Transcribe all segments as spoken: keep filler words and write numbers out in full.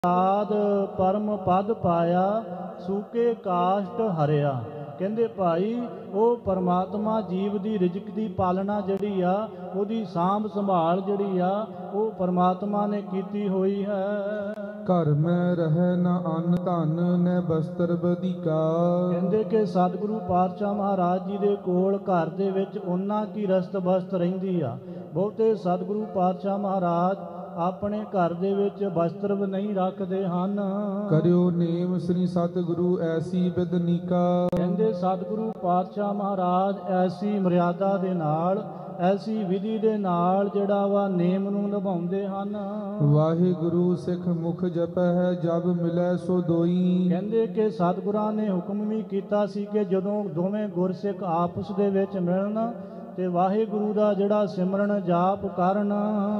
ਆਦ ਪਰਮ ਪਦ ਪਾਇਆ ਸੂਕੇ ਕਾਸ਼ਟ ਹਰਿਆ। ਕਹਿੰਦੇ ਭਾਈ ਉਹ ਪਰਮਾਤਮਾ ਜੀਵ ਦੀ ਰਿਜ਼ਕ ਦੀ ਪਾਲਣਾ ਜਿਹੜੀ ਆ, ਉਹਦੀ ਸਾਂਭ ਸੰਭਾਲ ਜਿਹੜੀ ਆ, ਉਹ ਪਰਮਾਤਮਾ ਨੇ ਕੀਤੀ ਹੋਈ ਹੈ। ਘਰ ਮੈਂ ਰਹਿ ਨਾ ਅੰਨ ਧਨ ਨੈ ਬਸਤਰ ਬਧੀਕਾ। ਕਹਿੰਦੇ ਕਿ ਸਤਿਗੁਰੂ ਪਾਤਸ਼ਾਹ ਮਹਾਰਾਜ ਜੀ ਦੇ ਕੋਲ ਘਰ ਦੇ ਵਿੱਚ ਉਹਨਾਂ ਕੀ ਰਸਤ ਬਸਤ ਰਹਿੰਦੀ ਆ। ਬਹੁਤੇ ਸਤਿਗੁਰੂ ਪਾਤਸ਼ਾਹ ਮਹਾਰਾਜ ਆਪਣੇ ਘਰ ਦੇ ਵਿੱਚ ਵਸਤਰ ਵੀ ਨਹੀਂ ਰੱਖਦੇ ਹਨ। ਕਰਿਓ ਨੇਮ ਸ੍ਰੀ ਸਤਿਗੁਰੂ ਐਸੀ ਬਿਦਨੀਕਾ। ਕਹਿੰਦੇ ਸਤਿਗੁਰੂ ਪਾਤਸ਼ਾਹ ਮਹਾਰਾਜ ਐਸੀ ਮਰਿਆਦਾ ਦੇ ਨਾਲ, ਐਸੀ ਵਿਧੀ ਦੇ ਨਾਲ ਜਿਹੜਾ ਵਾ ਨੇਮ ਨੂੰ ਨਿਭਾਉਂਦੇ ਹਨ। ਵਾਹਿਗੁਰੂ ਸਿੱਖ ਮੁਖ ਜਪੈ ਜਬ ਮਿਲੈ ਸੋ ਦੋਈ। ਕਹਿੰਦੇ ਕਿ ਸਤਿਗੁਰਾਂ ਨੇ ਹੁਕਮ ਵੀ ਕੀਤਾ ਸੀ ਕਿ ਜਦੋਂ ਦੋਵੇਂ ਗੁਰਸਿੱਖ ਆਪਸ ਦੇ ਵਿੱਚ ਮਿਲਣ ਤੇ ਵਾਹਿਗੁਰੂ ਦਾ ਜਿਹੜਾ ਸਿਮਰਨ ਜਾਪ ਕਰਨ।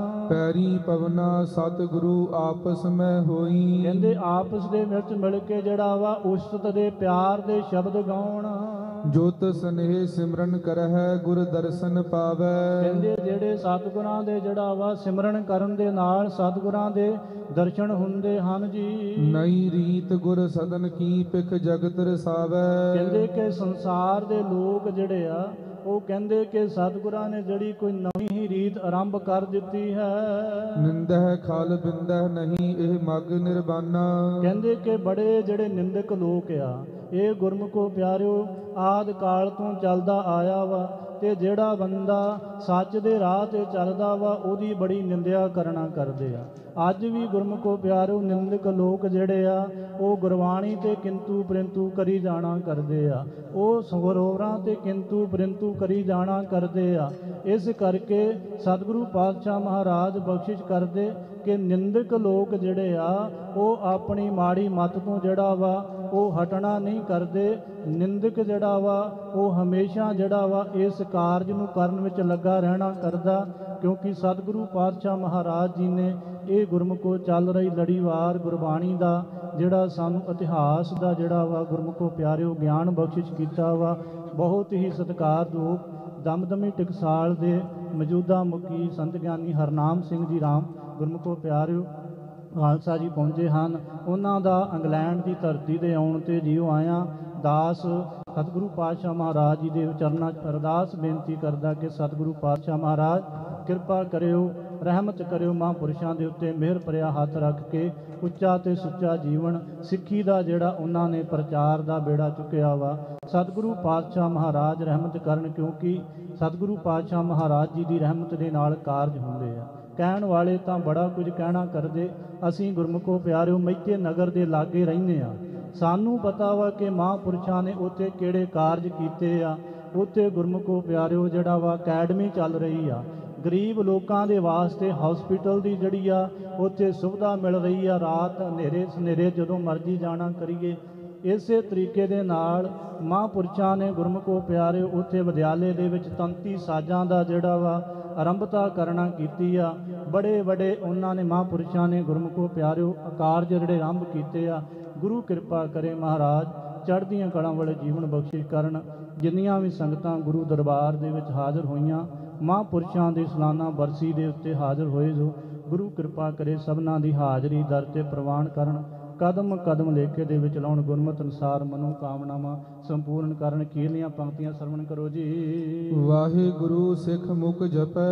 ਪੈਰੀ ਪਵਨਾ ਸਤਿਗੁਰੂ ਆਪਸ ਮੈਂ ਹੋਈ। ਕਹਿੰਦੇ ਆਪਸ ਦੇ ਵਿੱਚ ਮਿਲ ਕੇ ਜਿਹੜਾ ਵਾ ਉਸਤਤ ਦੇ ਪਿਆਰ ਦੇ ਸ਼ਬਦ ਗਾਉਣ। ਜੋਤ ਸਨੇਹ ਸਿਮਰਨ ਕਰਹਿ ਗੁਰ ਦਰਸ਼ਨ ਪਾਵੈ। ਕਹਿੰਦੇ ਜਿਹੜੇ ਸਤਿਗੁਰਾਂ ਦੇ ਜਿਹੜਾ ਵਾ ਸਿਮਰਨ ਕਰਨ ਦੇ ਨਾਲ ਸਤਿਗੁਰਾਂ ਦੇ ਦਰਸ਼ਨ ਹੁੰਦੇ ਹਨ ਜੀ। ਨਈ ਰੀਤ ਗੁਰ ਸਦਨ ਕੀ ਪਿਖ ਜਗਤ ਰਸਾਵੈ। ਕਹਿੰਦੇ ਕਿ ਸੰਸਾਰ ਦੇ ਲੋਕ ਜਿਹੜੇ ਆ ਉਹ ਕਹਿੰਦੇ ਕਿ ਸਤਿਗੁਰਾਂ ਨੇ ਜਿਹੜੀ ਕੋਈ ਨਵੀਂ ਹੀ ਰੀਤ ਆਰੰਭ ਕਰ ਦਿੱਤੀ ਹੈ। ਨਿੰਦਹਿ ਖਾਲ ਬਿੰਦਹਿ ਨਹੀਂ ਇਹ ਮਗ ਨਿਰਬਾਨਾ। ਕਹਿੰਦੇ ਕਿ ਬੜੇ ਜਿਹੜੇ ਨਿੰਦਕ ਲੋਕ ਆ, ਇਹ ਗੁਰਮੁਖੋ ਪਿਆਰਿਓ ਆਦਿ ਕਾਲ ਤੋਂ ਚੱਲਦਾ ਆਇਆ ਵਾ, ਤੇ ਜਿਹੜਾ ਬੰਦਾ ਸੱਚ ਦੇ ਰਾਹ ਤੇ ਚੱਲਦਾ ਵਾ ਉਹਦੀ ਬੜੀ ਨਿੰਦਿਆ ਕਰਨਾ ਕਰਦੇ ਆ। ਅੱਜ ਵੀ ਗੁਰਮੁਖੋ ਪਿਆਰਿਓ ਨਿੰਦਕ ਲੋਕ ਜਿਹੜੇ ਆ ਉਹ ਗੁਰਬਾਣੀ ਤੇ ਕਿੰਤੂ ਪਰੰਤੂ ਕਰੀ ਜਾਣਾ ਕਰਦੇ ਆ, ਉਹ ਸਰੋਵਰਾਂ ਤੇ ਕਿੰਤੂ ਪਰੰਤੂ ਕਰੀ ਜਾਣਾ ਕਰਦੇ ਆ। ਇਸ ਕਰਕੇ ਸਤਿਗੁਰੂ ਪਾਤਸ਼ਾਹ ਮਹਾਰਾਜ ਬਖਸ਼ਿਸ਼ ਕਰਦੇ ਕਿ ਨਿੰਦਕ ਲੋਕ ਜਿਹੜੇ ਆ ਉਹ ਆਪਣੀ ਮਾੜੀ ਮੱਤ ਤੋਂ ਜਿਹੜਾ ਵਾ ਉਹ ਹਟਣਾ ਨਹੀਂ ਕਰਦੇ। ਨਿੰਦਕ ਜਿਹੜਾ ਵਾ ਉਹ ਹਮੇਸ਼ਾ ਜਿਹੜਾ ਵਾ ਇਸ ਕਾਰਜ ਨੂੰ ਕਰਨ ਵਿੱਚ ਲੱਗਾ ਰਹਿਣਾ ਕਰਦਾ, ਕਿਉਂਕਿ ਸਤਿਗੁਰੂ ਪਾਤਸ਼ਾਹ ਮਹਾਰਾਜ ਜੀ ਨੇ ਇਹ ਗੁਰਮੁਖੋ ਚੱਲ ਰਹੀ ਲੜੀਵਾਰ ਗੁਰਬਾਣੀ ਦਾ ਜਿਹੜਾ ਸਾਨੂੰ ਇਤਿਹਾਸ ਦਾ ਜਿਹੜਾ ਵਾ ਗੁਰਮੁਖੋ ਪਿਆਰਿਓ ਗਿਆਨ ਬਖਸ਼ਿਸ਼ ਕੀਤਾ ਵਾ। ਬਹੁਤ ਹੀ ਸਤਿਕਾਰਯੋਗ ਦਮਦਮੀ ਟਕਸਾਲ ਦੇ ਮੌਜੂਦਾ ਮੁਖੀ ਸੰਤ ਗਿਆਨੀ ਹਰਨਾਮ ਸਿੰਘ ਜੀ ਰਾਮ ਗੁਰਮੁਖੋ ਪਿਆਰਿਓ ਖਾਲਸਾ ਜੀ ਪਹੁੰਚੇ ਹਨ। ਉਹਨਾਂ ਦਾ ਇੰਗਲੈਂਡ ਦੀ ਧਰਤੀ 'ਤੇ ਆਉਣ 'ਤੇ ਜਿਉ ਆਇਆ ਦਾਸ ਸਤਿਗੁਰੂ ਪਾਤਸ਼ਾਹ ਮਹਾਰਾਜ ਜੀ ਦੇ ਚਰਨਾਂ 'ਚ ਅਰਦਾਸ ਬੇਨਤੀ ਕਰਦਾ ਕਿ ਸਤਿਗੁਰੂ ਪਾਤਸ਼ਾਹ ਮਹਾਰਾਜ ਕਿਰਪਾ ਕਰਿਓ, ਰਹਿਮਤ ਕਰਿਓ ਮਹਾਂਪੁਰਸ਼ਾਂ ਦੇ ਉੱਤੇ ਮਿਹਰ ਭਰਿਆ ਹੱਥ ਰੱਖ ਕੇ ਉੱਚਾ ਤੇ ਸੁੱਚਾ ਜੀਵਨ ਸਿੱਖੀ ਦਾ ਜਿਹੜਾ ਉਹਨਾਂ ਨੇ ਪ੍ਰਚਾਰ ਦਾ ਬੇੜਾ ਚੁੱਕਿਆ ਵਾ। ਸਤਿਗੁਰੂ ਪਾਤਸ਼ਾਹ ਮਹਾਰਾਜ ਰਹਿਮਤ ਕਰਨ, ਕਿਉਂਕਿ ਸਤਿਗੁਰੂ ਪਾਤਸ਼ਾਹ ਮਹਾਰਾਜ ਜੀ ਦੀ ਰਹਿਮਤ ਦੇ ਨਾਲ ਕਾਰਜ ਹੁੰਦੇ ਆ। ਕਹਿਣ ਵਾਲੇ ਤਾਂ ਬੜਾ ਕੁਝ ਕਹਿਣਾ ਕਰਦੇ। ਅਸੀਂ ਗੁਰਮੁਖੋ ਪਿਆਰਿਓ ਮਹਿਤੇ ਨਗਰ ਦੇ ਲਾਗੇ ਰਹਿੰਦੇ ਆ, ਸਾਨੂੰ ਪਤਾ ਵਾ ਕਿ ਮਹਾਂਪੁਰਸ਼ਾਂ ਨੇ ਉੱਥੇ ਕਿਹੜੇ ਕਾਰਜ ਕੀਤੇ ਆ। ਉੱਥੇ ਗੁਰਮੁਖੋ ਪਿਆਰਿਓ ਜਿਹੜਾ ਵਾ ਅਕੈਡਮੀ ਚੱਲ ਰਹੀ ਆ, ਗਰੀਬ ਲੋਕਾਂ ਦੇ ਵਾਸਤੇ ਹਸਪੀਟਲ ਦੀ ਜਿਹੜੀ ਆ ਉੱਥੇ ਸੁਵਿਧਾ ਮਿਲ ਰਹੀ ਆ। ਰਾਤ ਹਨੇਰੇ ਸਨੇਰੇ ਜਦੋਂ ਮਰਜ਼ੀ ਜਾਣਾ ਕਰੀਏ। ਇਸੇ ਤਰੀਕੇ ਦੇ ਨਾਲ ਮਹਾਂਪੁਰਸ਼ਾਂ ਨੇ ਗੁਰਮੁਖੋ ਪਿਆਰਿਓ ਉੱਥੇ ਵਿਦਿਆਲੇ ਦੇ ਵਿੱਚ ਤੰਤੀ ਸਾਜ਼ਾਂ ਦਾ ਜਿਹੜਾ ਵਾ ਆਰੰਭਤਾ ਕਰਨਾ ਕੀਤੀ ਆ। ਬੜੇ ਵੱਡੇ ਉਹਨਾਂ ਨੇ ਮਹਾਂਪੁਰਸ਼ਾਂ ਨੇ ਗੁਰਮੁਖੋ ਪਿਆਰਿਓ ਕਾਰਜ ਜਿਹੜੇ ਆਰੰਭ ਕੀਤੇ ਆ। ਗੁਰੂ ਕਿਰਪਾ ਕਰੇ ਮਹਾਰਾਜ ਚੜ੍ਹਦੀਆਂ ਕਲਾਂ ਵਾਲੇ ਜੀਵਨ ਬਖਸ਼ਿਸ਼ ਕਰਨ। ਜਿੰਨੀਆਂ ਵੀ ਸੰਗਤਾਂ ਗੁਰੂ ਦਰਬਾਰ ਦੇ ਵਿੱਚ ਹਾਜ਼ਰ ਹੋਈਆਂ, ਮਹਾਂਪੁਰਸ਼ਾਂ ਦੀ ਸਾਲਾਨਾ ਬਰਸੀ ਦੇ ਉੱਤੇ ਹਾਜ਼ਰ ਹੋਏ, ਜੋ ਗੁਰੂ ਕਿਰਪਾ ਕਰੇ ਸਭਨਾਂ ਦੀ ਹਾਜ਼ਰੀ ਦਰ ਤੇ ਪ੍ਰਵਾਨ ਕਰਨ। ਕਦਮ ਕਦਮ ਲੇਖੇ ਦੇ ਵਿੱਚ ਲਾਉਣ, ਗੁਰਮਤਿ ਅਨੁਸਾਰ ਮਨੋ ਕਾਮਨਾਵਾਂ ਸੰਪੂਰਨ ਕਰਨ। ਕੀਰਲੀਆਂ ਪੰਕਤੀਆਂ ਸਰਵਣ ਕਰੋ ਜੀ। ਵਾਹਿਗੁਰੂ ਸਿੱਖ ਮੁਖ ਜਪੈ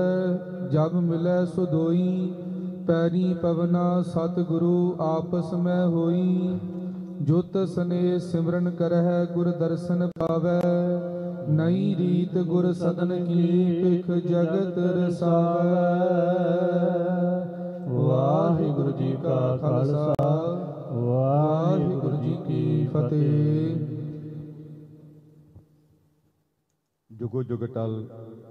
ਜਬ ਮਿਲੈ ਸੋ ਦੋਈ। ਪੈਰੀ ਪਵਨਾ ਸਤਿਗੁਰੂ ਆਪਸ ਮੈਂ ਹੋਈ। ਜੁਤ ਸਨੇਹ ਸਿਮਰਨ ਕਰਹਿ ਗੁਰ ਦਰਸ਼ਨ ਪਾਵੈ। ਨਈ ਰੀਤ ਗੁਰ ਸਦਨ ਕੀ ਪਿਖ ਜਗਤ ਰਸਾਵੈ। ਵਾਹਿਗੁਰੂ ਜੀ ਕਾ ਖਾਲਸਾ, ਵਾਹਿਗੁਰੂ ਜੀ ਕੀ ਫਤਿਹ। ਜੁਗੋ ਜੁਗ ਟਲ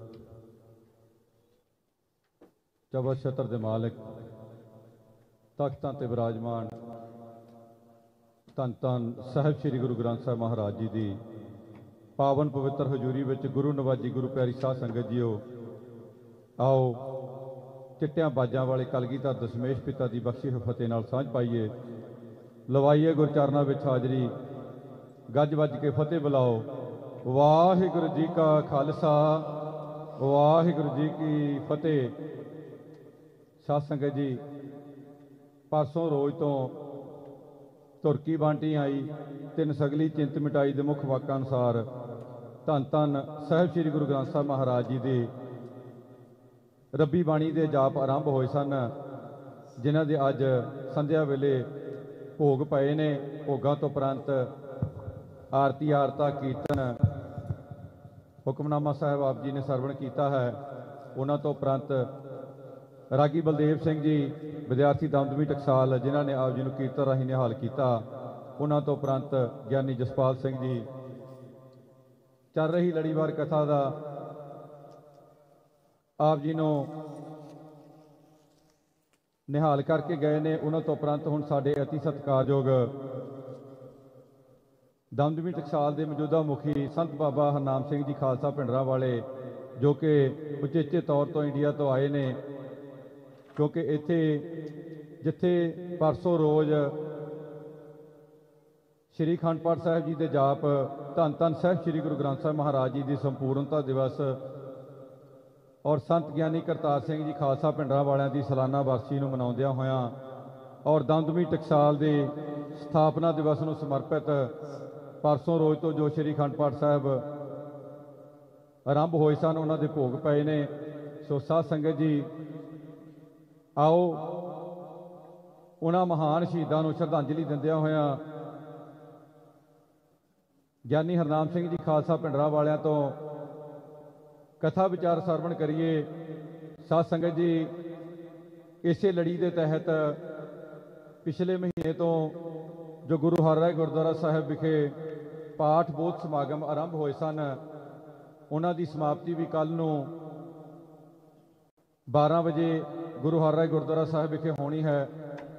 ਚੌਬਨ ਛਤਰ ਦੇ ਮਾਲਕ, ਤਖਤਾਂ ਤੇ ਵਿਰਾਜਮਾਨ ਧੰਨ ਧੰਨ ਸਾਹਿਬ ਸ੍ਰੀ ਗੁਰੂ ਗ੍ਰੰਥ ਸਾਹਿਬ ਮਹਾਰਾਜ ਜੀ ਦੀ ਪਾਵਨ ਪਵਿੱਤਰ ਹਜ਼ੂਰੀ ਵਿੱਚ ਗੁਰੂ ਨਵਾਜੀ ਗੁਰੂ ਪਿਆਰੀ ਸਾਧ ਸੰਗਤ ਜੀਓ, ਆਓ ਚਿੱਟਿਆਂ ਬਾਜਾਂ ਵਾਲੇ ਕਲਗੀਧਰ ਦਸ਼ਮੇਸ਼ ਪਿਤਾ ਦੀ ਬਖਸ਼ੀ ਫਤਿਹ ਨਾਲ ਸਾਂਝ ਪਾਈਏ। ਲਵਾਈਏ ਗੁਰਚਰਨਾਂ ਵਿੱਚ ਹਾਜ਼ਰੀ, ਗੱਜ ਵੱਜ ਕੇ ਫਤਿਹ ਬੁਲਾਓ। ਵਾਹਿਗੁਰੂ ਜੀ ਕਾ ਖਾਲਸਾ, ਵਾਹਿਗੁਰੂ ਜੀ ਕੀ ਫਤਿਹ। ਸਾਧ ਸੰਗਤ ਜੀ, परसों रोज तो ਧੁਰਕੀ ਬਾਂਟੀ ਆਈ, ਤਿੰਨ ਸਗਲੀ ਚਿੰਤ ਮਿਟਾਈ ਦੇ ਮੁੱਖ ਵਾਕਾਂ ਅਨੁਸਾਰ ਧੰਨ ਧੰਨ ਸਾਹਿਬ ਸ੍ਰੀ ਗੁਰੂ ਗ੍ਰੰਥ ਸਾਹਿਬ ਮਹਾਰਾਜ ਜੀ ਦੀ ਰੱਬੀ ਬਾਣੀ ਦੇ ਜਾਪ ਆਰੰਭ ਹੋਏ ਸਨ, ਜਿਨ੍ਹਾਂ ਦੇ ਅੱਜ ਸੰਧਿਆ ਵੇਲੇ ਭੋਗ ਪਏ ਨੇ। ਭੋਗਾਂ ਤੋਂ ਉਪਰੰਤ ਆਰਤੀ ਆਰਤਾ ਕੀਰਤਨ ਹੁਕਮਨਾਮਾ ਸਾਹਿਬ ਆਪ ਜੀ ਨੇ ਸਰਵਣ ਕੀਤਾ ਹੈ। ਉਹਨਾਂ ਤੋਂ ਉਪਰੰਤ ਰਾਗੀ ਬਲਦੇਵ ਸਿੰਘ ਜੀ ਵਿਦਿਆਰਥੀ ਦਮਦਮੀ ਟਕਸਾਲ, ਜਿਨ੍ਹਾਂ ਨੇ ਆਪ ਜੀ ਨੂੰ ਕੀਰਤਨ ਰਾਹੀਂ ਨਿਹਾਲ ਕੀਤਾ। ਉਹਨਾਂ ਤੋਂ ਉਪਰੰਤ ਗਿਆਨੀ ਜਸਪਾਲ ਸਿੰਘ ਜੀ ਚੱਲ ਰਹੀ ਲੜੀਵਾਰ ਕਥਾ ਦਾ ਆਪ ਜੀ ਨੂੰ ਨਿਹਾਲ ਕਰਕੇ ਗਏ ਨੇ। ਉਹਨਾਂ ਤੋਂ ਉਪਰੰਤ ਹੁਣ ਸਾਡੇ ਅਤੀ ਸਤਿਕਾਰਯੋਗ ਦਮਦਮੀ ਟਕਸਾਲ ਦੇ ਮੌਜੂਦਾ ਮੁਖੀ ਸੰਤ ਬਾਬਾ ਹਰਨਾਮ ਸਿੰਘ ਜੀ ਖਾਲਸਾ ਭਿੰਡਰਾਂ ਵਾਲੇ, ਜੋ ਕਿ ਉਚੇਚੇ ਤੌਰ ਤੋਂ ਇੰਡੀਆ ਤੋਂ ਆਏ ਨੇ, ਕਿਉਂਕਿ ਇੱਥੇ ਜਿੱਥੇ ਪਰਸੋਂ ਰੋਜ਼ ਸ਼੍ਰੀ ਅਖੰਡ ਪਾਠ ਸਾਹਿਬ ਜੀ ਦੇ ਜਾਪ ਧੰਨ ਧੰਨ ਸਾਹਿਬ ਸ੍ਰੀ ਗੁਰੂ ਗ੍ਰੰਥ ਸਾਹਿਬ ਮਹਾਰਾਜ ਜੀ ਦੀ ਸੰਪੂਰਨਤਾ ਦਿਵਸ ਔਰ ਸੰਤ ਗਿਆਨੀ ਕਰਤਾਰ ਸਿੰਘ ਜੀ ਖਾਲਸਾ ਭਿੰਡਰਾਂ ਵਾਲਿਆਂ ਦੀ ਸਾਲਾਨਾ ਵਰਸੀ ਨੂੰ ਮਨਾਉਂਦਿਆਂ ਹੋਇਆਂ ਔਰ ਦਮਦਮੀ ਟਕਸਾਲ ਦੇ ਸਥਾਪਨਾ ਦਿਵਸ ਨੂੰ ਸਮਰਪਿਤ ਪਰਸੋਂ ਰੋਜ਼ ਤੋਂ ਜੋ ਸ਼੍ਰੀ ਅਖੰਡ ਪਾਠ ਸਾਹਿਬ ਆਰੰਭ ਹੋਏ ਸਨ, ਉਹਨਾਂ ਦੇ ਭੋਗ ਪਏ ਨੇ। ਸੋ ਸਾਧ ਸੰਗਤ ਜੀ, ਆਓ ਉਹਨਾਂ ਮਹਾਨ ਸ਼ਹੀਦਾਂ ਨੂੰ ਸ਼ਰਧਾਂਜਲੀ ਦਿੰਦਿਆਂ ਹੋਇਆਂ ਗਿਆਨੀ ਹਰਨਾਮ ਸਿੰਘ ਜੀ ਖਾਲਸਾ ਭਿੰਡਰਾਂ ਵਾਲਿਆਂ ਤੋਂ ਕਥਾ ਵਿਚਾਰ ਸਰਵਣ ਕਰੀਏ। ਸਾਧ ਸੰਗਤ ਜੀ, ਇਸੇ ਲੜੀ ਦੇ ਤਹਿਤ ਪਿਛਲੇ ਮਹੀਨੇ ਤੋਂ ਜੋ ਗੁਰੂ ਹਰਿਰਾਏ ਗੁਰਦੁਆਰਾ ਸਾਹਿਬ ਵਿਖੇ ਪਾਠ ਬੋਧ ਸਮਾਗਮ ਆਰੰਭ ਹੋਏ ਸਨ, ਉਹਨਾਂ ਦੀ ਸਮਾਪਤੀ ਵੀ ਕੱਲ੍ਹ ਨੂੰ ਬਾਰਾਂ ਵਜੇ ਗੁਰੂ ਹਰਿਰਾਏ ਗੁਰਦੁਆਰਾ ਸਾਹਿਬ ਵਿਖੇ ਹੋਣੀ ਹੈ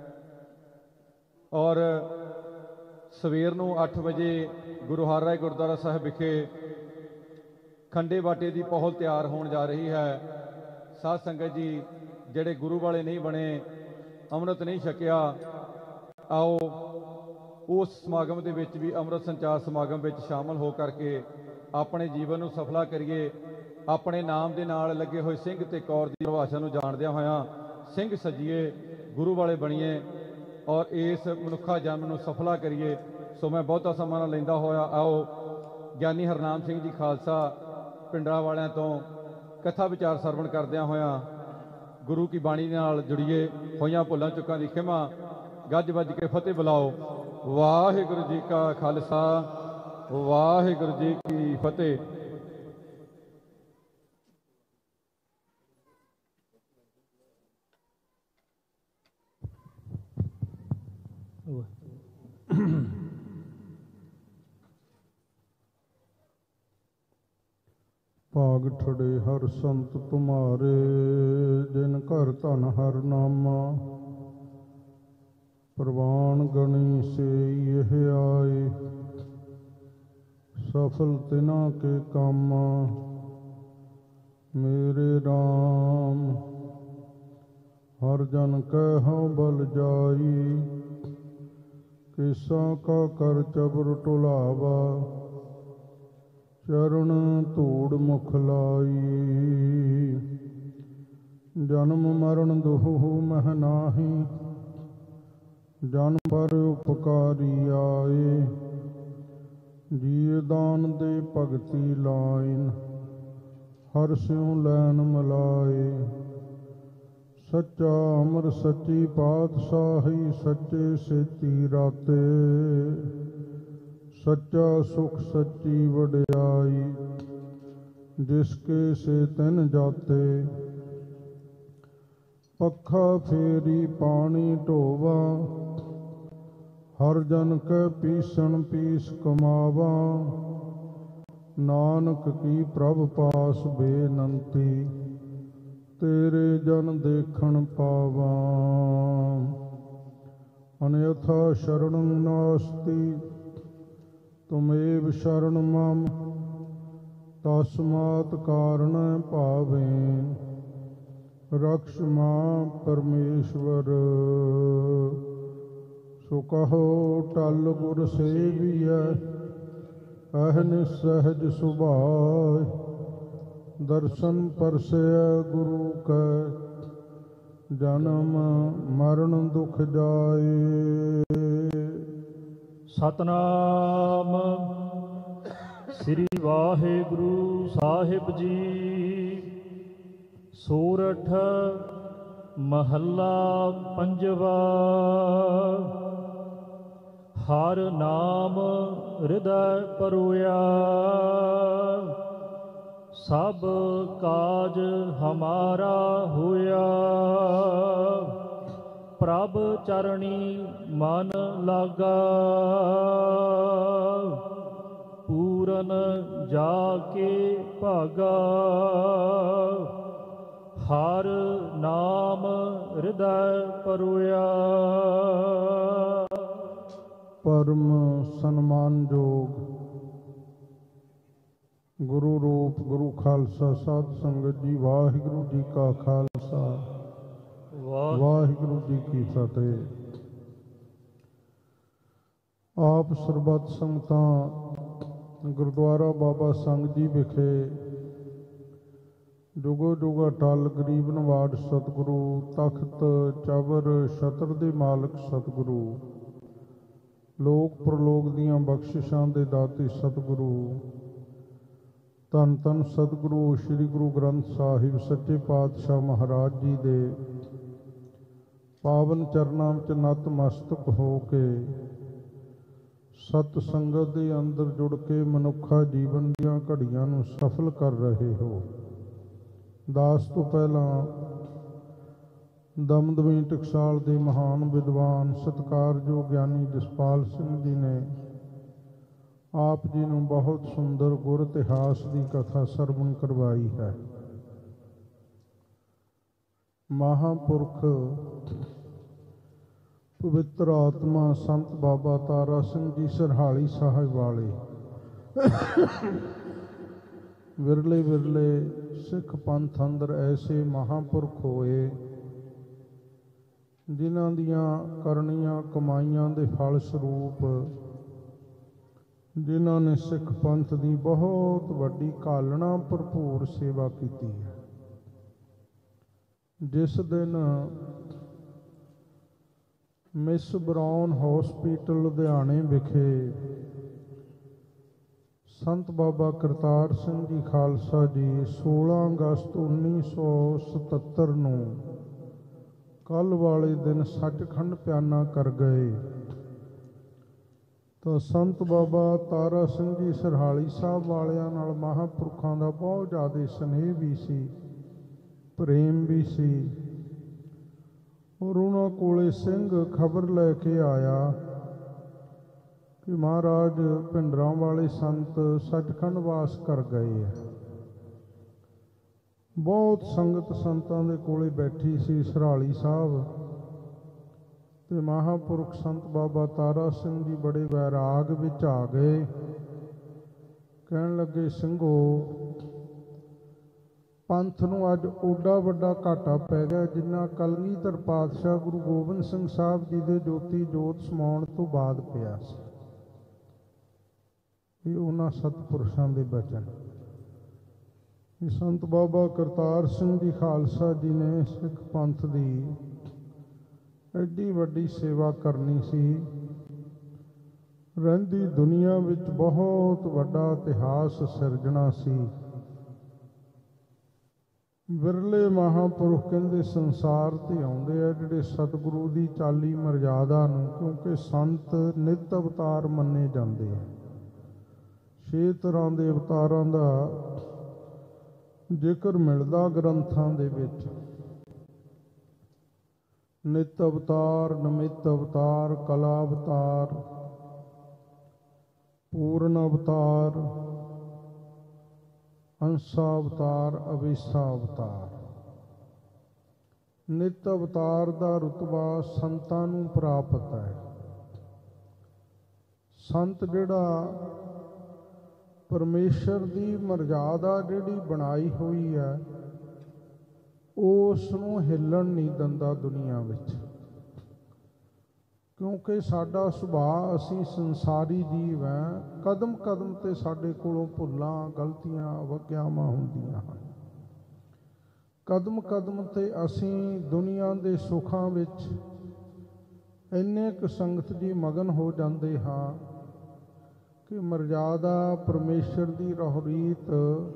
ਔਰ ਸਵੇਰ ਨੂੰ ਅੱਠ ਵਜੇ ਗੁਰੂ ਹਰਿਰਾਏ ਗੁਰਦੁਆਰਾ ਸਾਹਿਬ ਵਿਖੇ ਖੰਡੇ ਬਾਟੇ ਦੀ ਪਹੁਲ ਤਿਆਰ ਹੋਣ ਜਾ ਰਹੀ ਹੈ। ਸਾਧ ਸੰਗਤ ਜੀ, ਜਿਹੜੇ ਗੁਰੂ ਵਾਲੇ ਨਹੀਂ ਬਣੇ, ਅੰਮ੍ਰਿਤ ਨਹੀਂ ਛਕਿਆ, ਆਓ ਉਸ ਸਮਾਗਮ ਦੇ ਵਿੱਚ ਵੀ ਅੰਮ੍ਰਿਤ ਸੰਚਾਰ ਸਮਾਗਮ ਵਿੱਚ ਸ਼ਾਮਲ ਹੋ ਕਰਕੇ ਆਪਣੇ ਜੀਵਨ ਨੂੰ ਸਫਲਾ ਕਰੀਏ। ਆਪਣੇ ਨਾਮ ਦੇ ਨਾਲ ਲੱਗੇ ਹੋਏ ਸਿੰਘ ਤੇ ਕੌਰ ਦੀ ਪਰਿਭਾਸ਼ਾ ਨੂੰ ਜਾਣਦਿਆਂ ਹੋਇਆਂ ਸਿੰਘ ਸਜੀਏ, ਗੁਰੂ ਵਾਲੇ ਬਣੀਏ ਔਰ ਇਸ ਮਨੁੱਖਾ ਜਨਮ ਨੂੰ ਸਫਲਾ ਕਰੀਏ। ਸੋ ਮੈਂ ਬਹੁਤਾ ਸਮਾਂ ਨਾ ਲੈਂਦਾ ਹੋਇਆ ਆਓ ਗਿਆਨੀ ਹਰਨਾਮ ਸਿੰਘ ਜੀ ਖਾਲਸਾ ਭਿੰਡਰਾਂ ਵਾਲਿਆਂ ਤੋਂ ਕਥਾ ਵਿਚਾਰ ਸਰਵਣ ਕਰਦਿਆਂ ਹੋਇਆਂ ਗੁਰੂ ਕੀ ਬਾਣੀ ਨਾਲ ਜੁੜੀਏ। ਹੋਈਆਂ ਭੁੱਲਾਂ ਚੁੱਕਾਂ ਦੀ ਖਿਮਾ, ਗੱਜ ਵੱਜ ਕੇ ਫਤਿਹ ਬੁਲਾਓ। ਵਾਹਿਗੁਰੂ ਜੀ ਕਾ ਖਾਲਸਾ, ਵਾਹਿਗੁਰੂ ਜੀ ਕੀ ਫਤਿਹ। ਭਾਗ ਠੜੇ ਹਰ ਸੰਤ ਤੁਮਾਰੇ, ਜਿਨ ਘਰ ਧਨ ਹਰ ਨਾਮਾ। ਪ੍ਰਵਾਨ ਗਣੀ ਸੇ ਇਹ ਆਏ, ਸਫਲ ਤਿਨਾ ਕੇ ਕਾਮਾ। ਮੇਰੇ ਰਾਮ ਹਰ ਜਨ ਕੈ ਹਉ ਬਲ ਜਾਈ, ਕਿਸਾ ਕਾ ਕਰ ਚਬਰ ਟੁਲਾਵਾ। ਚਰਨ ਧੂੜ ਮੁਖ ਲਾਈ, ਜਨਮ ਮਰਨ ਦੁਹੁ ਮਹਿ ਨਾਹੀ। ਜਨ ਪਰ ਉਪਕਾਰੀ ਆਏ, ਜੀਅ ਦਾਨ ਦੇ ਭਗਤੀ ਲਾਇਨ। ਹਰ ਸਿਉ ਲੈਨ ਮਿਲਾਏ, ਸੱਚਾ ਅਮਰ ਸੱਚੀ ਪਾਤਸ਼ਾਹੀ। ਸੱਚੇ ਸੇਤੀ ਰਾਤੇ, ਸੱਚਾ ਸੁਖ ਸੱਚੀ ਵਡਿਆਈ। ਜਿਸ ਕੇ ਸੇ ਤਿਨ ਜਾਤੇ, ਪੱਖਾ ਫੇਰੀ ਪਾਣੀ ਢੋਵਾ। ਹਰ ਜਨ ਕੈ ਪੀਸਣ ਪੀਸ ਕਮਾਵਾ। ਨਾਨਕ ਕੀ ਪ੍ਰਭ ਪਾਸ ਬੇਨੰਤੀ, ਤੇਰੇ ਜਨ ਦੇਖਣ ਪਾਵਾ। ਅਨਯਥਾ ਸ਼ਰਨ ਨਾਸਤੀ, ਤੁਮੇਵ ਸ਼ਰਨ ਮਮ। ਤਸਮਾਤ ਕਾਰਣ ਭਾਵੇਂ, ਰਕਸ਼ ਮਾਂ ਪਰਮੇਸ਼ਵਰ। ਸੋ ਕਹੋ ਟਲ ਗੁਰ ਸੇਵੀਐ, ਅਹਨਿ ਸਹਿਜ ਸੁਭਾਇ। ਦਰਸ਼ਨ ਪਰਸੈ ਗੁਰੂ ਕੈ, ਜਨਮ ਮਰਨ ਦੁਖ ਜਾਏ। ਸਤਨਾਮ ਸ੍ਰੀ ਵਾਹਿਗੁਰੂ ਸਾਹਿਬ ਜੀ। ਸੋਰਠ ਮਹੱਲਾ ਪੰਜਵਾ। ਹਰ ਨਾਮ ਹਿਰਦੈ ਪਰੋਇਆ, ਸਭ ਕਾਜ ਹਮਾਰਾ ਹੋਇਆ। ਪ੍ਰਭ ਚਰਣੀ ਮਨ ਲਾਗਾ, ਪੂਰਨ ਜਾ ਕੇ ਭਾਗਾ। ਹਰ ਨਾਮ ਹਿਰਦੈ ਪਰੋਇਆ। ਪਰਮ ਸਨਮਾਨਯੋਗ ਗੁਰੂ ਰੂਪ ਗੁਰੂ ਖਾਲਸਾ ਸਾਧ ਸੰਗਤ ਜੀ, ਵਾਹਿਗੁਰੂ ਜੀ ਕਾ ਖਾਲਸਾ ਵਾਹਿਗੁਰੂ ਜੀ ਕੀ ਫਤਿਹ। ਆਪ ਸਰਬੱਤ ਸੰਗਤਾਂ ਗੁਰਦੁਆਰਾ ਬਾਬਾ ਸੰਗ ਜੀ ਵਿਖੇ ਜੁਗੋ ਜੁਗ ਅਟਲ ਗਰੀਬ ਨਵਾਜ ਸਤਿਗੁਰੂ ਤਖਤ ਚਬਰ ਛਤਰ ਦੇ ਮਾਲਕ ਸਤਿਗੁਰੂ, ਲੋਕ ਪ੍ਰਲੋਕ ਦੀਆਂ ਬਖਸ਼ਿਸ਼ਾਂ ਦੇ ਦਾਤੇ ਸਤਿਗੁਰੂ, ਧੰਨ ਧੰਨ ਸਤਿਗੁਰੂ ਸ੍ਰੀ ਗੁਰੂ ਗ੍ਰੰਥ ਸਾਹਿਬ ਸੱਚੇ ਪਾਤਸ਼ਾਹ ਮਹਾਰਾਜ ਜੀ ਦੇ ਪਾਵਨ ਚਰਨਾਂ ਵਿੱਚ ਨਤਮਸਤਕ ਹੋ ਕੇ ਸਤ ਸੰਗਤ ਦੇ ਅੰਦਰ ਜੁੜ ਕੇ ਮਨੁੱਖਾ ਜੀਵਨ ਦੀਆਂ ਘੜੀਆਂ ਨੂੰ ਸਫਲ ਕਰ ਰਹੇ ਹੋ। ਦਾਸ ਤੋਂ ਪਹਿਲਾਂ ਦਮਦਮੀ ਟਕਸਾਲ ਦੇ ਮਹਾਨ ਵਿਦਵਾਨ ਸਤਿਕਾਰਯੋਗ ਗਿਆਨੀ ਜਸਪਾਲ ਸਿੰਘ ਜੀ ਨੇ ਆਪ ਜੀ ਨੂੰ ਬਹੁਤ ਸੁੰਦਰ ਗੁਰ ਇਤਿਹਾਸ ਦੀ ਕਥਾ ਸਰਵਣ ਕਰਵਾਈ ਹੈ। ਮਹਾਂਪੁਰਖ ਪਵਿੱਤਰ ਆਤਮਾ ਸੰਤ ਬਾਬਾ ਤਾਰਾ ਸਿੰਘ ਜੀ ਸਰਹਾਲੀ ਸਾਹਿਬ ਵਾਲੇ ਵਿਰਲੇ ਵਿਰਲੇ ਸਿੱਖ ਪੰਥ ਅੰਦਰ ਐਸੇ ਮਹਾਂਪੁਰਖ ਹੋਏ ਜਿਨ੍ਹਾਂ ਦੀਆਂ ਕਰਨੀਆਂ ਕਮਾਈਆਂ ਦੇ ਫਲ ਸਰੂਪ ਜਿਨ੍ਹਾਂ ਨੇ ਸਿੱਖ ਪੰਥ ਦੀ ਬਹੁਤ ਵੱਡੀ ਘਾਲਣਾ ਭਰਪੂਰ ਸੇਵਾ ਕੀਤੀ ਹੈ। ਜਿਸ ਦਿਨ ਮਿਸ ਬਰਾਉਨ ਹਸਪੀਟਲ ਲੁਧਿਆਣੇ ਵਿਖੇ ਸੰਤ ਬਾਬਾ ਕਰਤਾਰ ਸਿੰਘ ਜੀ ਖਾਲਸਾ ਜੀ ਸੋਲਾਂ ਅਗਸਤ ਉੱਨੀ ਸੌ ਸਤੱਤਰ ਨੂੰ ਕੱਲ੍ਹ ਵਾਲੇ ਦਿਨ ਸੱਚਖੰਡ ਪਿਆਨਾ ਕਰ ਗਏ ਤਾਂ ਸੰਤ ਬਾਬਾ ਤਾਰਾ ਸਿੰਘ ਜੀ ਸਰਹਾਲੀ ਸਾਹਿਬ ਵਾਲਿਆਂ ਨਾਲ ਮਹਾਂਪੁਰਖਾਂ ਦਾ ਬਹੁਤ ਜ਼ਿਆਦਾ ਸਨੇਹ ਵੀ ਸੀ, ਪ੍ਰੇਮ ਵੀ ਸੀ। ਔਰ ਉਹਨਾਂ ਕੋਲੇ ਸਿੰਘ ਖਬਰ ਲੈ ਕੇ ਆਇਆ ਕਿ ਮਹਾਰਾਜ ਭਿੰਡਰਾਂ ਵਾਲੇ ਸੰਤ ਸੱਚਖੰਡ ਵਾਸ ਕਰ ਗਏ ਹੈ। ਬਹੁਤ ਸੰਗਤ ਸੰਤਾਂ ਦੇ ਕੋਲੇ ਬੈਠੀ ਸੀ। ਸਰਹਾਲੀ ਸਾਹਿਬ ਤੇ ਮਹਾਂਪੁਰਖ ਸੰਤ ਬਾਬਾ ਤਾਰਾ ਸਿੰਘ ਜੀ ਬੜੇ ਵੈਰਾਗ ਵਿੱਚ ਆ ਗਏ। ਕਹਿਣ ਲੱਗੇ, ਸਿੰਘੋ, ਪੰਥ ਨੂੰ ਅੱਜ ਓਡਾ ਵੱਡਾ ਘਾਟਾ ਪੈ ਗਿਆ ਜਿੰਨਾ ਕਲਗੀਧਰ ਪਾਤਸ਼ਾਹ ਗੁਰੂ ਗੋਬਿੰਦ ਸਿੰਘ ਸਾਹਿਬ ਜੀ ਦੇ ਜੋਤੀ ਜੋਤ ਸਮਾਉਣ ਤੋਂ ਬਾਅਦ ਪਿਆ ਸੀ। ਇਹ ਉਹਨਾਂ ਸਤਿਪੁਰਸ਼ਾਂ ਦੇ ਬਚਨ। ਸੰਤ ਬਾਬਾ ਕਰਤਾਰ ਸਿੰਘ ਜੀ ਖਾਲਸਾ ਜੀ ਨੇ ਸਿੱਖ ਪੰਥ ਦੀ ਐਡੀ ਵੱਡੀ ਸੇਵਾ ਕਰਨੀ ਸੀ। ਰਹਿੰਦੀ ਦੁਨੀਆ ਵਿੱਚ ਬਹੁਤ ਵੱਡਾ ਇਤਿਹਾਸ ਸਿਰਜਣਾ ਸੀ। ਵਿਰਲੇ ਮਹਾਂਪੁਰਖ ਕਹਿੰਦੇ ਸੰਸਾਰ 'ਤੇ ਆਉਂਦੇ ਆ ਜਿਹੜੇ ਸਤਿਗੁਰੂ ਦੀ ਚਾਲੀ ਮਰਜ਼ਾਦਾ ਨੂੰ, ਕਿਉਂਕਿ ਸੰਤ ਨਿਤ ਅਵਤਾਰ ਮੰਨੇ ਜਾਂਦੇ ਆ। ਛੇ ਤਰ੍ਹਾਂ ਦੇ ਅਵਤਾਰਾਂ ਦਾ ਜ਼ਿਕਰ ਮਿਲਦਾ ਗ੍ਰੰਥਾਂ ਦੇ ਵਿੱਚ। ਨਿਤ ਅਵਤਾਰ, ਨਮਿਤ ਅਵਤਾਰ, ਕਲਾ ਅਵਤਾਰ, ਪੂਰਨ ਅਵਤਾਰ, ਅੰਸਾ ਅਵਤਾਰ, ਅਵੇਸਾ ਅਵਤਾਰ। ਨਿਤ ਅਵਤਾਰ ਦਾ ਰੁਤਬਾ ਸੰਤਾਂ ਨੂੰ ਪ੍ਰਾਪਤ ਹੈ। ਸੰਤ ਜਿਹੜਾ ਪਰਮੇਸ਼ਰ ਦੀ ਮਰਜ਼ਾਦਾ ਜਿਹੜੀ ਬਣਾਈ ਹੋਈ ਹੈ ਉਸ ਨੂੰ ਹਿੱਲਣ ਨਹੀਂ ਦਿੰਦਾ ਦੁਨੀਆ ਵਿੱਚ, ਕਿਉਂਕਿ ਸਾਡਾ ਸੁਭਾਅ, ਅਸੀਂ ਸੰਸਾਰੀ ਜੀਵ ਹੈ। ਕਦਮ ਕਦਮ 'ਤੇ ਸਾਡੇ ਕੋਲੋਂ ਭੁੱਲਾਂ, ਗਲਤੀਆਂ, ਅਵਗਿਆਵਾਂ ਹੁੰਦੀਆਂ ਹਨ। ਕਦਮ ਕਦਮ 'ਤੇ ਅਸੀਂ ਦੁਨੀਆ ਦੇ ਸੁੱਖਾਂ ਵਿੱਚ ਇੰਨੇ ਕੁ ਸੰਗਤ ਜੀ ਮਗਨ ਹੋ ਜਾਂਦੇ ਹਾਂ ਕਿ ਮਰਜ਼ਾਦਾ ਪਰਮੇਸ਼ਰ ਦੀ ਰਹੁਰੀਤ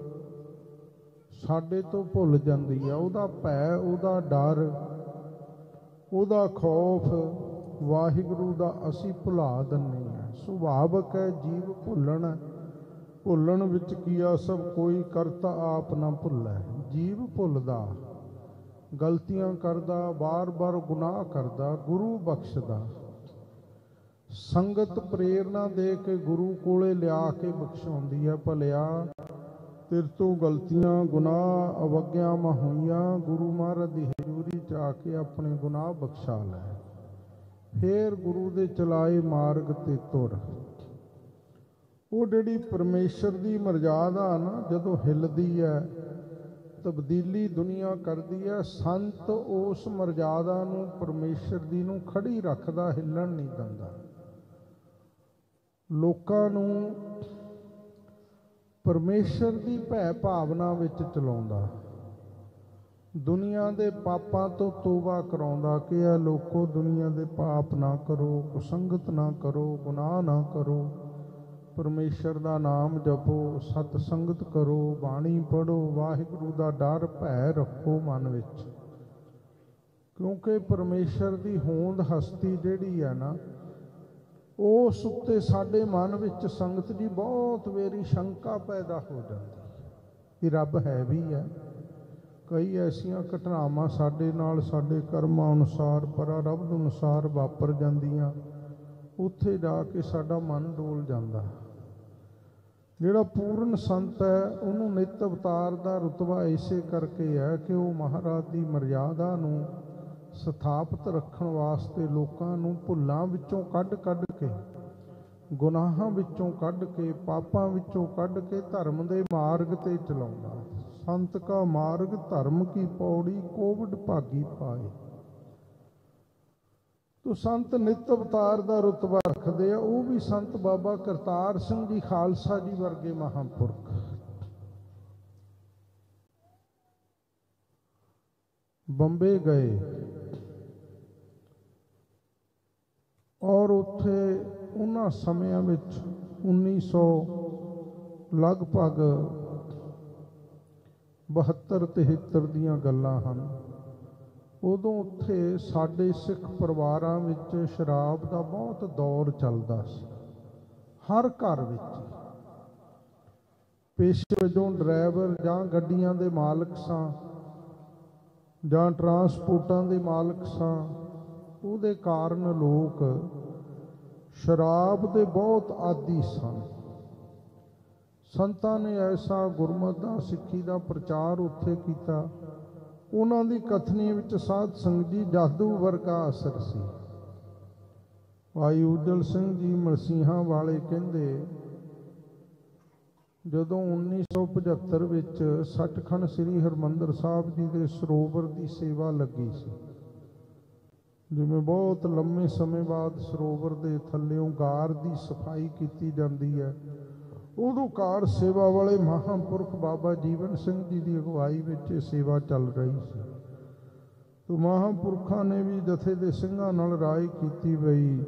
ਸਾਡੇ ਤੋਂ ਭੁੱਲ ਜਾਂਦੀ ਹੈ। ਉਹਦਾ ਭੈ, ਉਹਦਾ ਡਰ, ਉਹਦਾ ਖੌਫ ਵਾਹਿਗੁਰੂ ਦਾ ਅਸੀਂ ਭੁਲਾ ਦਿੰਦੇ ਹਾਂ। ਸੁਭਾਵਕ ਹੈ ਜੀਵ ਭੁੱਲਣ, ਭੁੱਲਣ ਵਿੱਚ ਕੀਆ ਸਭ ਕੋਈ, ਕਰਤਾ ਆਪ ਨਾ ਭੁੱਲੈ। ਜੀਵ ਭੁੱਲਦਾ, ਗਲਤੀਆਂ ਕਰਦਾ, ਬਾਰ-ਬਾਰ ਗੁਨਾਹ ਕਰਦਾ, ਗੁਰੂ ਬਖਸ਼ਦਾ। ਸੰਗਤ ਪ੍ਰੇਰਨਾ ਦੇ ਕੇ ਗੁਰੂ ਕੋਲੇ ਲਿਆ ਕੇ ਬਖਸ਼ਾਉਂਦੀ ਹੈ। ਭਲਿਆ ਤੇਰੇ ਤੋਂ ਗਲਤੀਆਂ, ਗੁਨਾਹ, ਅਵੱਗਿਆਵਾਂ ਹੋਈਆਂ, ਗੁਰੂ ਮਹਾਰਾਜ ਦੀ ਹਜ਼ੂਰੀ 'ਚ ਆ ਕੇ ਆਪਣੇ ਗੁਨਾਹ ਬਖਸ਼ਾ ਲੈ। ਫੇਰ ਗੁਰੂ ਦੇ ਚਲਾਏ ਮਾਰਗ 'ਤੇ ਤੁਰ। ਉਹ ਜਿਹੜੀ ਪਰਮੇਸ਼ਰ ਦੀ ਮਰਜ਼ਾਦਾ ਨਾ ਜਦੋਂ ਹਿੱਲਦੀ ਹੈ, ਤਬਦੀਲੀ ਦੁਨੀਆ ਕਰਦੀ ਹੈ, ਸੰਤ ਉਸ ਮਰਜ਼ਾਦਾ ਨੂੰ, ਪਰਮੇਸ਼ਰ ਦੀ ਨੂੰ ਖੜੀ ਰੱਖਦਾ, ਹਿੱਲਣ ਨਹੀਂ ਦਿੰਦਾ। ਲੋਕਾਂ ਨੂੰ ਪਰਮੇਸ਼ਰ ਦੀ ਭੈ ਭਾਵਨਾ ਵਿੱਚ ਚਲਾਉਂਦਾ, ਦੁਨੀਆ ਦੇ ਪਾਪਾਂ ਤੋਂ ਤੋਬਾ ਕਰਾਉਂਦਾ ਕਿ ਇਹ ਲੋਕੋ ਦੁਨੀਆ ਦੇ ਪਾਪ ਨਾ ਕਰੋ, ਕੁਸੰਗਤ ਨਾ ਕਰੋ, ਗੁਨਾਹ ਨਾ ਕਰੋ, ਪਰਮੇਸ਼ਰ ਦਾ ਨਾਮ ਜਪੋ, ਸਤ ਸੰਗਤ ਕਰੋ, ਬਾਣੀ ਪੜ੍ਹੋ, ਵਾਹਿਗੁਰੂ ਦਾ ਡਰ ਭੈ ਰੱਖੋ ਮਨ ਵਿੱਚ। ਕਿਉਂਕਿ ਪਰਮੇਸ਼ਰ ਦੀ ਹੋਂਦ ਹਸਤੀ ਜਿਹੜੀ ਹੈ ਨਾ, ਉਸ ਉੱਤੇ ਸਾਡੇ ਮਨ ਵਿੱਚ ਸੰਗਤ ਜੀ ਬਹੁਤ ਵੇਰੀ ਸ਼ੰਕਾ ਪੈਦਾ ਹੋ ਜਾਂਦੀ ਕਿ ਰੱਬ ਹੈ ਵੀ ਹੈ। ਕਈ ਐਸੀਆਂ ਘਟਨਾਵਾਂ ਸਾਡੇ ਨਾਲ ਸਾਡੇ ਕਰਮਾਂ ਅਨੁਸਾਰ, ਪਰਾਰਬਧ ਅਨੁਸਾਰ ਵਾਪਰ ਜਾਂਦੀਆਂ, ਉੱਥੇ ਜਾ ਕੇ ਸਾਡਾ ਮਨ ਡੋਲ ਜਾਂਦਾ। ਜਿਹੜਾ ਪੂਰਨ ਸੰਤ ਹੈ ਉਹਨੂੰ ਨਿਤ ਅਵਤਾਰ ਦਾ ਰੁਤਬਾ ਇਸੇ ਕਰਕੇ ਹੈ ਕਿ ਉਹ ਮਹਾਰਾਜ ਦੀ ਮਰਜ਼ਾਦਾ ਨੂੰ ਸਥਾਪਿਤ ਰੱਖਣ ਵਾਸਤੇ ਲੋਕਾਂ ਨੂੰ ਭੁੱਲਾਂ ਵਿੱਚੋਂ ਕੱਢ ਕੱਢ ਕੇ, ਗੁਨਾਹਾਂ ਵਿੱਚੋਂ ਕੱਢ ਕੇ, ਪਾਪਾਂ ਵਿੱਚੋਂ ਕੱਢ ਕੇ ਧਰਮ ਦੇ ਮਾਰਗ 'ਤੇ ਚਲਾਉਂਦਾ। ਸੰਤ ਕਾ ਮਾਰਗ ਧਰਮ ਕੀ ਪੌੜੀ, ਕੋਵਿਡ ਭਾਗੀ ਪਾਏ। ਤੋ ਸੰਤ ਨਿਤ ਅਵਤਾਰ ਦਾ ਰੁਤਬਾ ਰੱਖਦੇ ਆ। ਉਹ ਵੀ ਸੰਤ ਬਾਬਾ ਕਰਤਾਰ ਸਿੰਘ ਜੀ ਖਾਲਸਾ ਜੀ ਵਰਗੇ ਮਹਾਂਪੁਰਖ ਬੰਬੇ ਗਏ ਔਰ ਉੱਥੇ ਉਹਨਾਂ ਸਮਿਆਂ ਵਿੱਚ ਉੱਨੀ ਸੌ ਲਗਭਗ ਬਹੱਤਰ ਤਿਹੱਤਰ ਦੀਆਂ ਗੱਲਾਂ ਹਨ। ਉਦੋਂ ਉੱਥੇ ਸਾਡੇ ਸਿੱਖ ਪਰਿਵਾਰਾਂ ਵਿੱਚ ਸ਼ਰਾਬ ਦਾ ਬਹੁਤ ਦੌਰ ਚੱਲਦਾ ਸੀ। ਹਰ ਘਰ ਵਿੱਚ ਪੇਸ਼ੇ ਵਜੋਂ ਡਰਾਈਵਰ ਜਾਂ ਗੱਡੀਆਂ ਦੇ ਮਾਲਕ ਸਾਂ ਜਾਂ ਟਰਾਂਸਪੋਰਟਾਂ ਦੇ ਮਾਲਕ ਸਾਂ, ਉਹਦੇ ਕਾਰਨ ਲੋਕ ਸ਼ਰਾਬ ਦੇ ਬਹੁਤ ਆਦੀ ਸਨ। ਸੰਤਾਂ ਨੇ ਐਸਾ ਗੁਰਮਤਿ ਦਾ, ਸਿੱਖੀ ਦਾ ਪ੍ਰਚਾਰ ਉੱਥੇ ਕੀਤਾ। ਉਹਨਾਂ ਦੀ ਕਥਨੀ ਵਿੱਚ ਸਾਧ ਸੰਗਤ ਜੀ ਜਾਦੂ ਵਰਗਾ ਅਸਰ ਸੀ। ਭਾਈ ਉਜਲ ਸਿੰਘ ਜੀ ਮਲਸੀਹਾਂ ਵਾਲੇ ਕਹਿੰਦੇ, ਜਦੋਂ ਉੱਨੀ ਸੌ ਪਝੱਤਰ ਵਿੱਚ ਸੱਚਖੰਡ ਸ੍ਰੀ ਹਰਿਮੰਦਰ ਸਾਹਿਬ ਜੀ ਦੇ ਸਰੋਵਰ ਦੀ ਸੇਵਾ ਲੱਗੀ ਸੀ, ਜਿਵੇਂ ਬਹੁਤ ਲੰਮੇ ਸਮੇਂ ਬਾਅਦ ਸਰੋਵਰ ਦੇ ਥੱਲਿਓਂ ਗਾਰ ਦੀ ਸਫਾਈ ਕੀਤੀ ਜਾਂਦੀ ਹੈ, ਉਦੋਂ ਕਾਰ ਸੇਵਾ ਵਾਲੇ ਮਹਾਂਪੁਰਖ ਬਾਬਾ ਜੀਵਨ ਸਿੰਘ ਜੀ ਦੀ ਅਗਵਾਈ ਵਿੱਚ ਇਹ ਸੇਵਾ ਚੱਲ ਰਹੀ ਸੀ। ਤੋ ਮਹਾਂਪੁਰਖਾਂ ਨੇ ਵੀ ਜਥੇ ਦੇ ਸਿੰਘਾਂ ਨਾਲ ਰਾਏ ਕੀਤੀ, ਬਈ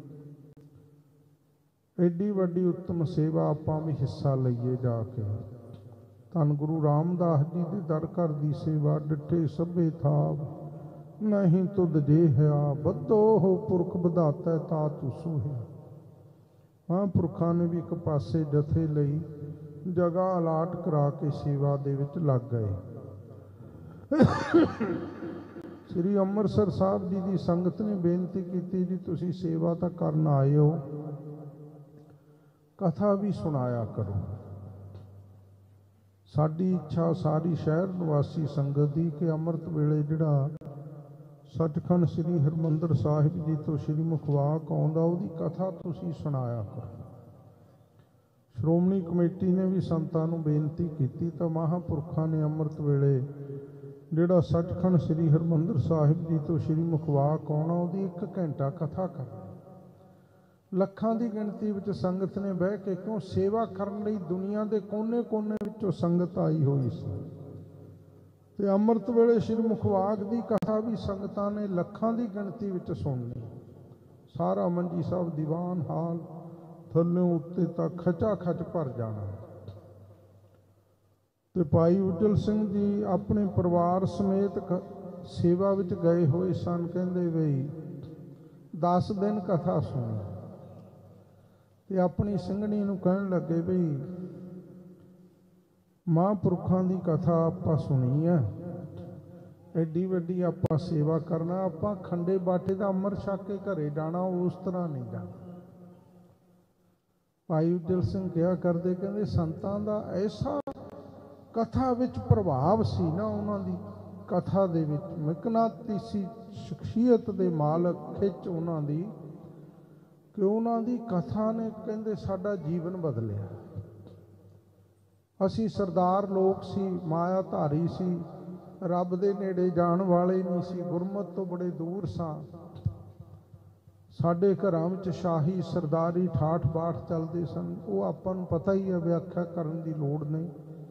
ਐਡੀ ਵੱਡੀ ਉੱਤਮ ਸੇਵਾ ਆਪਾਂ ਵੀ ਹਿੱਸਾ ਲਈਏ ਜਾ ਕੇ। ਧੰਨ ਗੁਰੂ ਰਾਮਦਾਸ ਜੀ ਦੇ ਦਰ ਘਰ ਦੀ ਸੇਵਾ, ਡਿੱਠੇ ਸਭੇ ਥਾਵ ਨਹੀਂ ਤੁਧ ਜੇ ਹੈ, ਬੱਧੋ ਹੋ ਪੁਰਖ ਵਧਾਤਾ ਤਾ ਤੂੰ ਸੋਹਿਆ। ਮਹਾਂਪੁਰਖਾਂ ਨੇ ਵੀ ਇੱਕ ਪਾਸੇ ਜਥੇ ਲਈ ਜਗ੍ਹਾ ਅਲਾਟ ਕਰਾ ਕੇ ਸੇਵਾ ਦੇ ਵਿੱਚ ਲੱਗ ਗਏ। ਸ੍ਰੀ ਅੰਮ੍ਰਿਤਸਰ ਸਾਹਿਬ ਜੀ ਦੀ ਸੰਗਤ ਨੇ ਬੇਨਤੀ ਕੀਤੀ, ਜੀ ਤੁਸੀਂ ਸੇਵਾ ਤਾਂ ਕਰਨ ਆਏ ਹੋ, ਕਥਾ ਵੀ ਸੁਣਾਇਆ ਕਰੋ। ਸਾਡੀ ਇੱਛਾ ਸਾਰੀ ਸ਼ਹਿਰ ਨਿਵਾਸੀ ਸੰਗਤ ਦੀ ਕਿ ਅੰਮ੍ਰਿਤ ਵੇਲੇ ਜਿਹੜਾ ਸੱਚਖੰਡ ਸ੍ਰੀ ਹਰਿਮੰਦਰ ਸਾਹਿਬ ਜੀ ਤੋਂ ਸ੍ਰੀ ਮੁਖਵਾਕ ਆਉਂਦਾ, ਉਹਦੀ ਕਥਾ ਤੁਸੀਂ ਸੁਣਾਇਆ ਕਰੋ। ਸ਼੍ਰੋਮਣੀ ਕਮੇਟੀ ਨੇ ਵੀ ਸੰਤਾਂ ਨੂੰ ਬੇਨਤੀ ਕੀਤੀ ਤਾਂ ਮਹਾਂਪੁਰਖਾਂ ਨੇ ਅੰਮ੍ਰਿਤ ਵੇਲੇ ਜਿਹੜਾ ਸੱਚਖੰਡ ਸ੍ਰੀ ਹਰਿਮੰਦਰ ਸਾਹਿਬ ਜੀ ਤੋਂ ਸ੍ਰੀ ਮੁਖਵਾਕ ਆਉਣਾ, ਉਹਦੀ ਇੱਕ ਘੰਟਾ ਕਥਾ ਕਰਨੀ। ਲੱਖਾਂ ਦੀ ਗਿਣਤੀ ਵਿੱਚ ਸੰਗਤ ਨੇ ਬਹਿ ਕੇ, ਕਿਉਂ ਸੇਵਾ ਕਰਨ ਲਈ ਦੁਨੀਆ ਦੇ ਕੋਨੇ-ਕੋਨੇ ਵਿੱਚੋਂ ਸੰਗਤ ਆਈ ਹੋਈ ਸੀ। ਤੇ ਅੰਮ੍ਰਿਤ ਵੇਲੇ ਸ੍ਰੀ ਮੁਖਵਾਕ ਦੀ ਕਥਾ ਵੀ ਸੰਗਤਾਂ ਨੇ ਲੱਖਾਂ ਦੀ ਗਿਣਤੀ ਵਿੱਚ ਸੁਣਨੀ। ਸਾਰਾ ਮੰਜੀ ਸਾਹਿਬ ਦੀਵਾਨ ਹਾਲ ਥੱਲੋਂ ਉੱਤੇ ਤੱਕ ਖਚਾ ਖਚ ਭਰ ਜਾਣਾ। ਤੇ ਭਾਈ ਉਜਲ ਸਿੰਘ ਜੀ ਆਪਣੇ ਪਰਿਵਾਰ ਸਮੇਤ ਸੇਵਾ ਵਿੱਚ ਗਏ ਹੋਏ ਸਨ। ਕਹਿੰਦੇ ਬਈ ਦਸ ਦਿਨ ਕਥਾ ਸੁਣੀ ਤੇ ਆਪਣੀ ਸਿੰਘਣੀ ਨੂੰ ਕਹਿਣ ਲੱਗੇ ਬਈ ਮਹਾਂਪੁਰਖਾਂ ਦੀ ਕਥਾ ਆਪਾਂ ਸੁਣੀ ਹੈ, ਐਡੀ ਵੱਡੀ ਆਪਾਂ ਸੇਵਾ ਕਰਨਾ, ਆਪਾਂ ਖੰਡੇ ਬਾਟੇ ਦਾ ਅੰਮ੍ਰਿਤ ਛਕ ਕੇ ਘਰੇ ਜਾਣਾ, ਉਸ ਤਰ੍ਹਾਂ ਨਹੀਂ ਜਾਣਾ। ਭਾਈ ਉਜਲ ਸਿੰਘ ਕਿਹਾ ਕਰਦੇ, ਕਹਿੰਦੇ ਸੰਤਾਂ ਦਾ ਐਸਾ ਕਥਾ ਵਿੱਚ ਪ੍ਰਭਾਵ ਸੀ ਨਾ, ਉਹਨਾਂ ਦੀ ਕਥਾ ਦੇ ਵਿੱਚ ਮਕਨਾਤੀਸੀ ਸ਼ਖਸੀਅਤ ਦੇ ਮਾਲਕ ਖਿੱਚ ਉਹਨਾਂ ਦੀ, ਕਿ ਉਹਨਾਂ ਦੀ ਕਥਾ ਨੇ ਕਹਿੰਦੇ ਸਾਡਾ ਜੀਵਨ ਬਦਲਿਆ। ਅਸੀਂ ਸਰਦਾਰ ਲੋਕ ਸੀ, ਮਾਇਆ ਧਾਰੀ ਸੀ, ਰੱਬ ਦੇ ਨੇੜੇ ਜਾਣ ਵਾਲੇ ਨਹੀਂ ਸੀ, ਗੁਰਮਤਿ ਤੋਂ ਬੜੇ ਦੂਰ ਸਾਂ। ਸਾਡੇ ਘਰਾਂ ਵਿੱਚ ਸ਼ਾਹੀ ਸਰਦਾਰੀ ਠਾਠ ਬਾਠ ਚੱਲਦੇ ਸਨ, ਉਹ ਆਪਾਂ ਨੂੰ ਪਤਾ ਹੀ ਹੈ, ਵਿਆਖਿਆ ਕਰਨ ਦੀ ਲੋੜ ਨਹੀਂ।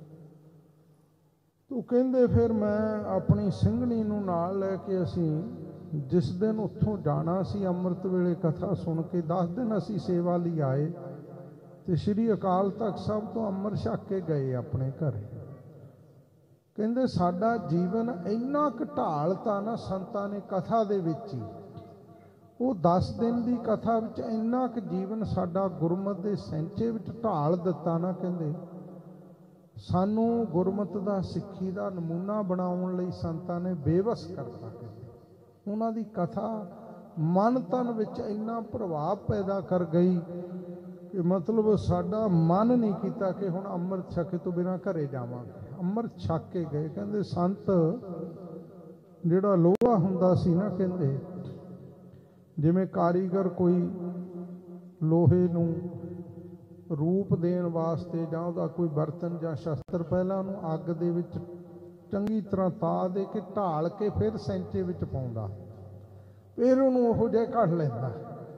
ਤੂੰ ਕਹਿੰਦੇ ਫਿਰ ਮੈਂ ਆਪਣੀ ਸਿੰਘਣੀ ਨੂੰ ਨਾਲ ਲੈ ਕੇ ਅਸੀਂ ਜਿਸ ਦਿਨ ਉੱਥੋਂ ਜਾਣਾ ਸੀ ਅੰਮ੍ਰਿਤ ਵੇਲੇ ਕਥਾ ਸੁਣ ਕੇ, ਦਸ ਦਿਨ ਅਸੀਂ ਸੇਵਾ ਲਈ ਆਏ ਤੇ ਸ਼੍ਰੀ ਅਕਾਲ ਤਖਤ ਸਾਹਿਬ ਤੋਂ ਅੰਮ੍ਰਿਤ ਛਕ ਕੇ ਗਏ ਆਪਣੇ ਘਰੇ। ਕਹਿੰਦੇ ਸਾਡਾ ਜੀਵਨ ਇੰਨਾ ਕੁ ਢਾਲਤਾ ਨਾ ਸੰਤਾਂ ਨੇ ਕਥਾ ਦੇ ਵਿੱਚ ਹੀ, ਉਹ ਦਸ ਦਿਨ ਦੀ ਕਥਾ ਵਿੱਚ ਇੰਨਾ ਕੁ ਜੀਵਨ ਸਾਡਾ ਗੁਰਮਤਿ ਦੇ ਸੈਂਚੇ ਵਿੱਚ ਢਾਲ ਦਿੱਤਾ ਨਾ, ਕਹਿੰਦੇ ਸਾਨੂੰ ਗੁਰਮਤਿ ਦਾ ਸਿੱਖੀ ਦਾ ਨਮੂਨਾ ਬਣਾਉਣ ਲਈ ਸੰਤਾਂ ਨੇ ਬੇਵਸ ਕਰਤਾ। ਕਹਿੰਦੇ ਉਹਨਾਂ ਦੀ ਕਥਾ ਮਨ ਤਨ ਵਿੱਚ ਇੰਨਾ ਪ੍ਰਭਾਵ ਪੈਦਾ ਕਰ ਗਈ ਕਿ ਮਤਲਬ ਸਾਡਾ ਮਨ ਨਹੀਂ ਕੀਤਾ ਕਿ ਹੁਣ ਅੰਮ੍ਰਿਤ ਛਕੇ ਤੋਂ ਬਿਨਾਂ ਘਰੇ ਜਾਵਾਂਗੇ। ਅੰਮ੍ਰਿਤ ਛਕ ਕੇ ਗਏ। ਕਹਿੰਦੇ ਸੰਤ ਜਿਹੜਾ ਲੋਹਾ ਹੁੰਦਾ ਸੀ ਨਾ, ਕਹਿੰਦੇ ਜਿਵੇਂ ਕਾਰੀਗਰ ਕੋਈ ਲੋਹੇ ਨੂੰ ਰੂਪ ਦੇਣ ਵਾਸਤੇ ਜਾਂ ਉਹਦਾ ਕੋਈ ਬਰਤਨ ਜਾਂ ਸ਼ਸਤਰ ਪਹਿਲਾਂ ਉਹਨੂੰ ਅੱਗ ਦੇ ਵਿੱਚ ਚੰਗੀ ਤਰ੍ਹਾਂ ਤਾ ਦੇ ਕੇ ਢਾਲ ਕੇ ਫਿਰ ਸੈਂਚੇ ਵਿੱਚ ਪਾਉਂਦਾ, ਫਿਰ ਉਹਨੂੰ ਉਹੋ ਜਿਹਾ ਕੱਢ ਲੈਂਦਾ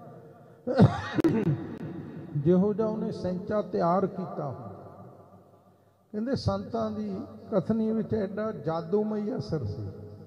ਜਿਹੋ ਜਿਹਾ ਉਹਨੇ ਸੈਂਚਾ ਤਿਆਰ ਕੀਤਾ। ਕਹਿੰਦੇ ਸੰਤਾਂ ਦੀ ਕਥਨੀ ਵਿੱਚ ਐਡਾ ਜਾਦੂਮਈ ਅਸਰ ਸੀ।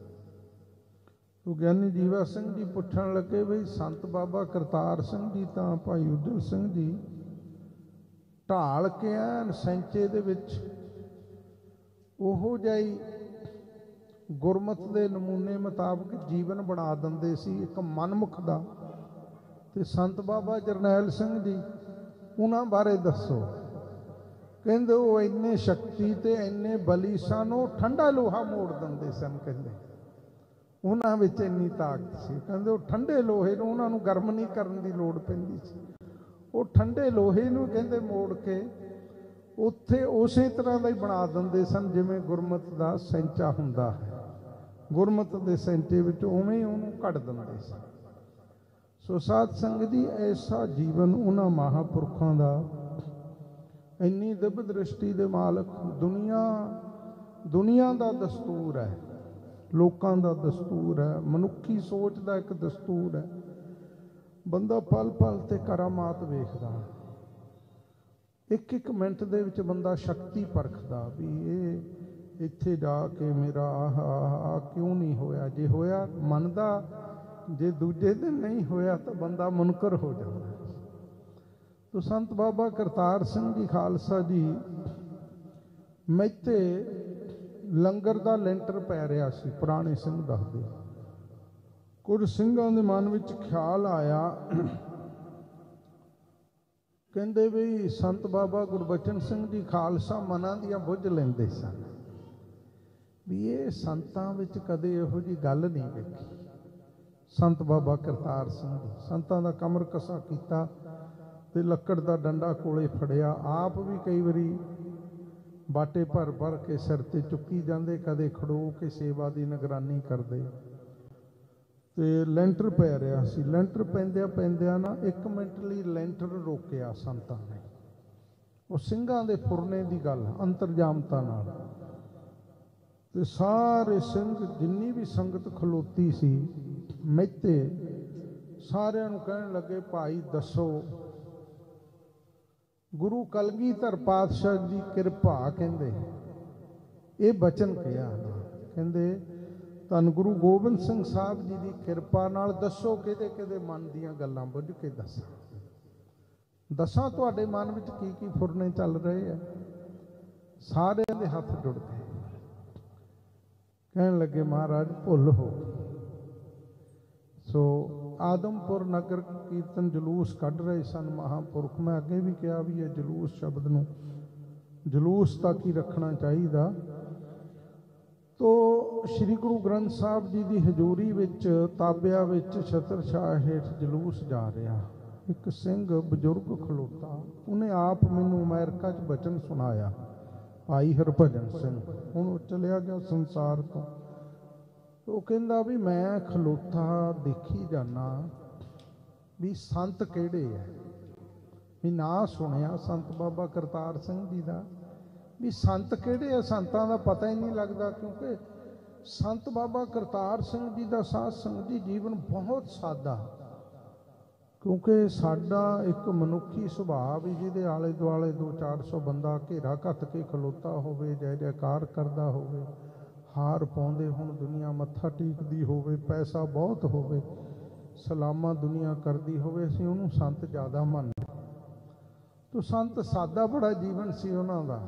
ਉਹ ਗਿਆਨੀ ਜੀਵਾ ਸਿੰਘ ਜੀ ਪੁੱਛਣ ਲੱਗੇ ਬਈ ਸੰਤ ਬਾਬਾ ਕਰਤਾਰ ਸਿੰਘ ਜੀ ਤਾਂ ਭਾਈ ਉਜਲ ਸਿੰਘ ਜੀ ਢਾਲ ਕੇ ਐਨ ਸੈਂਚੇ ਦੇ ਵਿੱਚ ਉਹੋ ਜਿਹੀ ਗੁਰਮਤਿ ਦੇ ਨਮੂਨੇ ਮੁਤਾਬਕ ਜੀਵਨ ਬਣਾ ਦਿੰਦੇ ਸੀ ਇੱਕ ਮਨਮੁਖ ਦਾ। ਤੇ ਸੰਤ ਬਾਬਾ ਜਰਨੈਲ ਸਿੰਘ ਜੀ ਉਹਨਾਂ ਬਾਰੇ ਦੱਸੋ। ਕਹਿੰਦੇ ਉਹ ਇੰਨੇ ਸ਼ਕਤੀ ਤੇ ਇੰਨੇ ਬਲੀ ਸਨ, ਉਹ ਠੰਡਾ ਲੋਹਾ ਮੋੜ ਦਿੰਦੇ ਸਨ। ਕਹਿੰਦੇ ਉਹਨਾਂ ਵਿੱਚ ਇੰਨੀ ਤਾਕਤ ਸੀ। ਕਹਿੰਦੇ ਉਹ ਠੰਡੇ ਲੋਹੇ ਨੂੰ ਉਹਨਾਂ ਨੂੰ ਗਰਮ ਨਹੀਂ ਕਰਨ ਦੀ ਲੋੜ ਪੈਂਦੀ ਸੀ, ਉਹ ਠੰਡੇ ਲੋਹੇ ਨੂੰ ਕਹਿੰਦੇ ਮੋੜ ਕੇ ਉੱਥੇ ਉਸੇ ਤਰ੍ਹਾਂ ਦਾ ਹੀ ਬਣਾ ਦਿੰਦੇ ਸਨ ਜਿਵੇਂ ਗੁਰਮਤਿ ਦਾ ਸੈਂਚਾ ਹੁੰਦਾ ਹੈ। ਗੁਰਮਤਿ ਦੇ ਸੈਂਚੇ ਵਿੱਚ ਉਵੇਂ ਹੀ ਉਹਨੂੰ ਕੱਢ ਦਿੰਦੇ ਸਨ। ਸੋ ਸਾਧ ਸੰਗਤ ਦੀ ਐਸਾ ਜੀਵਨ ਉਹਨਾਂ ਮਹਾਂਪੁਰਖਾਂ ਦਾ, ਇੰਨੀ ਦਿਵ ਦ੍ਰਿਸ਼ਟੀ ਦੇ ਮਾਲਕ। ਦੁਨੀਆ ਦੁਨੀਆ ਦਾ ਦਸਤੂਰ ਹੈ, ਲੋਕਾਂ ਦਾ ਦਸਤੂਰ ਹੈ, ਮਨੁੱਖੀ ਸੋਚ ਦਾ ਇੱਕ ਦਸਤੂਰ ਹੈ। ਬੰਦਾ ਪਲ ਪਲ ਤੇ ਕਰਾਮਾਤ ਵੇਖਦਾ, ਇੱਕ ਇੱਕ ਮਿੰਟ ਦੇ ਵਿੱਚ ਬੰਦਾ ਸ਼ਕਤੀ ਪਰਖਦਾ ਵੀ ਇਹ ਇੱਥੇ ਜਾ ਕੇ ਮੇਰਾ ਆਹ ਆਹ ਕਿਉਂ ਨਹੀਂ ਹੋਇਆ। ਜੇ ਹੋਇਆ ਮੰਨਦਾ, ਜੇ ਦੂਜੇ ਦਿਨ ਨਹੀਂ ਹੋਇਆ ਤਾਂ ਬੰਦਾ ਮੁਨਕਰ ਹੋ ਜਾਂਦਾ। ਤੋ ਸੰਤ ਬਾਬਾ ਕਰਤਾਰ ਸਿੰਘ ਜੀ ਖਾਲਸਾ ਜੀ ਮੈਥੇ ਲੰਗਰ ਦਾ ਲੈਂਟਰ ਪੈ ਰਿਹਾ ਸੀ। ਪੁਰਾਣੇ ਸਿੰਘ ਦੱਸਦੇ ਕੁਝ ਸਿੰਘਾਂ ਦੇ ਮਨ ਵਿੱਚ ਖਿਆਲ ਆਇਆ, ਕਹਿੰਦੇ ਵੀ ਸੰਤ ਬਾਬਾ ਗੁਰਬਚਨ ਸਿੰਘ ਜੀ ਖਾਲਸਾ ਮਨਾਂ ਦੀਆਂ ਬੁੱਝ ਲੈਂਦੇ ਸਨ ਵੀ ਇਹ ਸੰਤਾਂ ਵਿੱਚ ਕਦੇ ਇਹੋ ਜਿਹੀ ਗੱਲ ਨਹੀਂ ਵੇਖੀ। ਸੰਤ ਬਾਬਾ ਕਰਤਾਰ ਸਿੰਘ ਜੀ ਸੰਤਾਂ ਦਾ ਕਮਰ ਕਸਾ ਕੀਤਾ ਤੇ ਲੱਕੜ ਦਾ ਡੰਡਾ ਕੋਲੇ ਫੜਿਆ, ਆਪ ਵੀ ਕਈ ਵਾਰੀ ਬਾਟੇ ਭਰ ਭਰ ਕੇ ਸਿਰ ਤੇ ਚੁੱਕੀ ਜਾਂਦੇ, ਕਦੇ ਖੜੋ ਕੇ ਸੇਵਾ ਦੀ ਨਿਗਰਾਨੀ ਕਰਦੇ। ਤੇ ਲੈਂਟਰ ਪੈ ਰਿਹਾ ਸੀ। ਲੈਂਟਰ ਪੈਂਦਿਆਂ ਪੈਂਦਿਆਂ ਨਾ ਇੱਕ ਮਿੰਟ ਲਈ ਲੈਂਟਰ ਰੋਕਿਆ ਸੰਤਾਂ ਨੇ। ਉਹ ਸਿੰਘਾਂ ਦੇ ਫੁਰਨੇ ਦੀ ਗੱਲ ਅੰਤਰਜਾਮਤਾ ਨਾਲ। ਤੇ ਸਾਰੇ ਸਿੰਘ ਜਿੰਨੀ ਵੀ ਸੰਗਤ ਖਲੋਤੀ ਸੀ ਮੈਤੇ, ਸਾਰਿਆਂ ਨੂੰ ਕਹਿਣ ਲੱਗੇ ਭਾਈ ਦੱਸੋ ਗੁਰੂ ਕਲਗੀਧਰ ਪਾਤਸ਼ਾਹ ਦੀ ਕਿਰਪਾ, ਕਹਿੰਦੇ ਇਹ ਬਚਨ ਕਿਹਾ, ਕਹਿੰਦੇ ਧੰਨ ਗੁਰੂ ਗੋਬਿੰਦ ਸਿੰਘ ਸਾਹਿਬ ਜੀ ਦੀ ਕਿਰਪਾ ਨਾਲ ਦੱਸੋ ਕਿਹਦੇ ਕਿਹਦੇ ਮਨ ਦੀਆਂ ਗੱਲਾਂ ਬੁੱਝ ਕੇ ਦੱਸਾਂ ਦੱਸਾਂ ਤੁਹਾਡੇ ਮਨ ਵਿੱਚ ਕੀ ਕੀ ਫੁਰਨੇ ਚੱਲ ਰਹੇ ਆ। ਸਾਰਿਆਂ ਦੇ ਹੱਥ ਜੁੜ ਗਏ, ਕਹਿਣ ਲੱਗੇ ਮਹਾਰਾਜ ਭੁੱਲ ਹੋ ਗਈ। ਸੋ ਆਦਮਪੁਰ ਨਗਰ ਕੀਰਤਨ ਜਲੂਸ ਕੱਢ ਰਹੇ ਸਨ ਮਹਾਂਪੁਰਖ। ਮੈਂ ਅੱਗੇ ਵੀ ਕਿਹਾ ਵੀ ਇਹ ਜਲੂਸ ਸ਼ਬਦ ਨੂੰ ਜਲੂਸ ਤੱਕ ਹੀ ਰੱਖਣਾ ਚਾਹੀਦਾ। ਤੋ ਸ਼੍ਰੀ ਗੁਰੂ ਗ੍ਰੰਥ ਸਾਹਿਬ ਜੀ ਦੀ ਹਜ਼ੂਰੀ ਵਿੱਚ ਤਾਬਿਆਂ ਵਿੱਚ ਛਤਰ ਛਾਇਆ ਹੇਠ ਜਲੂਸ ਜਾ ਰਿਹਾ। ਇੱਕ ਸਿੰਘ ਬਜ਼ੁਰਗ ਖਲੋਤਾ, ਉਹਨੇ ਆਪ ਮੈਨੂੰ ਅਮਰੀਕਾ 'ਚ ਬਚਨ ਸੁਣਾਇਆ, ਭਾਈ ਹਰਭਜਨ ਸਿੰਘ। ਹੁਣ ਉਹ ਚਲਿਆ ਗਿਆ ਸੰਸਾਰ ਤੋਂ। ਉਹ ਕਹਿੰਦਾ ਵੀ ਮੈਂ ਖਲੋਤਾ ਦੇਖੀ ਜਾਣਾ ਵੀ ਸੰਤ ਕਿਹੜੇ ਹੈ। ਵੀ ਨਾਂ ਸੁਣਿਆ ਸੰਤ ਬਾਬਾ ਕਰਤਾਰ ਸਿੰਘ ਜੀ ਦਾ, ਵੀ ਸੰਤ ਕਿਹੜੇ ਆ, ਸੰਤਾਂ ਦਾ ਪਤਾ ਹੀ ਨਹੀਂ ਲੱਗਦਾ। ਕਿਉਂਕਿ ਸੰਤ ਬਾਬਾ ਕਰਤਾਰ ਸਿੰਘ ਜੀ ਦਾ ਸਾਧ ਸੰਗਤ ਜੀ ਜੀਵਨ ਬਹੁਤ ਸਾਦਾ। ਕਿਉਂਕਿ ਸਾਡਾ ਇੱਕ ਮਨੁੱਖੀ ਸੁਭਾਅ ਵੀ ਜਿਹਦੇ ਆਲੇ ਦੁਆਲੇ ਦੋ ਚਾਰ ਸੌ ਬੰਦਾ ਘੇਰਾ ਘੱਤ ਕੇ ਖਲੋਤਾ ਹੋਵੇ, ਜੈ ਜੈਕਾਰ ਕਰਦਾ ਹੋਵੇ, ਹਾਰ ਪਾਉਂਦੇ ਹੁਣ ਦੁਨੀਆ ਮੱਥਾ ਟੇਕਦੀ ਹੋਵੇ, ਪੈਸਾ ਬਹੁਤ ਹੋਵੇ, ਸਲਾਮਾਂ ਦੁਨੀਆ ਕਰਦੀ ਹੋਵੇ, ਅਸੀਂ ਉਹਨੂੰ ਸੰਤ ਜ਼ਿਆਦਾ ਮੰਨਦੇ। ਤੋ ਸੰਤ ਸਾਦਾ ਬੜਾ ਜੀਵਨ ਸੀ ਉਹਨਾਂ ਦਾ।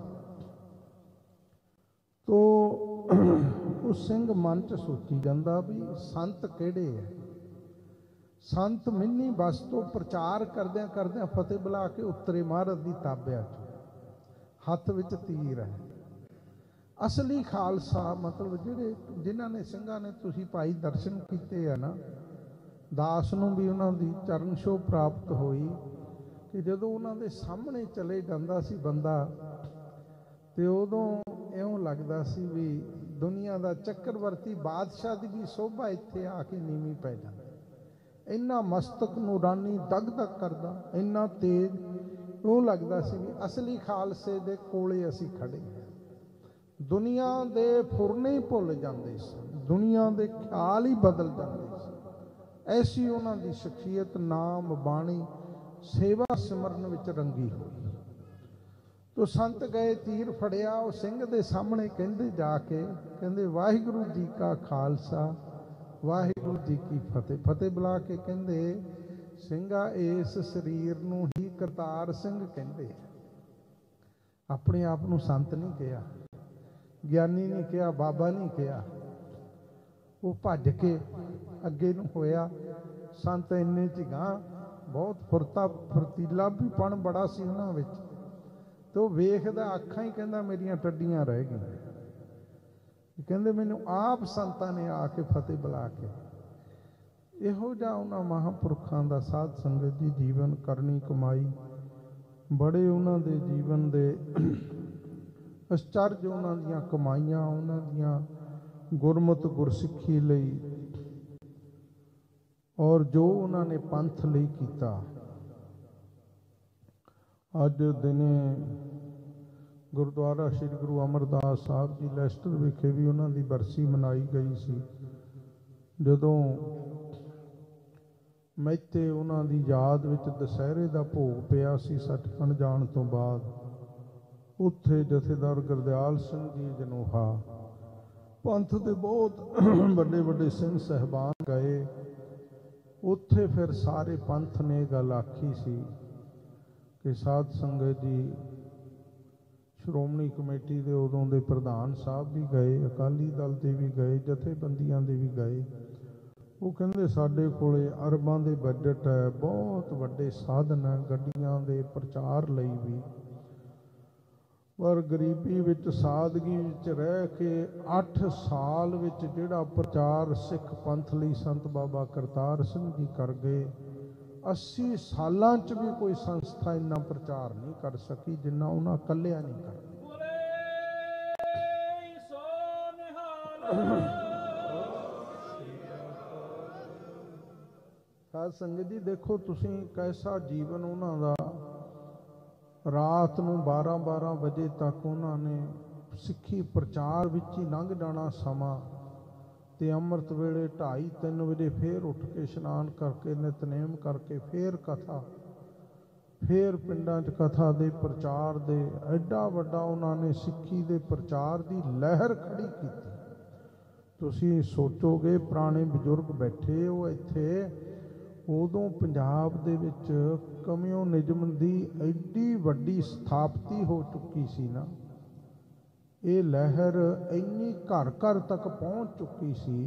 ਤੋ ਉਸ ਸਿੰਘ ਮਨ 'ਚ ਸੋਚੀ ਜਾਂਦਾ ਵੀ ਸੰਤ ਕਿਹੜੇ ਹੈ। ਸੰਤ ਮਿੰਨੀ ਬਸ ਤੋਂ ਪ੍ਰਚਾਰ ਕਰਦਿਆਂ ਕਰਦਿਆਂ ਫਤਿਹ ਬੁਲਾ ਕੇ ਉਤਰੇ ਮਹਾਰਾਜ ਦੀ ਤਾਬਿਆਂ 'ਚ, ਹੱਥ ਵਿੱਚ ਤੀਰ ਹੈ। ਅਸਲੀ ਖਾਲਸਾ ਮਤਲਬ ਜਿਹੜੇ ਜਿਨ੍ਹਾਂ ਨੇ ਸਿੰਘਾਂ ਨੇ ਤੁਸੀਂ ਭਾਈ ਦਰਸ਼ਨ ਕੀਤੇ ਆ ਨਾ, ਦਾਸ ਨੂੰ ਵੀ ਉਹਨਾਂ ਦੀ ਚਰਨ ਛੋਹ ਪ੍ਰਾਪਤ ਹੋਈ ਕਿ ਜਦੋਂ ਉਹਨਾਂ ਦੇ ਸਾਹਮਣੇ ਚਲੇ ਜਾਂਦਾ ਸੀ ਬੰਦਾ ਤੇ ਉਦੋਂ ਇਉਂ ਲੱਗਦਾ ਸੀ ਵੀ ਦੁਨੀਆ ਦਾ ਚੱਕਰਵਰਤੀ ਬਾਦਸ਼ਾਹ ਦੀ ਵੀ ਸੋਭਾ ਇੱਥੇ ਆ ਕੇ ਨੀਵੀਂ ਪੈ ਜਾਂਦੀ। ਇੰਨਾ ਮਸਤਕ ਨੂਰਾਨੀ ਦਗ ਦਗ ਕਰਦਾ, ਇੰਨਾ ਤੇਜ਼, ਉਹ ਲੱਗਦਾ ਸੀ ਵੀ ਅਸਲੀ ਖਾਲਸੇ ਦੇ ਕੋਲੇ ਅਸੀਂ ਖੜੇ ਹਾਂ। ਦੁਨੀਆ ਦੇ ਫੁਰਨੇ ਹੀ ਭੁੱਲ ਜਾਂਦੇ ਸੀ, ਦੁਨੀਆ ਦੇ ਖਿਆਲ ਹੀ ਬਦਲ ਜਾਂਦੇ ਸੀ। ਐਸੀ ਉਹਨਾਂ ਦੀ ਸ਼ਖਸੀਅਤ, ਨਾਮ ਬਾਣੀ ਸੇਵਾ ਸਿਮਰਨ ਵਿੱਚ ਰੰਗੀ ਹੋਈ। ਤੋ ਸੰਤ ਗਏ, ਤੀਰ ਫੜਿਆ, ਉਹ ਸਿੰਘ ਦੇ ਸਾਹਮਣੇ ਕਹਿੰਦੇ ਜਾ ਕੇ, ਕਹਿੰਦੇ ਵਾਹਿਗੁਰੂ ਜੀ ਕਾ ਖਾਲਸਾ ਵਾਹਿਗੁਰੂ ਜੀ ਕੀ ਫਤਿਹ। ਫਤਿਹ ਬੁਲਾ ਕੇ ਕਹਿੰਦੇ ਸਿੰਘਾ ਇਸ ਸਰੀਰ ਨੂੰ ਹੀ ਕਰਤਾਰ ਸਿੰਘ ਕਹਿੰਦੇ। ਆਪਣੇ ਆਪ ਨੂੰ ਸੰਤ ਨਹੀਂ ਕਿਹਾ, ਗਿਆਨੀ ਨਹੀਂ ਕਿਹਾ, ਬਾਬਾ ਨਹੀਂ ਕਿਹਾ। ਉਹ ਭੱਜ ਕੇ ਅੱਗੇ ਨੂੰ ਹੋਇਆ। ਸੰਤ ਇੰਨੇ 'ਚ ਗਾਂ ਬਹੁਤ ਫੁਰਤਾ ਫੁਰਤੀਲਾ ਵੀ ਪਣ ਬੜਾ ਸੀ ਉਹਨਾਂ ਵਿੱਚ। ਤੇ ਉਹ ਵੇਖਦਾ, ਅੱਖਾਂ ਹੀ ਕਹਿੰਦਾ ਮੇਰੀਆਂ ਟੱਡੀਆਂ ਰਹਿ ਗਈਆਂ। ਕਹਿੰਦੇ ਮੈਨੂੰ ਆਪ ਸੰਤਾਂ ਨੇ ਆ ਕੇ ਫਤਿਹ ਬੁਲਾ ਕੇ। ਇਹੋ ਜਿਹਾ ਉਹਨਾਂ ਮਹਾਂਪੁਰਖਾਂ ਦਾ ਸਾਧ ਸੰਗਤ ਜੀ ਜੀਵਨ ਕਰਨੀ ਕਮਾਈ। ਬੜੇ ਉਹਨਾਂ ਦੇ ਜੀਵਨ ਦੇ ਅਚਰਜ ਉਹਨਾਂ ਦੀਆਂ ਕਮਾਈਆਂ, ਉਹਨਾਂ ਦੀਆਂ ਗੁਰਮਤਿ ਗੁਰਸਿੱਖੀ ਲਈ ਔਰ ਜੋ ਉਹਨਾਂ ਨੇ ਪੰਥ ਲਈ ਕੀਤਾ। ਅੱਜ ਦਿਨੇ ਗੁਰਦੁਆਰਾ ਸ੍ਰੀ ਗੁਰੂ ਅਮਰਦਾਸ ਸਾਹਿਬ ਜੀ ਲੈਸਟਰ ਵਿਖੇ ਵੀ ਉਹਨਾਂ ਦੀ ਬਰਸੀ ਮਨਾਈ ਗਈ ਸੀ। ਜਦੋਂ ਮੈਥੇ ਉਹਨਾਂ ਦੀ ਯਾਦ ਵਿੱਚ ਦੁਸਹਿਰੇ ਦਾ ਭੋਗ ਪਿਆ ਸੀ ਸੱਚਖੰਡ ਜਾਣ ਤੋਂ ਬਾਅਦ, ਉੱਥੇ ਜਥੇਦਾਰ ਗੁਰਦਿਆਲ ਸਿੰਘ ਜੀ ਜਨੋਹਾ, ਪੰਥ ਦੇ ਬਹੁਤ ਵੱਡੇ ਵੱਡੇ ਸਿੰਘ ਸਾਹਿਬਾਨ ਗਏ। ਉੱਥੇ ਫਿਰ ਸਾਰੇ ਪੰਥ ਨੇ ਇਹ ਗੱਲ ਆਖੀ ਸੀ ਕਿ ਸਾਧ ਸੰਗਤ ਜੀ, ਸ਼੍ਰੋਮਣੀ ਕਮੇਟੀ ਦੇ ਉਦੋਂ ਦੇ ਪ੍ਰਧਾਨ ਸਾਹਿਬ ਵੀ ਗਏ, ਅਕਾਲੀ ਦਲ ਦੇ ਵੀ ਗਏ, ਜਥੇਬੰਦੀਆਂ ਦੇ ਵੀ ਗਏ। ਉਹ ਕਹਿੰਦੇ ਸਾਡੇ ਕੋਲੇ ਅਰਬਾਂ ਦੇ ਬਜਟ ਹੈ, ਬਹੁਤ ਵੱਡੇ ਸਾਧਨ ਹੈ ਗੱਡੀਆਂ ਦੇ ਪ੍ਰਚਾਰ ਲਈ ਵੀ, ਪਰ ਗਰੀਬੀ ਵਿੱਚ ਸਾਦਗੀ ਵਿੱਚ ਰਹਿ ਕੇ ਅੱਠ ਸਾਲ ਵਿੱਚ ਜਿਹੜਾ ਪ੍ਰਚਾਰ ਸਿੱਖ ਪੰਥ ਲਈ ਸੰਤ ਬਾਬਾ ਕਰਤਾਰ ਸਿੰਘ ਜੀ ਕਰ ਗਏ, ਅੱਸੀ ਸਾਲਾਂ 'ਚ ਵੀ ਕੋਈ ਸੰਸਥਾ ਇੰਨਾ ਪ੍ਰਚਾਰ ਨਹੀਂ ਕਰ ਸਕੀ ਜਿੰਨਾ ਉਹਨਾਂ ਇਕੱਲਿਆਂ ਨਹੀਂ ਕਰ। ਸਾਧ ਸੰਗਤ ਜੀ ਦੇਖੋ ਤੁਸੀਂ ਕੈਸਾ ਜੀਵਨ ਉਹਨਾਂ ਦਾ। ਰਾਤ ਨੂੰ ਬਾਰਾਂ ਬਾਰਾਂ ਵਜੇ ਤੱਕ ਉਹਨਾਂ ਨੇ ਸਿੱਖੀ ਪ੍ਰਚਾਰ ਵਿੱਚ ਹੀ ਲੰਘ ਜਾਣਾ ਸਮਾਂ, ਤੇ ਅੰਮ੍ਰਿਤ ਵੇਲੇ ਢਾਈ ਤਿੰਨ ਵਜੇ ਫੇਰ ਉੱਠ ਕੇ ਇਸ਼ਨਾਨ ਕਰਕੇ ਨਿਤਨੇਮ ਕਰਕੇ ਫੇਰ ਕਥਾ, ਫੇਰ ਪਿੰਡਾਂ 'ਚ ਕਥਾ ਦੇ ਪ੍ਰਚਾਰ ਦੇ। ਐਡਾ ਵੱਡਾ ਉਹਨਾਂ ਨੇ ਸਿੱਖੀ ਦੇ ਪ੍ਰਚਾਰ ਦੀ ਲਹਿਰ ਖੜੀ ਕੀਤੀ। ਤੁਸੀਂ ਸੋਚੋਗੇ ਪੁਰਾਣੇ ਬਜ਼ੁਰਗ ਬੈਠੇ ਉਹ ਇੱਥੇ, ਉਦੋਂ ਪੰਜਾਬ ਦੇ ਵਿੱਚ ਕਮਿਊਨਿਜ਼ਮ ਦੀ ਐਡੀ ਵੱਡੀ ਸਥਾਪਤੀ ਹੋ ਚੁੱਕੀ ਸੀ ਨਾ, ਇਹ ਲਹਿਰ ਇੰਨੀ ਘਰ ਘਰ ਤੱਕ ਪਹੁੰਚ ਚੁੱਕੀ ਸੀ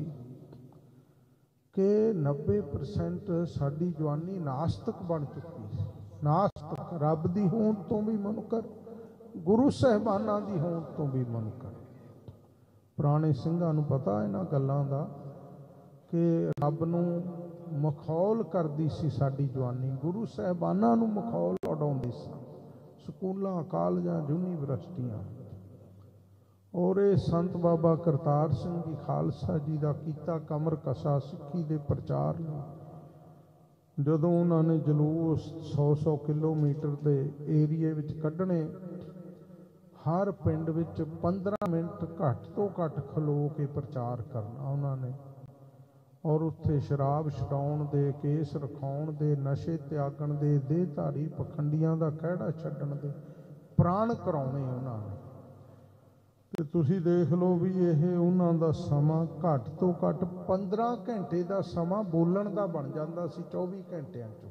ਕਿ ਨੱਬੇ ਪਰਸੈਂਟ ਸਾਡੀ ਜਵਾਨੀ ਨਾਸਤਕ ਬਣ ਚੁੱਕੀ ਸੀ। ਨਾਸਤਕ, ਰੱਬ ਦੀ ਹੋਂਦ ਤੋਂ ਵੀ ਮੁਨਕਰ, ਗੁਰੂ ਸਾਹਿਬਾਨਾਂ ਦੀ ਹੋਂਦ ਤੋਂ ਵੀ ਮੁਨਕਰ। ਪੁਰਾਣੇ ਸਿੰਘਾਂ ਨੂੰ ਪਤਾ ਇਹਨਾਂ ਗੱਲਾਂ ਦਾ ਕਿ ਰੱਬ ਨੂੰ ਮਖੌਲ ਕਰਦੀ ਸੀ ਸਾਡੀ ਜਵਾਨੀ, ਗੁਰੂ ਸਾਹਿਬਾਨਾਂ ਨੂੰ ਮਖੌਲ ਉਡਾਉਂਦੀ ਸੀ ਸਕੂਲਾਂ, ਕਾਲਜਾਂ, ਯੂਨੀਵਰਸਿਟੀਆਂ। ਔਰ ਇਹ ਸੰਤ ਬਾਬਾ ਕਰਤਾਰ ਸਿੰਘ ਜੀ ਖਾਲਸਾ ਜੀ ਦਾ ਕੀਤਾ ਕਮਰ ਕਸਾ ਸਿੱਖੀ ਦੇ ਪ੍ਰਚਾਰ ਨੂੰ, ਜਦੋਂ ਉਹਨਾਂ ਨੇ ਜਲੂਸ ਸੌ ਸੌ ਕਿਲੋਮੀਟਰ ਦੇ ਏਰੀਏ ਵਿੱਚ ਕੱਢਣੇ, ਹਰ ਪਿੰਡ ਵਿੱਚ ਪੰਦਰਾਂ ਮਿੰਟ ਘੱਟ ਤੋਂ ਘੱਟ ਖਲੋ ਕੇ ਪ੍ਰਚਾਰ ਕਰਨਾ ਉਹਨਾਂ ਨੇ। ਔਰ ਉੱਥੇ ਸ਼ਰਾਬ ਛਡਾਉਣ ਦੇ, ਕੇਸ ਰਖਾਉਣ ਦੇ, ਨਸ਼ੇ ਤਿਆਗਣ ਦੇ, ਦੇਹਧਾਰੀ ਪਖੰਡੀਆਂ ਦਾ ਖਹਿੜਾ ਛੱਡਣ ਦੇ ਪ੍ਰਾਣ ਕਰਾਉਣੇ ਉਹਨਾਂ ਨੇ। ਤੇ ਤੁਸੀਂ ਦੇਖ ਲਓ ਵੀ ਇਹ ਉਹਨਾਂ ਦਾ ਸਮਾਂ ਘੱਟ ਤੋਂ ਘੱਟ ਪੰਦਰਾਂ ਘੰਟੇ ਦਾ ਸਮਾਂ ਬੋਲਣ ਦਾ ਬਣ ਜਾਂਦਾ ਸੀ ਚੌਵੀ ਘੰਟਿਆਂ 'ਚੋਂ।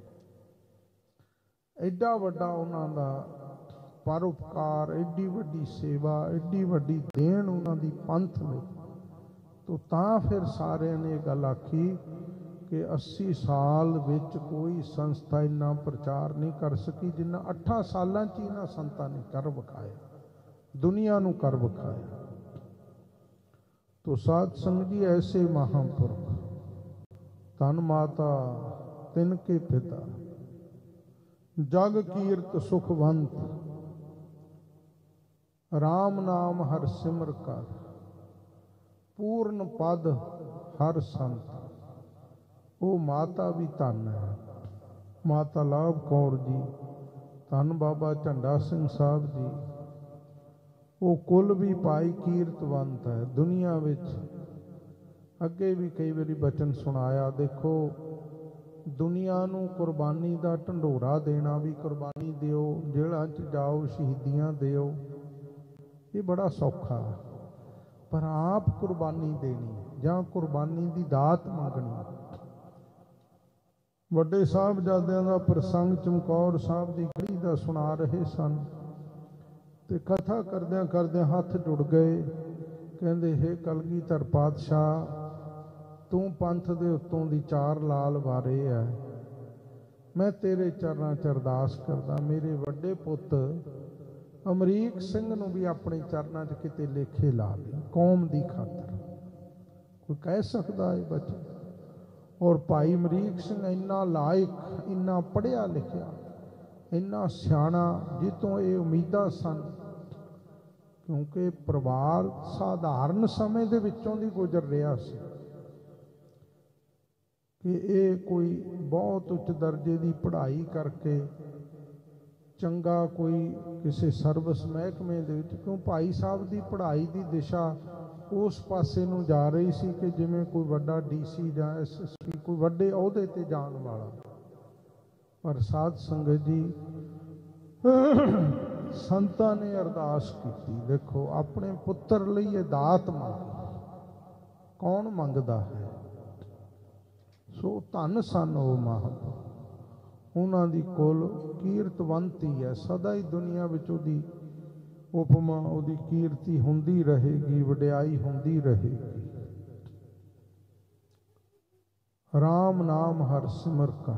ਐਡਾ ਵੱਡਾ ਉਹਨਾਂ ਦਾ ਪਰਉਪਕਾਰ, ਐਡੀ ਵੱਡੀ ਸੇਵਾ, ਐਡੀ ਵੱਡੀ ਦੇਣ ਉਹਨਾਂ ਦੀ ਪੰਥ ਲਈ। ਤੋ ਤਾਂ ਫਿਰ ਸਾਰਿਆਂ ਨੇ ਇਹ ਗੱਲ ਆਖੀ ਕਿ ਅੱਸੀ ਸਾਲ ਵਿੱਚ ਕੋਈ ਸੰਸਥਾ ਇੰਨਾ ਪ੍ਰਚਾਰ ਨਹੀਂ ਕਰ ਸਕੀ ਜਿੰਨਾ ਅੱਠਾਂ ਸਾਲਾਂ 'ਚ ਇਹਨਾਂ ਸੰਤਾਂ ਨੇ ਕਰ ਵਿਖਾਇਆ, ਦੁਨੀਆ ਨੂੰ ਕਰ ਵਿਖਾਇਆ। ਤੋ ਸਾਧ ਸੰਗਤ ਜੀ, ਐਸੇ ਮਹਾਂਪੁਰਖ ਧੰਨ ਮਾਤਾ ਤਿਨ ਕੇ ਪਿਤਾ, ਜਗ ਕੀਰਤ ਸੁਖਵੰਤ, ਰਾਮ ਨਾਮ ਹਰ ਸਿਮਰ ਕਰ, ਪੂਰਨ ਪਦ ਹਰ ਸੰਤ। ਉਹ ਮਾਤਾ ਵੀ ਧੰਨ ਹੈ, ਮਾਤਾ ਲਾਭ ਕੌਰ ਜੀ, ਧੰਨ ਬਾਬਾ ਝੰਡਾ ਸਿੰਘ ਸਾਹਿਬ ਜੀ। ਉਹ ਕੁਲ ਵੀ ਭਾਈ ਕੀਰਤਵੰਤ ਹੈ ਦੁਨੀਆ ਵਿੱਚ। ਅੱਗੇ ਵੀ ਕਈ ਵਾਰੀ ਬਚਨ ਸੁਣਾਇਆ, ਦੇਖੋ ਦੁਨੀਆ ਨੂੰ ਕੁਰਬਾਨੀ ਦਾ ਢੰਡੋਰਾ ਦੇਣਾ, ਵੀ ਕੁਰਬਾਨੀ ਦਿਓ, ਜੇਲ੍ਹਾਂ 'ਚ ਜਾਓ, ਸ਼ਹੀਦੀਆਂ ਦਿਓ, ਇਹ ਬੜਾ ਸੌਖਾ। ਪਰ ਆਪ ਕੁਰਬਾਨੀ ਦੇਣੀ ਜਾਂ ਕੁਰਬਾਨੀ ਦੀ ਦਾਤ ਮੰਗਣੀ। ਵੱਡੇ ਸਾਹਿਬਜ਼ਾਦਿਆਂ ਦਾ ਪ੍ਰਸੰਗ ਚਮਕੌਰ ਸਾਹਿਬ ਦੀ ਗੜੀ ਦਾ ਸੁਣਾ ਰਹੇ ਸਨ ਤੇ ਕਥਾ ਕਰਦਿਆਂ ਕਰਦਿਆਂ ਹੱਥ ਜੁੜ ਗਏ। ਕਹਿੰਦੇ, ਹੇ ਕਲਗੀਧਰ ਪਾਤਸ਼ਾਹ, ਤੂੰ ਪੰਥ ਦੇ ਉੱਤੋਂ ਦੀ ਚਾਰ ਲਾਲ ਵਾਰੇ ਹੈ, ਮੈਂ ਤੇਰੇ ਚਰਨਾਂ 'ਚ ਅਰਦਾਸ ਕਰਦਾ, ਮੇਰੇ ਵੱਡੇ ਪੁੱਤ ਅਮਰੀਕ ਸਿੰਘ ਨੂੰ ਵੀ ਆਪਣੇ ਚਰਨਾਂ 'ਚ ਕਿਤੇ ਲੇਖੇ ਲਾ ਦੇ, ਕੌਮ ਦੀ ਖਾਤਰ। ਕੋਈ ਕਹਿ ਸਕਦਾ ਇਹ ਬਚਨ? ਔਰ ਭਾਈ ਅਮਰੀਕ ਸਿੰਘ ਇੰਨਾ ਲਾਇਕ, ਇੰਨਾ ਪੜ੍ਹਿਆ ਲਿਖਿਆ, ਇੰਨਾ ਸਿਆਣਾ, ਜਿੱਤੋਂ ਇਹ ਉਮੀਦਾਂ ਸਨ, ਕਿਉਂਕਿ ਪਰਿਵਾਰ ਸਾਧਾਰਨ ਸਮੇਂ ਦੇ ਵਿੱਚੋਂ ਦੀ ਗੁਜ਼ਰ ਰਿਹਾ ਸੀ ਕਿ ਇਹ ਕੋਈ ਬਹੁਤ ਉੱਚ ਦਰਜੇ ਦੀ ਪੜ੍ਹਾਈ ਕਰਕੇ ਚੰਗਾ ਕੋਈ ਕਿਸੇ ਸਰਵਿਸ ਮਹਿਕਮੇ ਦੇ ਵਿੱਚ, ਕਿਉਂ ਭਾਈ ਸਾਹਿਬ ਦੀ ਪੜ੍ਹਾਈ ਦੀ ਦਿਸ਼ਾ ਉਸ ਪਾਸੇ ਨੂੰ ਜਾ ਰਹੀ ਸੀ ਕਿ ਜਿਵੇਂ ਕੋਈ ਵੱਡਾ ਡੀ ਸੀ ਜਾਂ ਐਸ ਐਸ ਪੀ, ਕੋਈ ਵੱਡੇ ਅਹੁਦੇ 'ਤੇ ਜਾਣ ਵਾਲਾ। ਪਰ ਸਾਧ ਸੰਗਤ ਜੀ, ਸੰਤਾਂ ਨੇ ਅਰਦਾਸ ਕੀਤੀ, ਦੇਖੋ ਆਪਣੇ ਪੁੱਤਰ ਲਈ ਇਹ ਦਾਤ ਮੰਗ, ਕੌਣ ਮੰਗਦਾ ਹੈ? ਸੋ ਧੰਨ ਸਨ ਉਹ ਮਹਾਂਪੁਰਖ, ਉਹਨਾਂ ਦੀ ਕੁਲ ਕੀਰਤਵੰਤੀ ਹੈ, ਸਦਾ ਹੀ ਦੁਨੀਆ ਵਿੱਚ ਉਹਦੀ ਉਪਮਾ, ਉਹਦੀ ਕੀਰਤੀ ਹੁੰਦੀ ਰਹੇਗੀ, ਵਡਿਆਈ ਹੁੰਦੀ ਰਹੇਗੀ। ਰਾਮ ਨਾਮ ਹਰ ਸਿਮਰ ਕਰ,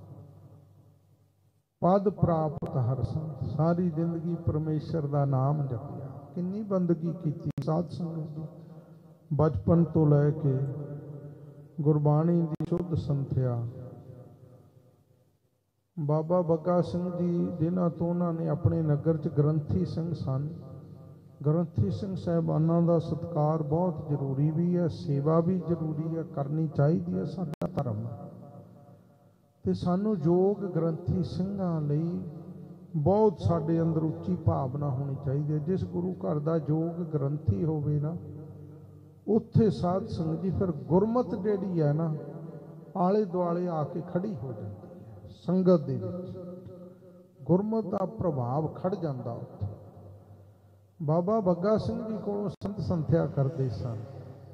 ਪਦ ਪ੍ਰਾਪਤ ਹਰ ਸੰਤ। ਸਾਰੀ ਜ਼ਿੰਦਗੀ ਪਰਮੇਸ਼ਰ ਦਾ ਨਾਮ ਜਪਿਆ, ਕਿੰਨੀ ਬੰਦਗੀ ਕੀਤੀ ਸਾਧ ਸੰਗਤ ਦੀ, ਬਚਪਨ ਤੋਂ ਲੈ ਕੇ ਗੁਰਬਾਣੀ ਦੀ ਸ਼ੁੱਧ ਸੰਥਿਆ। ਬਾਬਾ ਬੱਗਾ ਸਿੰਘ ਜੀ, ਜਿਨ੍ਹਾਂ ਤੋਂ ਉਹਨਾਂ ਨੇ ਆਪਣੇ ਨਗਰ 'ਚ ਗ੍ਰੰਥੀ ਸਿੰਘ ਸਨ, ਗ੍ਰੰਥੀ ਸਿੰਘ ਸਾਹਿਬਾਨਾਂ ਦਾ ਸਤਿਕਾਰ ਬਹੁਤ ਜ਼ਰੂਰੀ ਵੀ ਹੈ, ਸੇਵਾ ਵੀ ਜ਼ਰੂਰੀ ਹੈ, ਕਰਨੀ ਚਾਹੀਦੀ ਹੈ, ਸਾਡਾ ਧਰਮ। ਤੇ ਸਾਨੂੰ ਯੋਗ ਗ੍ਰੰਥੀ ਸਿੰਘਾਂ ਲਈ ਬਹੁਤ ਸਾਡੇ ਅੰਦਰ ਉੱਚੀ ਭਾਵਨਾ ਹੋਣੀ ਚਾਹੀਦੀ ਹੈ। ਜਿਸ ਗੁਰੂ ਘਰ ਦਾ ਯੋਗ ਗ੍ਰੰਥੀ ਹੋਵੇ ਨਾ, ਉੱਥੇ ਸਾਧ ਸੰਗਤ ਜੀ ਫਿਰ ਗੁਰਮਤ ਜਿਹੜੀ ਹੈ ਨਾ, ਆਲੇ ਦੁਆਲੇ ਆ ਕੇ ਖੜੀ ਹੋ ਜਾਂਦੀ ਹੈ। ਸੰਗਤ ਦੇ ਵਿੱਚ ਗੁਰਮਤ ਦਾ ਪ੍ਰਭਾਵ ਖੜ ਜਾਂਦਾ ਉੱਥੇ। ਬਾਬਾ ਬੱਗਾ ਸਿੰਘ ਜੀ ਕੋਲੋਂ ਸੰਤ ਸੰਥਿਆ ਕਰਦੇ ਸਨ,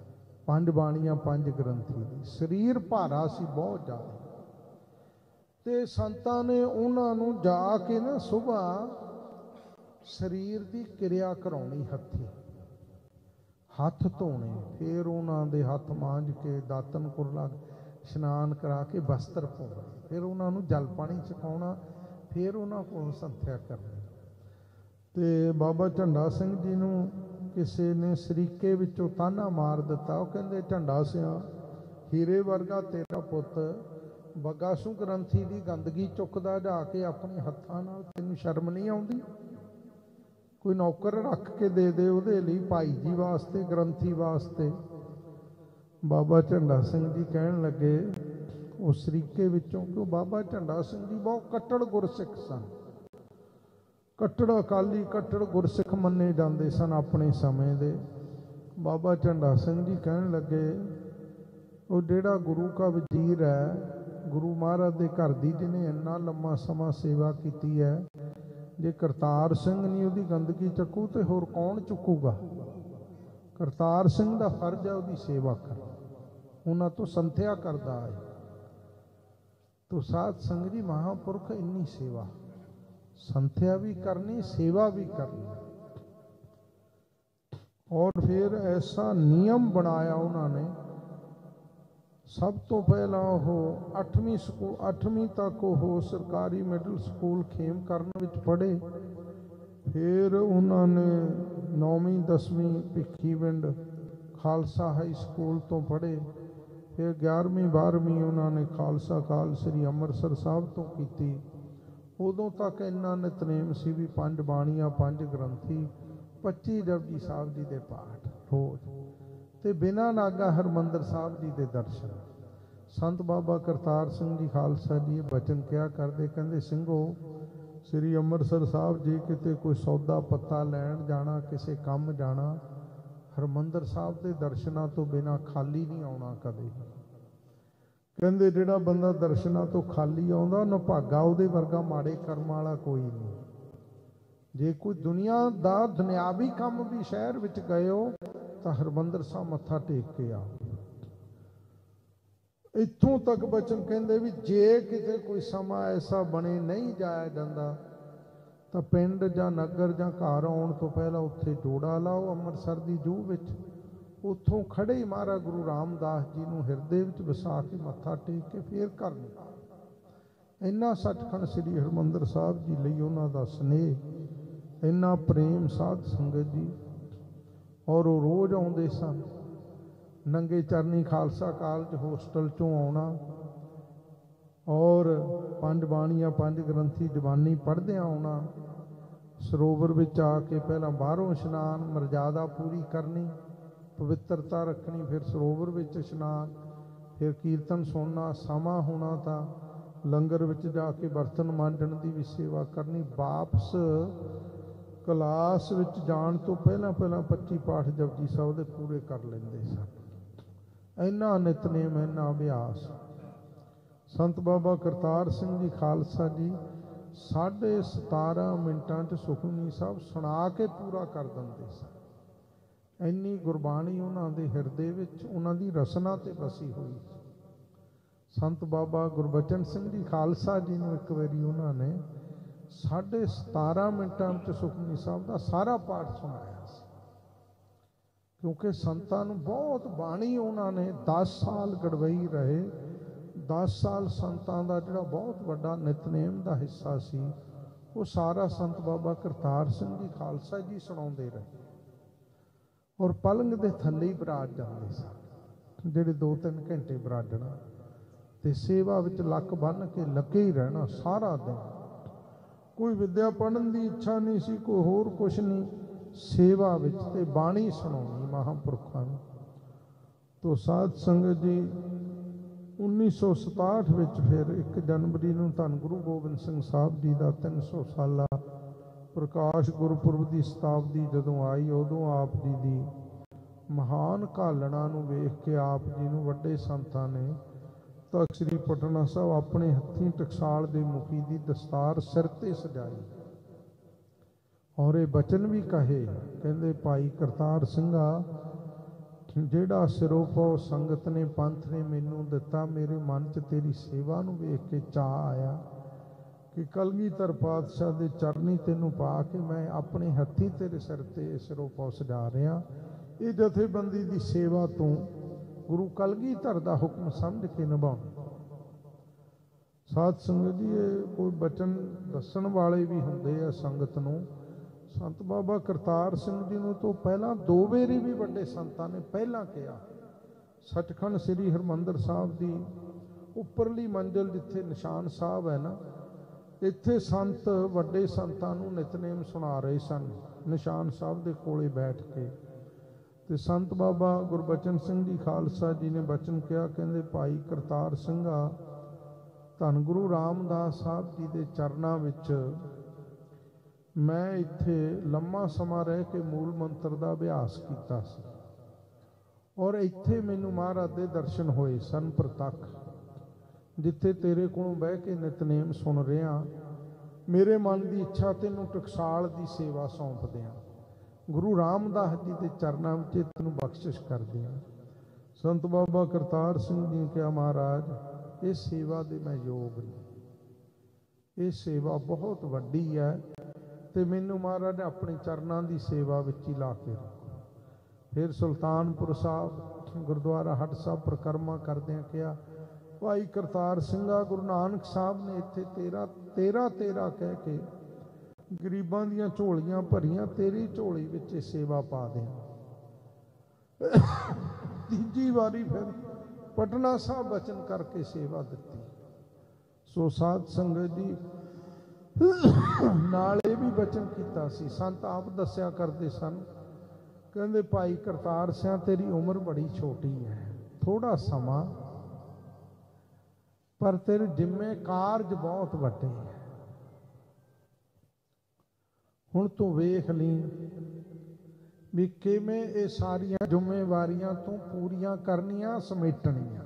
ਪੰਜ ਬਾਣੀਆਂ ਪੰਜ ਗ੍ਰੰਥੀ ਦੀ। ਸਰੀਰ ਭਾਰਾ ਸੀ ਬਹੁਤ ਜ਼ਿਆਦਾ, ਤੇ ਸੰਤਾਂ ਨੇ ਉਹਨਾਂ ਨੂੰ ਜਾ ਕੇ ਨਾ ਸੁਬਾਹ ਸਰੀਰ ਦੀ ਕਿਰਿਆ ਕਰਾਉਣੀ, ਹੱਥੀ ਹੱਥ ਧੋਣੇ, ਫਿਰ ਉਹਨਾਂ ਦੇ ਹੱਥ ਮਾਂਜ ਕੇ ਦਾਤਨ ਕੁਰਲਾ ਇਸ਼ਨਾਨ ਕਰਾ ਕੇ ਬਸਤਰ ਪਾਉਣੇ, ਫਿਰ ਉਹਨਾਂ ਨੂੰ ਜਲ ਪਾਣੀ ਛਕਾਉਣਾ, ਫਿਰ ਉਹਨਾਂ ਕੋਲ ਸੰਥਿਆ ਕਰਨੀ। ਤੇ ਬਾਬਾ ਝੰਡਾ ਸਿੰਘ ਜੀ ਨੂੰ ਕਿਸੇ ਨੇ ਸਰੀਕੇ ਵਿੱਚੋਂ ਤਾਨਾ ਮਾਰ ਦਿੱਤਾ। ਉਹ ਕਹਿੰਦੇ, ਝੰਡਾ ਸਿਆ, ਹੀਰੇ ਵਰਗਾ ਤੇਰਾ ਪੁੱਤ ਬਗਾਸੂ ਗ੍ਰੰਥੀ ਦੀ ਗੰਦਗੀ ਚੁੱਕਦਾ ਜਾ ਕੇ ਆਪਣੇ ਹੱਥਾਂ ਨਾਲ, ਤੈਨੂੰ ਸ਼ਰਮ ਨਹੀਂ ਆਉਂਦੀ? ਕੋਈ ਨੌਕਰ ਰੱਖ ਕੇ ਦੇ ਦੇ ਉਹਦੇ ਲਈ, ਭਾਈ ਜੀ ਵਾਸਤੇ, ਗ੍ਰੰਥੀ ਵਾਸਤੇ। ਬਾਬਾ ਝੰਡਾ ਸਿੰਘ ਜੀ ਕਹਿਣ ਲੱਗੇ ਉਸ ਸਰੀਕੇ ਵਿੱਚੋਂ, ਕਿ ਬਾਬਾ ਝੰਡਾ ਸਿੰਘ ਜੀ ਬਹੁਤ ਕੱਟੜ ਗੁਰਸਿੱਖ ਸਨ, ਕੱਟੜ ਅਕਾਲੀ, ਕੱਟੜ ਗੁਰਸਿੱਖ ਮੰਨੇ ਜਾਂਦੇ ਸਨ ਆਪਣੇ ਸਮੇਂ ਦੇ। ਬਾਬਾ ਝੰਡਾ ਸਿੰਘ ਜੀ ਕਹਿਣ ਲੱਗੇ, ਉਹ ਜਿਹੜਾ ਗੁਰੂ ਕਾ ਵਜ਼ੀਰ ਹੈ, ਗੁਰੂ ਮਹਾਰਾਜ ਦੇ ਘਰ ਦੀ, ਜਿਹਨੇ ਇੰਨਾ ਲੰਮਾ ਸਮਾਂ ਸੇਵਾ ਕੀਤੀ ਹੈ, ਜੇ ਕਰਤਾਰ ਸਿੰਘ ਨਹੀਂ ਉਹਦੀ ਗੰਦਗੀ ਚੱਕੂ ਤੇ ਹੋਰ ਕੌਣ ਚੁੱਕੂਗਾ? ਕਰਤਾਰ ਸਿੰਘ ਦਾ ਫਰਜ਼ ਹੈ ਉਹਦੀ ਸੇਵਾ ਕਰਨਾ, ਉਹਨਾਂ ਤੋਂ ਸੰਥਿਆ ਕਰਦਾ ਹੈ। ਤੋ ਸਾਧ ਸੰਗਤ ਜੀ, ਮਹਾਂਪੁਰਖ ਇੰਨੀ ਸੇਵਾ, ਸੰਥਿਆ ਵੀ ਕਰਨੀ, ਸੇਵਾ ਵੀ ਕਰਨੀ। ਔਰ ਫਿਰ ਐਸਾ ਨਿਯਮ ਬਣਾਇਆ ਉਹਨਾਂ ਨੇ, ਸਭ ਤੋਂ ਪਹਿਲਾਂ ਉਹ ਅੱਠਵੀਂ ਸਕੂਲ ਅੱਠਵੀਂ ਤੱਕ ਉਹ ਸਰਕਾਰੀ ਮਿਡਲ ਸਕੂਲ ਖੇਮਕਰਨ ਵਿੱਚ ਪੜ੍ਹੇ। ਫਿਰ ਉਹਨਾਂ ਨੇ ਨੌਵੀਂ ਦਸਵੀਂ ਭਿੱਖੀਵਿੰਡ ਖਾਲਸਾ ਹਾਈ ਸਕੂਲ ਤੋਂ ਪੜ੍ਹੇ। ਫਿਰ ਗਿਆਰਵੀਂ ਬਾਰ੍ਹਵੀਂ ਉਹਨਾਂ ਨੇ ਖਾਲਸਾ ਕਾਲਜ ਸ੍ਰੀ ਅੰਮ੍ਰਿਤਸਰ ਸਾਹਿਬ ਤੋਂ ਕੀਤੀ। ਉਦੋਂ ਤੱਕ ਇੰਨਾ ਨਿਤਨੇਮ ਸੀ ਵੀ ਪੰਜ ਬਾਣੀਆਂ ਪੰਜ ਗ੍ਰੰਥੀ, ਪੱਚੀ ਜਪਜੀ ਸਾਹਿਬ ਜੀ ਦੇ ਪਾਠ ਰੋਜ਼, ਤੇ ਬਿਨਾਂ ਨਾਗਾ ਹਰਿਮੰਦਰ ਸਾਹਿਬ ਜੀ ਦੇ ਦਰਸ਼ਨ। ਸੰਤ ਬਾਬਾ ਕਰਤਾਰ ਸਿੰਘ ਜੀ ਖਾਲਸਾ ਜੀ ਬਚਨ ਕਿਹਾ ਕਰਦੇ, ਕਹਿੰਦੇ, ਸਿੰਘੋ, ਸ੍ਰੀ ਅੰਮ੍ਰਿਤਸਰ ਸਾਹਿਬ ਜੀ ਕਿਤੇ ਕੋਈ ਸੌਦਾ ਪੱਤਾ ਲੈਣ ਜਾਣਾ, ਕਿਸੇ ਕੰਮ ਜਾਣਾ, ਹਰਿਮੰਦਰ ਸਾਹਿਬ ਦੇ ਦਰਸ਼ਨਾਂ ਤੋਂ ਬਿਨਾਂ ਖਾਲੀ ਨਹੀਂ ਆਉਣਾ ਕਦੇ। ਕਹਿੰਦੇ, ਜਿਹੜਾ ਬੰਦਾ ਦਰਸ਼ਨਾਂ ਤੋਂ ਖਾਲੀ ਆਉਂਦਾ, ਨਿਭਾਗਾ ਉਹਦੇ ਵਰਗਾ ਮਾੜੇ ਕਰਮ ਵਾਲਾ ਕੋਈ ਨਹੀਂ। ਜੇ ਕੋਈ ਦੁਨੀਆ ਦਾ ਦੁਨਿਆਵੀ ਕੰਮ ਵੀ ਸ਼ਹਿਰ ਵਿੱਚ ਗਏ ਹੋ ਤਾਂ ਹਰਿਮੰਦਰ ਸਾਹਿਬ ਮੱਥਾ ਟੇਕ ਕੇ ਆਓ। ਇੱਥੋਂ ਤੱਕ ਬਚਨ ਕਹਿੰਦੇ ਵੀ ਜੇ ਕਿਤੇ ਕੋਈ ਸਮਾਂ ਐਸਾ ਬਣੇ ਨਹੀਂ ਜਾਇਆ ਜਾਂਦਾ ਤਾਂ ਪਿੰਡ ਜਾਂ ਨਗਰ ਜਾਂ ਘਰ ਆਉਣ ਤੋਂ ਪਹਿਲਾਂ ਉੱਥੇ ਜੋੜਾ ਲਾਓ ਅੰਮ੍ਰਿਤਸਰ ਦੀ ਜੂਹ ਵਿੱਚ। ਉੱਥੋਂ ਖੜੇ ਹੀ ਮਹਾਰਾਜ ਗੁਰੂ ਰਾਮਦਾਸ ਜੀ ਨੂੰ ਹਿਰਦੇ ਵਿੱਚ ਵਸਾ ਕੇ ਮੱਥਾ ਟੇਕ ਕੇ ਫੇਰ ਘਰ ਨੂੰ। ਇੰਨਾ ਸੱਚਖੰਡ ਸ੍ਰੀ ਹਰਿਮੰਦਰ ਸਾਹਿਬ ਜੀ ਲਈ ਉਹਨਾਂ ਦਾ ਸਨੇਹ, ਇੰਨਾ ਪ੍ਰੇਮ ਸਾਧ ਸੰਗਤ ਜੀ। ਔਰ ਉਹ ਰੋਜ਼ ਆਉਂਦੇ ਸਨ। ਨੰਗੇ ਚਰਨੀ ਖਾਲਸਾ ਕਾਲਜ ਹੋਸਟਲ ਚੋਂ ਆਉਣਾ ਔਰ ਪੰਜ ਬਾਣੀਆਂ ਪੰਜ ਗ੍ਰੰਥੀ ਜ਼ਬਾਨੀ ਪੜ੍ਹਦਿਆਂ ਆਉਣਾ। ਸਰੋਵਰ ਵਿੱਚ ਆ ਕੇ ਪਹਿਲਾਂ ਬਾਹਰੋਂ ਇਸ਼ਨਾਨ, ਮਰਜ਼ਾਦਾ ਪੂਰੀ ਕਰਨੀ, ਪਵਿੱਤਰਤਾ ਰੱਖਣੀ, ਫਿਰ ਸਰੋਵਰ ਵਿੱਚ ਇਸ਼ਨਾਨ, ਫਿਰ ਕੀਰਤਨ ਸੁਣਨਾ। ਸਮਾਂ ਹੋਣਾ ਤਾਂ ਲੰਗਰ ਵਿੱਚ ਜਾ ਕੇ ਬਰਤਨ ਮਾਂਜਣ ਦੀ ਵੀ ਸੇਵਾ ਕਰਨੀ। ਵਾਪਸ ਕਲਾਸ ਵਿੱਚ ਜਾਣ ਤੋਂ ਪਹਿਲਾਂ ਪਹਿਲਾਂ ਪੱਚੀ ਪਾਠ ਜਪਜੀ ਸਾਹਿਬ ਦੇ ਪੂਰੇ ਕਰ ਲੈਂਦੇ ਸਨ। ਇੰਨਾ ਨਿਤਨੇਮ, ਇੰਨਾ ਅਭਿਆਸ। ਸੰਤ ਬਾਬਾ ਕਰਤਾਰ ਸਿੰਘ ਜੀ ਖਾਲਸਾ ਜੀ ਸਾਢੇ ਸਤਾਰਾਂ ਮਿੰਟਾਂ 'ਚ ਸੁਖਮਨੀ ਸਾਹਿਬ ਸੁਣਾ ਕੇ ਪੂਰਾ ਕਰ ਦਿੰਦੇ ਸਨ। ਇੰਨੀ ਗੁਰਬਾਣੀ ਉਹਨਾਂ ਦੇ ਹਿਰਦੇ ਵਿੱਚ, ਉਹਨਾਂ ਦੀ ਰਸਨਾ 'ਤੇ ਵਸੀ ਹੋਈ। ਸੰਤ ਬਾਬਾ ਗੁਰਬਚਨ ਸਿੰਘ ਜੀ ਖਾਲਸਾ ਜੀ ਨੂੰ ਇੱਕ ਵਾਰੀ ਉਹਨਾਂ ਨੇ ਸਾਢੇ ਸਤਾਰਾਂ ਮਿੰਟਾਂ ਵਿੱਚ ਸੁਖਮਨੀ ਸਾਹਿਬ ਦਾ ਸਾਰਾ ਪਾਠ ਸੁਣਾਇਆ ਸੀ। ਕਿਉਂਕਿ ਸੰਤਾਂ ਨੂੰ ਬਹੁਤ ਬਾਣੀ, ਉਹਨਾਂ ਨੇ ਦਸ ਸਾਲ ਗੜਵਈ ਰਹੇ। ਦਸ ਸਾਲ ਸੰਤਾਂ ਦਾ ਜਿਹੜਾ ਬਹੁਤ ਵੱਡਾ ਨਿਤਨੇਮ ਦਾ ਹਿੱਸਾ ਸੀ, ਉਹ ਸਾਰਾ ਸੰਤ ਬਾਬਾ ਕਰਤਾਰ ਸਿੰਘ ਜੀ ਖਾਲਸਾ ਜੀ ਸੁਣਾਉਂਦੇ ਰਹੇ। ਔਰ ਪਲੰਗ ਦੇ ਥੱਲੇ ਹੀ ਬਰਾਜ ਜਾਂਦੇ ਸਨ, ਜਿਹੜੇ ਦੋ ਤਿੰਨ ਘੰਟੇ ਬਰਾਜਣਾ, ਤੇ ਸੇਵਾ ਵਿੱਚ ਲੱਕ ਬੰਨ੍ਹ ਕੇ ਲੱਗੇ ਹੀ ਰਹਿਣਾ ਸਾਰਾ ਦਿਨ। ਕੋਈ ਵਿੱਦਿਆ ਪੜ੍ਹਨ ਦੀ ਇੱਛਾ ਨਹੀਂ ਸੀ, ਕੋਈ ਹੋਰ ਕੁਛ ਨਹੀਂ, ਸੇਵਾ ਵਿੱਚ ਤੇ ਬਾਣੀ ਸੁਣਾਉਣੀ ਮਹਾਂਪੁਰਖਾਂ ਨੂੰ। ਤੋ ਸਾਧ ਸੰਗਤ ਜੀ, ਉੱਨੀ ਸੌ ਸਤਾਹਠ ਵਿੱਚ ਫਿਰ ਇੱਕ ਜਨਵਰੀ ਨੂੰ ਧੰਨ ਗੁਰੂ ਗੋਬਿੰਦ ਸਿੰਘ ਸਾਹਿਬ ਜੀ ਦਾ ਤਿੰਨ ਸੌ ਸਾਲਾ ਪ੍ਰਕਾਸ਼ ਗੁਰਪੁਰਬ ਦੀ ਸ਼ਤਾਬਦੀ ਜਦੋਂ ਆਈ, ਉਦੋਂ ਆਪ ਜੀ ਦੀ ਮਹਾਨ ਘਾਲਣਾ ਨੂੰ ਵੇਖ ਕੇ ਆਪ ਜੀ ਨੂੰ ਵੱਡੇ ਸੰਤਾਂ ਨੇ ਤਖ਼ਤ ਸ੍ਰੀ ਪਟਨਾ ਸਾਹਿਬ ਆਪਣੇ ਹੱਥੀਂ ਟਕਸਾਲ ਦੇ ਮੁਖੀ ਦੀ ਦਸਤਾਰ ਸਿਰ ਤੇ ਸਜਾਈ ਔਰ ਇਹ ਬਚਨ ਵੀ ਕਹੇ। ਕਹਿੰਦੇ, ਭਾਈ ਕਰਤਾਰ ਸਿੰਘਾ, ਜਿਹੜਾ ਸਿਰੋਂ ਪਾਉ ਸੰਗਤ ਨੇ ਪੰਥ ਨੇ ਮੈਨੂੰ ਦਿੱਤਾ, ਮੇਰੇ ਮਨ 'ਚ ਤੇਰੀ ਸੇਵਾ ਨੂੰ ਵੇਖ ਕੇ ਚਾਅ ਆਇਆ ਕਿ ਕਲਗੀਧਰ ਪਾਤਸ਼ਾਹ ਦੇ ਚਰਨੀ ਤੈਨੂੰ ਪਾ ਕੇ ਮੈਂ ਆਪਣੇ ਹੱਥੀਂ ਤੇਰੇ ਸਿਰ ਤੇ ਸਿਰੋਂ ਪਾਉ ਸਜਾ ਰਿਹਾ। ਇਹ ਜਥੇਬੰਦੀ ਦੀ ਸੇਵਾ ਤੋਂ ਗੁਰੂ ਕਲਗੀਧਰ ਦਾ ਹੁਕਮ ਸਮਝ ਕੇ ਨਿਭਾਉਣਾ। ਸਾਧ ਸੰਗਤ ਜੀ, ਇਹ ਕੋਈ ਬਚਨ ਦੱਸਣ ਵਾਲੇ ਵੀ ਹੁੰਦੇ ਆ ਸੰਗਤ ਨੂੰ। ਸੰਤ ਬਾਬਾ ਕਰਤਾਰ ਸਿੰਘ ਜੀ ਨੂੰ ਤੋਂ ਪਹਿਲਾਂ ਦੋ ਵਾਰੀ ਵੀ ਵੱਡੇ ਸੰਤਾਂ ਨੇ ਪਹਿਲਾਂ ਕਿਹਾ, ਸੱਚਖੰਡ ਸ੍ਰੀ ਹਰਿਮੰਦਰ ਸਾਹਿਬ ਦੀ ਉੱਪਰਲੀ ਮੰਜ਼ਿਲ ਜਿੱਥੇ ਨਿਸ਼ਾਨ ਸਾਹਿਬ ਹੈ ਨਾ, ਇੱਥੇ ਸੰਤ ਵੱਡੇ ਸੰਤਾਂ ਨੂੰ ਨਿਤਨੇਮ ਸੁਣਾ ਰਹੇ ਸਨ ਨਿਸ਼ਾਨ ਸਾਹਿਬ ਦੇ ਕੋਲੇ ਬੈਠ ਕੇ। ਤੇ ਸੰਤ ਬਾਬਾ ਗੁਰਬਚਨ ਸਿੰਘ ਜੀ ਖਾਲਸਾ ਜੀ ਨੇ ਬਚਨ ਕਿਹਾ, ਕਹਿੰਦੇ ਭਾਈ ਕਰਤਾਰ ਸਿੰਘਾ, ਧੰਨ ਗੁਰੂ ਰਾਮਦਾਸ ਸਾਹਿਬ ਜੀ ਦੇ ਚਰਨਾਂ ਵਿੱਚ ਮੈਂ ਇੱਥੇ ਲੰਮਾ ਸਮਾਂ ਰਹਿ ਕੇ ਮੂਲ ਮੰਤਰ ਦਾ ਅਭਿਆਸ ਕੀਤਾ ਸੀ ਔਰ ਇੱਥੇ ਮੈਨੂੰ ਮਹਾਰਾਜ ਦੇ ਦਰਸ਼ਨ ਹੋਏ ਸਨ ਪ੍ਰਤੱਖ, ਜਿੱਥੇ ਤੇਰੇ ਕੋਲੋਂ ਬਹਿ ਕੇ ਨਿਤਨੇਮ ਸੁਣ ਰਿਹਾ। ਮੇਰੇ ਮਨ ਦੀ ਇੱਛਾ ਤੈਨੂੰ ਟਕਸਾਲ ਦੀ ਸੇਵਾ ਸੌਂਪ ਦਿਆਂ, ਗੁਰੂ ਰਾਮਦਾਸ ਜੀ ਦੇ ਚਰਨਾਂ ਵਿੱਚ ਤੈਨੂੰ ਬਖਸ਼ਿਸ਼ ਕਰਦੇ ਹਾਂ। ਸੰਤ ਬਾਬਾ ਕਰਤਾਰ ਸਿੰਘ ਜੀ ਨੇ ਕਿਹਾ, ਮਹਾਰਾਜ ਇਹ ਸੇਵਾ ਦੇ ਮੈਂ ਯੋਗ ਨਹੀਂ, ਇਹ ਸੇਵਾ ਬਹੁਤ ਵੱਡੀ ਹੈ ਤੇ ਮੈਨੂੰ ਮਹਾਰਾਜ ਨੇ ਆਪਣੇ ਚਰਨਾਂ ਦੀ ਸੇਵਾ ਵਿੱਚ ਹੀ ਲਾ ਕੇ ਰੱਖੋ। ਫਿਰ ਸੁਲਤਾਨਪੁਰ ਸਾਹਿਬ ਗੁਰਦੁਆਰਾ ਹੱਟ ਸਾਹਿਬ ਪ੍ਰਕਰਮਾ ਕਰਦਿਆਂ ਕਿਹਾ, ਭਾਈ ਕਰਤਾਰ ਸਿੰਘਾ, ਗੁਰੂ ਨਾਨਕ ਸਾਹਿਬ ਨੇ ਇੱਥੇ ਤੇਰਾ ਤੇਰਾ ਤੇਰਾ ਕਹਿ ਕੇ ਗਰੀਬਾਂ ਦੀਆਂ ਝੋਲੀਆਂ ਭਰੀਆਂ, ਤੇਰੀ ਝੋਲੀ ਵਿੱਚ ਇਹ ਸੇਵਾ ਪਾ ਦਿਆਂ। ਤੀਜੀ ਵਾਰੀ ਫਿਰ ਪਟਨਾ ਸਾਹਿਬ ਬਚਨ ਕਰਕੇ ਸੇਵਾ ਦਿੱਤੀ। ਸੋ ਸਾਧ ਸੰਗਤ ਜੀ, ਨਾਲ ਇਹ ਵੀ ਬਚਨ ਕੀਤਾ ਸੀ, ਸੰਤ ਆਪ ਦੱਸਿਆ ਕਰਦੇ ਸਨ, ਕਹਿੰਦੇ ਭਾਈ ਕਰਤਾਰ ਸਿੰਘ ਤੇਰੀ ਉਮਰ ਬੜੀ ਛੋਟੀ ਹੈ, ਥੋੜਾ ਸਮਾਂ, ਪਰ ਤੇਰੇ ਜ਼ਿੰਮੇ ਕਾਰਜ ਬਹੁਤ ਵੱਡੇ ਹੈ। ਹੁਣ ਤੂੰ ਵੇਖ ਲਈ ਵੀ ਕਿਵੇਂ ਇਹ ਸਾਰੀਆਂ ਜ਼ਿੰਮੇਵਾਰੀਆਂ ਤੂੰ ਪੂਰੀਆਂ ਕਰਨੀਆਂ, ਸਮੇਟਣੀਆਂ।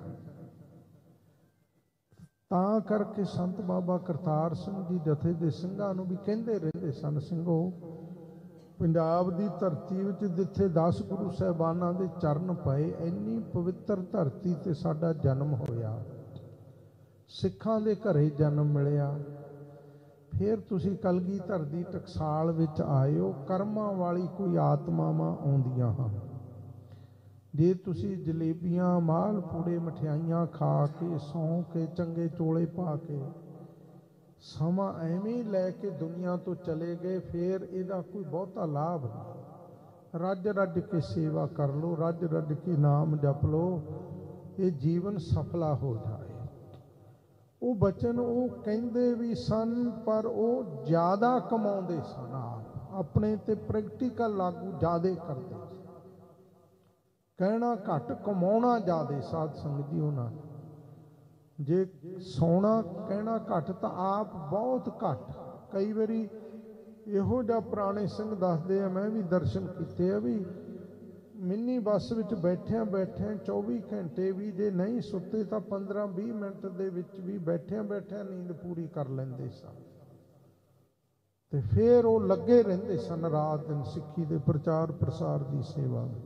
ਤਾਂ ਕਰਕੇ ਸੰਤ ਬਾਬਾ ਕਰਤਾਰ ਸਿੰਘ ਜੀ ਜਥੇ ਦੇ ਸਿੰਘਾਂ ਨੂੰ ਵੀ ਕਹਿੰਦੇ ਰਹਿੰਦੇ ਸਨ, ਸਿੰਘੋ, ਪੰਜਾਬ ਦੀ ਧਰਤੀ ਵਿੱਚ ਜਿੱਥੇ ਦਸ ਗੁਰੂ ਸਾਹਿਬਾਨਾਂ ਦੇ ਚਰਨ ਪਏ, ਇੰਨੀ ਪਵਿੱਤਰ ਧਰਤੀ ਤੇ ਸਾਡਾ ਜਨਮ ਹੋਇਆ, ਸਿੱਖਾਂ ਦੇ ਘਰੇ ਜਨਮ ਮਿਲਿਆ, ਫਿਰ ਤੁਸੀਂ ਕਲਗੀਧਰ ਦੀ ਟਕਸਾਲ ਵਿੱਚ ਆਏ ਹੋ। ਕਰਮਾਂ ਵਾਲੀ ਕੋਈ ਆਤਮਾਵਾਂ ਆਉਂਦੀਆਂ ਹਨ। ਜੇ ਤੁਸੀਂ ਜਲੇਬੀਆਂ, ਮਾਲ ਪੂੜੇ, ਮਠਿਆਈਆਂ ਖਾ ਕੇ, ਸੌਂ ਕੇ, ਚੰਗੇ ਚੋਲੇ ਪਾ ਕੇ ਸਮਾਂ ਐਵੇਂ ਲੈ ਕੇ ਦੁਨੀਆ ਤੋਂ ਚਲੇ ਗਏ, ਫਿਰ ਇਹਦਾ ਕੋਈ ਬਹੁਤਾ ਲਾਭ ਨਹੀਂ। ਰੱਜ ਰੱਜ ਕੇ ਸੇਵਾ ਕਰ ਲਓ, ਰੱਜ ਰੱਜ ਕੇ ਨਾਮ ਜਪ ਲਓ, ਇਹ ਜੀਵਨ ਸਫਲਾ ਹੋ ਜਾਏ। ਉਹ ਬਚਨ ਉਹ ਕਹਿੰਦੇ ਵੀ ਸਨ, ਪਰ ਉਹ ਜ਼ਿਆਦਾ ਕਮਾਉਂਦੇ ਸਨ, ਆਪ ਆਪਣੇ ਤੇ ਪ੍ਰੈਕਟੀਕਲ ਲਾਗੂ ਜ਼ਿਆਦਾ ਕਰਦੇ ਸੀ। ਕਹਿਣਾ ਘੱਟ, ਕਮਾਉਣਾ ਜ਼ਿਆਦਾ। ਸਾਧ ਸੰਗਤ ਜੀ, ਉਹਨਾਂ ਜੇ ਸੋਣਾ ਕਹਿਣਾ ਘੱਟ ਤਾਂ ਆਪ ਬਹੁਤ ਘੱਟ। ਕਈ ਵਾਰੀ ਇਹੋ ਜਿਹਾ ਪੁਰਾਣੇ ਸਿੰਘ ਦੱਸਦੇ ਆ, ਮੈਂ ਵੀ ਦਰਸ਼ਨ ਕੀਤੇ ਆ, ਵੀ ਮਿੰਨੀ ਬੱਸ ਵਿੱਚ ਬੈਠਿਆਂ ਬੈਠਿਆਂ ਚੌਵੀ ਘੰਟੇ ਵੀ ਜੇ ਨਹੀਂ ਸੁੱਤੇ ਤਾਂ ਪੰਦਰਾਂ ਵੀਹ ਮਿੰਟ ਦੇ ਵਿੱਚ ਵੀ ਬੈਠਿਆਂ ਬੈਠਿਆਂ ਨੀਂਦ ਪੂਰੀ ਕਰ ਲੈਂਦੇ ਸਨ। ਤੇ ਫਿਰ ਉਹ ਲੱਗੇ ਰਹਿੰਦੇ ਸਨ ਰਾਤ ਦਿਨ ਸਿੱਖੀ ਦੇ ਪ੍ਰਚਾਰ ਪ੍ਰਸਾਰ ਦੀ ਸੇਵਾ ਵਿੱਚ।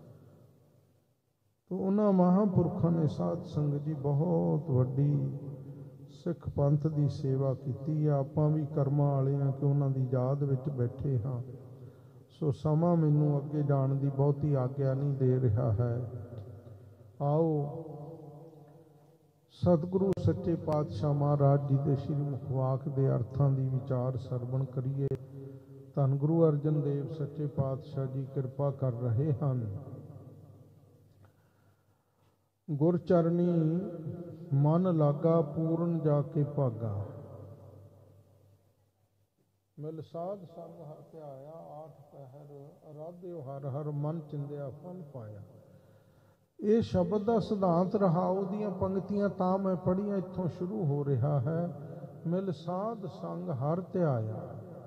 ਤੋ ਉਹਨਾਂ ਮਹਾਂਪੁਰਖਾਂ ਨੇ ਸਾਧ ਸੰਗਤ ਜੀ ਬਹੁਤ ਵੱਡੀ ਸਿੱਖ ਪੰਥ ਦੀ ਸੇਵਾ ਕੀਤੀ ਆ। ਆਪਾਂ ਵੀ ਕਰਮਾਂ ਵਾਲੇ ਹਾਂ ਕਿ ਉਹਨਾਂ ਦੀ ਯਾਦ ਵਿੱਚ ਬੈਠੇ ਹਾਂ। ਸੋ ਸਮਾਂ ਮੈਨੂੰ ਅੱਗੇ ਜਾਣ ਦੀ ਬਹੁਤੀ ਆਗਿਆ ਨਹੀਂ ਦੇ ਰਿਹਾ ਹੈ। ਆਓ ਸਤਿਗੁਰੂ ਸੱਚੇ ਪਾਤਸ਼ਾਹ ਮਹਾਰਾਜ ਜੀ ਦੇ ਸ਼੍ਰੀ ਮੁਖਵਾਕ ਦੇ ਅਰਥਾਂ ਦੀ ਵਿਚਾਰ ਸਰਵਣ ਕਰੀਏ। ਧੰਨ ਗੁਰੂ ਅਰਜਨ ਦੇਵ ਸੱਚੇ ਪਾਤਸ਼ਾਹ ਜੀ ਕਿਰਪਾ ਕਰ ਰਹੇ ਹਨ। ਗੁਰ ਚਰਨੀ ਮਨ ਲਾਗਾ, ਪੂਰਨ ਜਾ ਕੇ ਭਾਗਾ। ਮਿਲ ਸਾਧ ਸੰਗ ਹਰ ਧਿਆਇਆ, ਆਠ ਪਹਿਰ ਅਰਾਧਿਓ ਹਰ ਹਰ, ਮਨ ਚਿੰਦਿਆ ਫਲ ਪਾਇਆ। ਇਹ ਸ਼ਬਦ ਦਾ ਸਿਧਾਂਤ ਰਹਾਉ ਦੀਆਂ ਪੰਕਤੀਆਂ ਤਾਂ ਮੈਂ ਪੜ੍ਹੀਆਂ, ਇੱਥੋਂ ਸ਼ੁਰੂ ਹੋ ਰਿਹਾ ਹੈ। ਮਿਲ ਸਾਧ ਸੰਗ ਹਰ ਧਿਆਇਆ।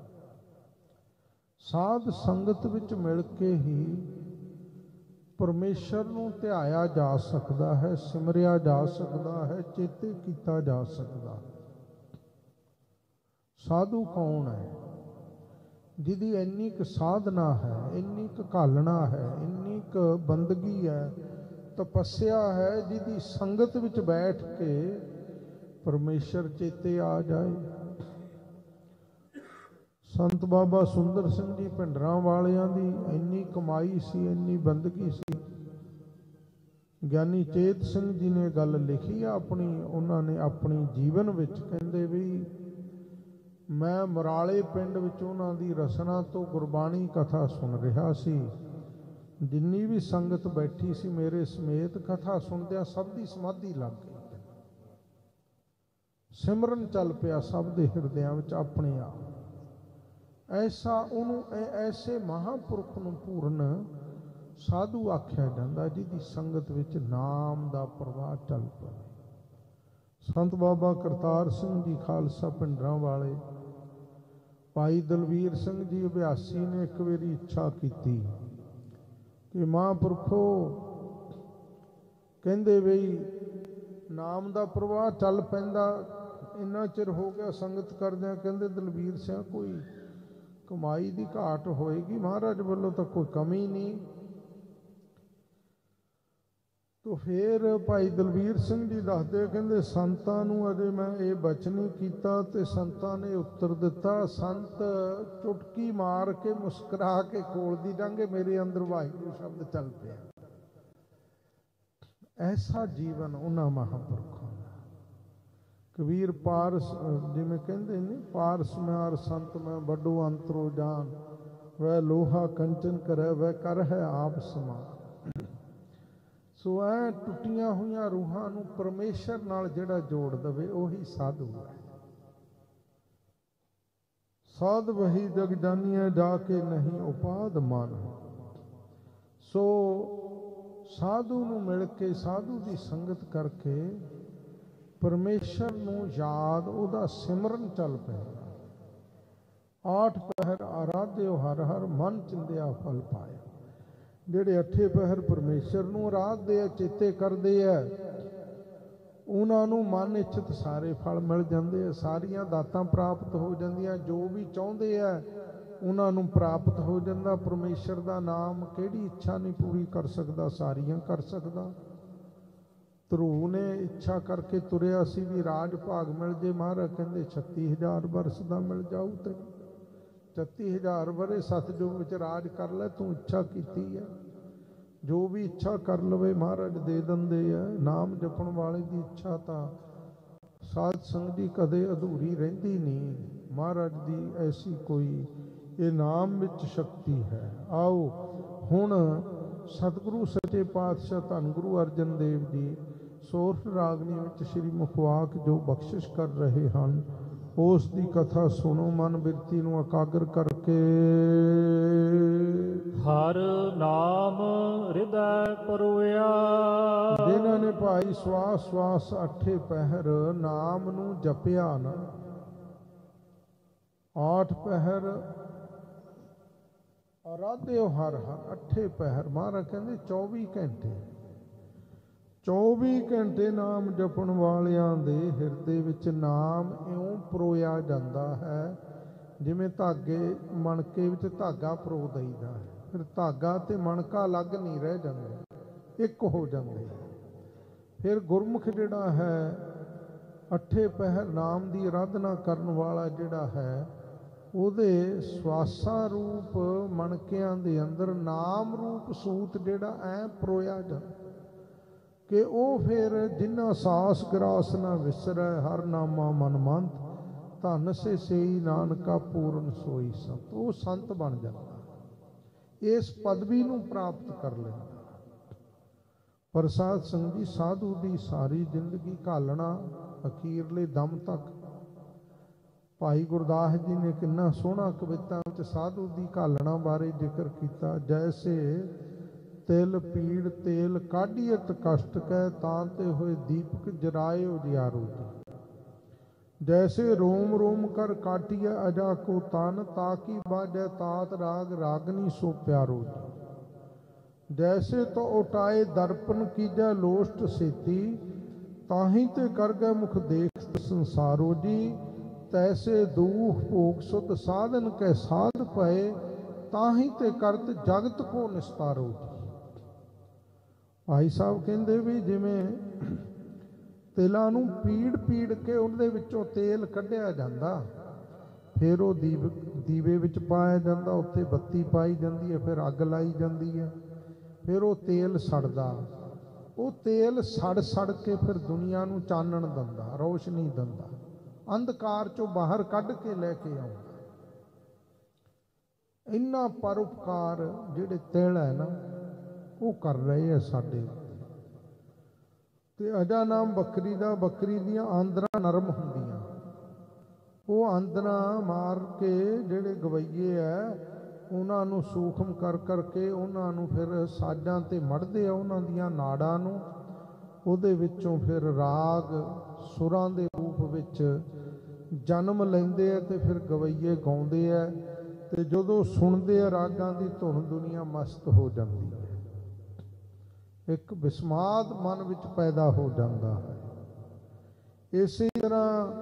ਸਾਧ ਸੰਗਤ ਵਿੱਚ ਮਿਲ ਕੇ ਹੀ ਪਰਮੇਸ਼ਰ ਨੂੰ ਧਿਆਇਆ ਜਾ ਸਕਦਾ ਹੈ, ਸਿਮਰਿਆ ਜਾ ਸਕਦਾ ਹੈ, ਚੇਤੇ ਕੀਤਾ ਜਾ ਸਕਦਾ। ਸਾਧੂ ਕੌਣ ਹੈ? ਜਿਹਦੀ ਇੰਨੀ ਕੁ ਸਾਧਨਾ ਹੈ, ਇੰਨੀ ਕੁ ਘਾਲਣਾ ਹੈ, ਇੰਨੀ ਕੁ ਬੰਦਗੀ ਹੈ, ਤਪੱਸਿਆ ਹੈ, ਜਿਹਦੀ ਸੰਗਤ ਵਿੱਚ ਬੈਠ ਕੇ ਪਰਮੇਸ਼ਰ ਚੇਤੇ ਆ ਜਾਏ। ਸੰਤ ਬਾਬਾ ਸੁੰਦਰ ਸਿੰਘ ਜੀ ਭਿੰਡਰਾਂ ਵਾਲਿਆਂ ਦੀ ਇੰਨੀ ਕਮਾਈ ਸੀ, ਇੰਨੀ ਬੰਦਗੀ ਸੀ। ਗਿਆਨੀ ਚੇਤ ਸਿੰਘ ਜੀ ਨੇ ਗੱਲ ਲਿਖੀ ਆ ਆਪਣੀ, ਉਹਨਾਂ ਨੇ ਆਪਣੀ ਜੀਵਨ ਵਿੱਚ ਕਹਿੰਦੇ ਵੀ ਮੈਂ ਮਰਾਲੇ ਪਿੰਡ ਵਿੱਚ ਉਹਨਾਂ ਦੀ ਰਸਨਾ ਤੋਂ ਗੁਰਬਾਣੀ ਕਥਾ ਸੁਣ ਰਿਹਾ ਸੀ। ਜਿੰਨੀ ਵੀ ਸੰਗਤ ਬੈਠੀ ਸੀ ਮੇਰੇ ਸਮੇਤ, ਕਥਾ ਸੁਣਦਿਆਂ ਸਭ ਦੀ ਸਮਾਧੀ ਲੱਗ ਗਈ। ਸਿਮਰਨ ਚੱਲ ਪਿਆ ਸਭ ਦੇ ਹਿਰਦਿਆਂ ਵਿੱਚ ਆਪਣੇ ਆਪ। ਐਸਾ ਉਹਨੂੰ ਐਸੇ ਮਹਾਂਪੁਰਖ ਨੂੰ ਪੂਰਨ ਸਾਧੂ ਆਖਿਆ ਜਾਂਦਾ, ਜਿਹਦੀ ਸੰਗਤ ਵਿੱਚ ਨਾਮ ਦਾ ਪ੍ਰਵਾਹ ਚੱਲ ਪਵੇ। ਸੰਤ ਬਾਬਾ ਕਰਤਾਰ ਸਿੰਘ ਜੀ ਖਾਲਸਾ ਭਿੰਡਰਾਂ ਵਾਲੇ, ਭਾਈ ਦਲਵੀਰ ਸਿੰਘ ਜੀ ਅਭਿਆਸੀ ਨੇ ਇੱਕ ਵਾਰੀ ਇੱਛਾ ਕੀਤੀ ਕਿ ਮਹਾਂਪੁਰਖੋ, ਕਹਿੰਦੇ ਬਈ ਨਾਮ ਦਾ ਪ੍ਰਵਾਹ ਚੱਲ ਪੈਂਦਾ, ਇੰਨਾ ਚਿਰ ਹੋ ਗਿਆ ਸੰਗਤ ਕਰਦਿਆਂ। ਕਹਿੰਦੇ ਦਲਵੀਰ ਸਿੰਘ ਕੋਈ ਕਮਾਈ ਦੀ ਘਾਟ ਹੋਏਗੀ, ਮਹਾਰਾਜ ਵੱਲੋਂ ਤਾਂ ਕੋਈ ਕਮੀ ਨਹੀਂ। ਤੋ ਫਿਰ ਭਾਈ ਦਲਵੀਰ ਸਿੰਘ ਜੀ ਦੱਸਦੇ, ਕਹਿੰਦੇ ਸੰਤਾਂ ਨੂੰ ਅਜੇ ਮੈਂ ਇਹ ਬਚਨ ਕੀਤਾ ਤੇ ਸੰਤਾਂ ਨੇ ਉੱਤਰ ਦਿੱਤਾ। ਸੰਤ ਚੁਟਕੀ ਮਾਰ ਕੇ ਮੁਸਕਰਾ ਕੇ ਕੋਲ ਦੀ ਲੰਘੇ, ਮੇਰੇ ਅੰਦਰ ਵਾਹਿਗੁਰੂ ਸ਼ਬਦ ਚੱਲ ਪਿਆ। ਐਸਾ ਜੀਵਨ ਉਹਨਾਂ ਮਹਾਂਪੁਰਖਾਂ ਦਾ। ਕਬੀਰ ਪਾਰਸ ਜਿਵੇਂ ਕਹਿੰਦੇ ਨੇ, ਪਾਰਸ ਮਿਆਰ ਸੰਤ ਮੈਂ ਵੱਡੋ ਅੰਤਰੋ ਜਾਨ, ਵੈ ਲੋਹਾ ਕੰਚਨ ਕਰੈ ਵੈ ਕਰ ਹੈ ਆਪ ਸਮਾਨ। ਸੋ ਐ ਟੁੱਟੀਆਂ ਹੋਈਆਂ ਰੂਹਾਂ ਨੂੰ ਪਰਮੇਸ਼ਰ ਨਾਲ ਜਿਹੜਾ ਜੋੜ ਦਵੇ ਉਹੀ ਸਾਧੂ ਹੈ। ਸਾਧ ਵਹੀ ਜਗ ਜਾਨੀਐ ਜਾ ਕੇ ਨਹੀਂ ਉਪਾਦ ਮਨ। ਸੋ ਸਾਧੂ ਨੂੰ ਮਿਲ ਕੇ, ਸਾਧੂ ਦੀ ਸੰਗਤ ਕਰਕੇ ਪਰਮੇਸ਼ਰ ਨੂੰ ਯਾਦ, ਉਹਦਾ ਸਿਮਰਨ ਚੱਲ ਪੈਂਦਾ। ਆਠ ਪਹਿਰ ਆਰਾਧਿਓ ਹਰ ਹਰ, ਮਨ ਚਿੰਦਿਆ ਫਲ ਪਾਇਆ। ਜਿਹੜੇ ਅੱਠੇ ਪਹਿਰ ਪਰਮੇਸ਼ਰ ਨੂੰ ਆਰਾਧਦੇ ਆ, ਚੇਤੇ ਕਰਦੇ ਆ, ਉਹਨਾਂ ਨੂੰ ਮਨ ਇੱਛਤ ਸਾਰੇ ਫਲ ਮਿਲ ਜਾਂਦੇ ਆ, ਸਾਰੀਆਂ ਦਾਤਾਂ ਪ੍ਰਾਪਤ ਹੋ ਜਾਂਦੀਆਂ, ਜੋ ਵੀ ਚਾਹੁੰਦੇ ਆ ਉਹਨਾਂ ਨੂੰ ਪ੍ਰਾਪਤ ਹੋ ਜਾਂਦਾ। ਪਰਮੇਸ਼ਰ ਦਾ ਨਾਮ ਕਿਹੜੀ ਇੱਛਾ ਨਹੀਂ ਪੂਰੀ ਕਰ ਸਕਦਾ, ਸਾਰੀਆਂ ਕਰ ਸਕਦਾ। ਧਰੂ ਨੇ ਇੱਛਾ ਕਰਕੇ ਤੁਰਿਆ ਸੀ ਵੀ ਰਾਜ ਭਾਗ ਮਿਲ ਜੇ। ਮਹਾਰਾਜ ਕਹਿੰਦੇ ਛੱਤੀ ਹਜ਼ਾਰ ਵਰਸ ਦਾ ਮਿਲ ਜਾਊ ਤੈਨੂੰ, ਛੱਤੀ ਹਜ਼ਾਰ ਵਰੇ ਸਤਜੁਗ ਵਿੱਚ ਰਾਜ ਕਰ ਲੈ, ਤੂੰ ਇੱਛਾ ਕੀਤੀ ਹੈ। ਜੋ ਵੀ ਇੱਛਾ ਕਰ ਲਵੇ ਮਹਾਰਾਜ ਦੇ ਦਿੰਦੇ ਆ। ਨਾਮ ਜਪਣ ਵਾਲੇ ਦੀ ਇੱਛਾ ਤਾਂ ਸਾਧ ਸੰਗਤ ਦੀ ਕਦੇ ਅਧੂਰੀ ਰਹਿੰਦੀ ਨਹੀਂ। ਮਹਾਰਾਜ ਦੀ ਐਸੀ ਕੋਈ ਇਹ ਨਾਮ ਵਿੱਚ ਸ਼ਕਤੀ ਹੈ। ਆਓ ਹੁਣ ਸਤਿਗੁਰੂ ਸੱਚੇ ਪਾਤਸ਼ਾਹ ਧੰਨ ਗੁਰੂ ਅਰਜਨ ਦੇਵ ਜੀ ਸੋਰਠ ਰਾਗਨੀ ਵਿੱਚ ਸ਼੍ਰੀ ਮੁਖਵਾਕ ਜੋ ਬਖਸ਼ਿਸ਼ ਕਰ ਰਹੇ ਹਨ, ਉਸ ਦੀ ਕਥਾ ਸੁਣੋ ਮਨ ਬਿਰਤੀ ਨੂੰ ਇਕਾਗਰ ਕਰਕੇ। ਹਰ ਨਾਮ ਹਿਰਦੈ ਪਰੋਇਆ। ਜਿਨ੍ਹਾਂ ਨੇ ਭਾਈ ਸਵਾਸ ਸਵਾਸ ਅੱਠੇ ਪਹਿਰ ਨਾਮ ਨੂੰ ਜਪਿਆ ਨਾ, ਆਠ ਪਹਿਰ ਆਰਾਧਿਓ ਹਰ ਹਰ, ਅੱਠੇ ਪਹਿਰ ਮਹਾਰਾਜ ਕਹਿੰਦੇ ਚੌਵੀ ਘੰਟੇ ਚੌਵੀ ਘੰਟੇ ਨਾਮ ਜਪਣ ਵਾਲਿਆਂ ਦੇ ਹਿਰਦੇ ਵਿੱਚ ਨਾਮ ਇਉਂ ਪਰੋਇਆ ਜਾਂਦਾ ਹੈ ਜਿਵੇਂ ਧਾਗੇ ਮਣਕੇ ਵਿੱਚ ਧਾਗਾ ਪਰੋ ਦਈਦਾ ਹੈ। ਫਿਰ ਧਾਗਾ ਤੇ ਮਣਕਾ ਅਲੱਗ ਨਹੀਂ ਰਹਿ ਜਾਂਦੇ, ਇੱਕ ਹੋ ਜਾਂਦੇ। ਫਿਰ ਗੁਰਮੁਖ ਜਿਹੜਾ ਹੈ ਅੱਠੇ ਪਹਿਰ ਨਾਮ ਦੀ ਆਰਾਧਨਾ ਕਰਨ ਵਾਲਾ ਜਿਹੜਾ ਹੈ, ਉਹਦੇ ਸਵਾਸਾਂ ਰੂਪ ਮਣਕਿਆਂ ਦੇ ਅੰਦਰ ਨਾਮ ਰੂਪ ਸੂਤ ਜਿਹੜਾ ਐ ਪਰੋਇਆ ਜਾਂਦਾ ਕਿ ਉਹ ਫਿਰ ਜਿਨ੍ਹਾਂ ਸਾਸ ਗਰਾਸ ਨਾ ਵਿਸਰੈ, ਹਰ ਨਾਮਾ ਮਨ ਮੰਤ, ਧਨ ਸੇ ਸੇਈ ਨਾਨਕਾ ਪੂਰਨ ਸੋਈ ਸੰਤ। ਉਹ ਸੰਤ ਬਣ ਜਾਂਦਾ, ਇਸ ਪਦਵੀ ਨੂੰ ਪ੍ਰਾਪਤ ਕਰ ਲੈਂਦਾ। ਪਰ ਸਾਧ ਸੰਗਤ ਜੀ, ਸਾਧੂ ਦੀ ਸਾਰੀ ਜ਼ਿੰਦਗੀ ਘਾਲਣਾ ਅਖੀਰਲੇ ਦਮ ਤੱਕ। ਭਾਈ ਗੁਰਦਾਸ ਜੀ ਨੇ ਕਿੰਨਾ ਸੋਹਣਾ ਕਵਿਤਾ ਵਿੱਚ ਸਾਧੂ ਦੀ ਘਾਲਣਾ ਬਾਰੇ ਜ਼ਿਕਰ ਕੀਤਾ। ਜੈਸੇ ਤਿਲ ਪੀੜ ਤੇਲ ਕਾਢੀਅਤ ਕਸ਼ਟ ਕੈ, ਤਾਂ ਤੇ ਹੋਏ ਦੀਪਕ ਜਰਾਏ ਉਜਿਆਰੋ ਜੀ। ਜੈਸੇ ਰੋਮ ਰੋਮ ਕਰ ਕਾਟਿਆ ਅਜਾ ਕੋ ਤਨ, ਤਾਕੀ ਬਾਜੈ ਤਾਤ ਰਾਗ ਰਾਗਨੀ ਸੋ ਪਿਆਰੋ ਜੀ। ਜੈਸੇ ਤੋ ਉਟਾਏ ਦਰਪਨ ਕੀਜੈ ਲੋਸ਼ਟ ਸੇਤੀ, ਤਾਹੀਂ ਤੇ ਕਰ ਗਏ ਮੁਖ ਦੇਖਤ ਸੰਸਾਰੋ ਜੀ। ਤੈਸੇ ਦੂਖ ਭੋਗ ਸੁਧ ਸਾਧਨ ਕੈ ਸਾਧ ਪਏ, ਤਾਹੀਂ ਤੇ ਕਰਤ ਜਗਤ ਕੋ ਨਿਸਤਾਰੋ। ਭਾਈ ਸਾਹਿਬ ਕਹਿੰਦੇ ਵੀ ਜਿਵੇਂ ਤਿਲਾਂ ਨੂੰ ਪੀੜ ਪੀੜ ਕੇ ਉਹਦੇ ਵਿੱਚੋਂ ਤੇਲ ਕੱਢਿਆ ਜਾਂਦਾ, ਫਿਰ ਉਹ ਦੀਵ ਦੀਵੇ ਵਿੱਚ ਪਾਇਆ ਜਾਂਦਾ, ਉੱਥੇ ਬੱਤੀ ਪਾਈ ਜਾਂਦੀ ਹੈ, ਫਿਰ ਅੱਗ ਲਾਈ ਜਾਂਦੀ ਹੈ, ਫਿਰ ਉਹ ਤੇਲ ਸੜਦਾ। ਉਹ ਤੇਲ ਸੜ ਸੜ ਕੇ ਫਿਰ ਦੁਨੀਆ ਨੂੰ ਚਾਨਣ ਦਿੰਦਾ, ਰੋਸ਼ਨੀ ਦਿੰਦਾ, ਅੰਧਕਾਰ ਚੋਂ ਬਾਹਰ ਕੱਢ ਕੇ ਲੈ ਕੇ ਆਉਂਦਾ। ਇੰਨਾ ਪਰਉਪਕਾਰ ਜਿਹੜੇ ਤਿਲ ਹੈ ਨਾ ਉਹ ਕਰ ਰਹੇ ਆ ਸਾਡੇ। ਤੇ ਅਜਾ ਨਾਮ ਬੱਕਰੀ ਦਾ, ਬੱਕਰੀ ਦੀਆਂ ਆਂਦਰਾਂ ਨਰਮ ਹੁੰਦੀਆਂ, ਉਹ ਆਂਦਰਾਂ ਮਾਰ ਕੇ ਜਿਹੜੇ ਗਵਈਏ ਆ ਉਹਨਾਂ ਨੂੰ ਸੂਖਮ ਕਰ ਕਰਕੇ ਉਹਨਾਂ ਨੂੰ ਫਿਰ ਸਾਜ਼ਾਂ ਤੇ ਮੜ੍ਹਦੇ ਆ, ਉਹਨਾਂ ਦੀਆਂ ਨਾੜਾਂ ਨੂੰ। ਉਹਦੇ ਵਿੱਚੋਂ ਫਿਰ ਰਾਗ ਸੁਰਾਂ ਦੇ ਰੂਪ ਵਿੱਚ ਜਨਮ ਲੈਂਦੇ ਆ ਤੇ ਫਿਰ ਗਵਈਏ ਗਾਉਂਦੇ ਆ, ਤੇ ਜਦੋਂ ਸੁਣਦੇ ਆ ਰਾਗਾਂ ਦੀ ਧੁਨ ਦੁਨੀਆ ਮਸਤ ਹੋ ਜਾਂਦੀ ਹੈ। ਇੱਕ ਵਿਸਮਾਦ ਮਨ ਵਿੱਚ ਪੈਦਾ ਹੋ ਜਾਂਦਾ ਹੈ। ਇਸੇ ਤਰ੍ਹਾਂ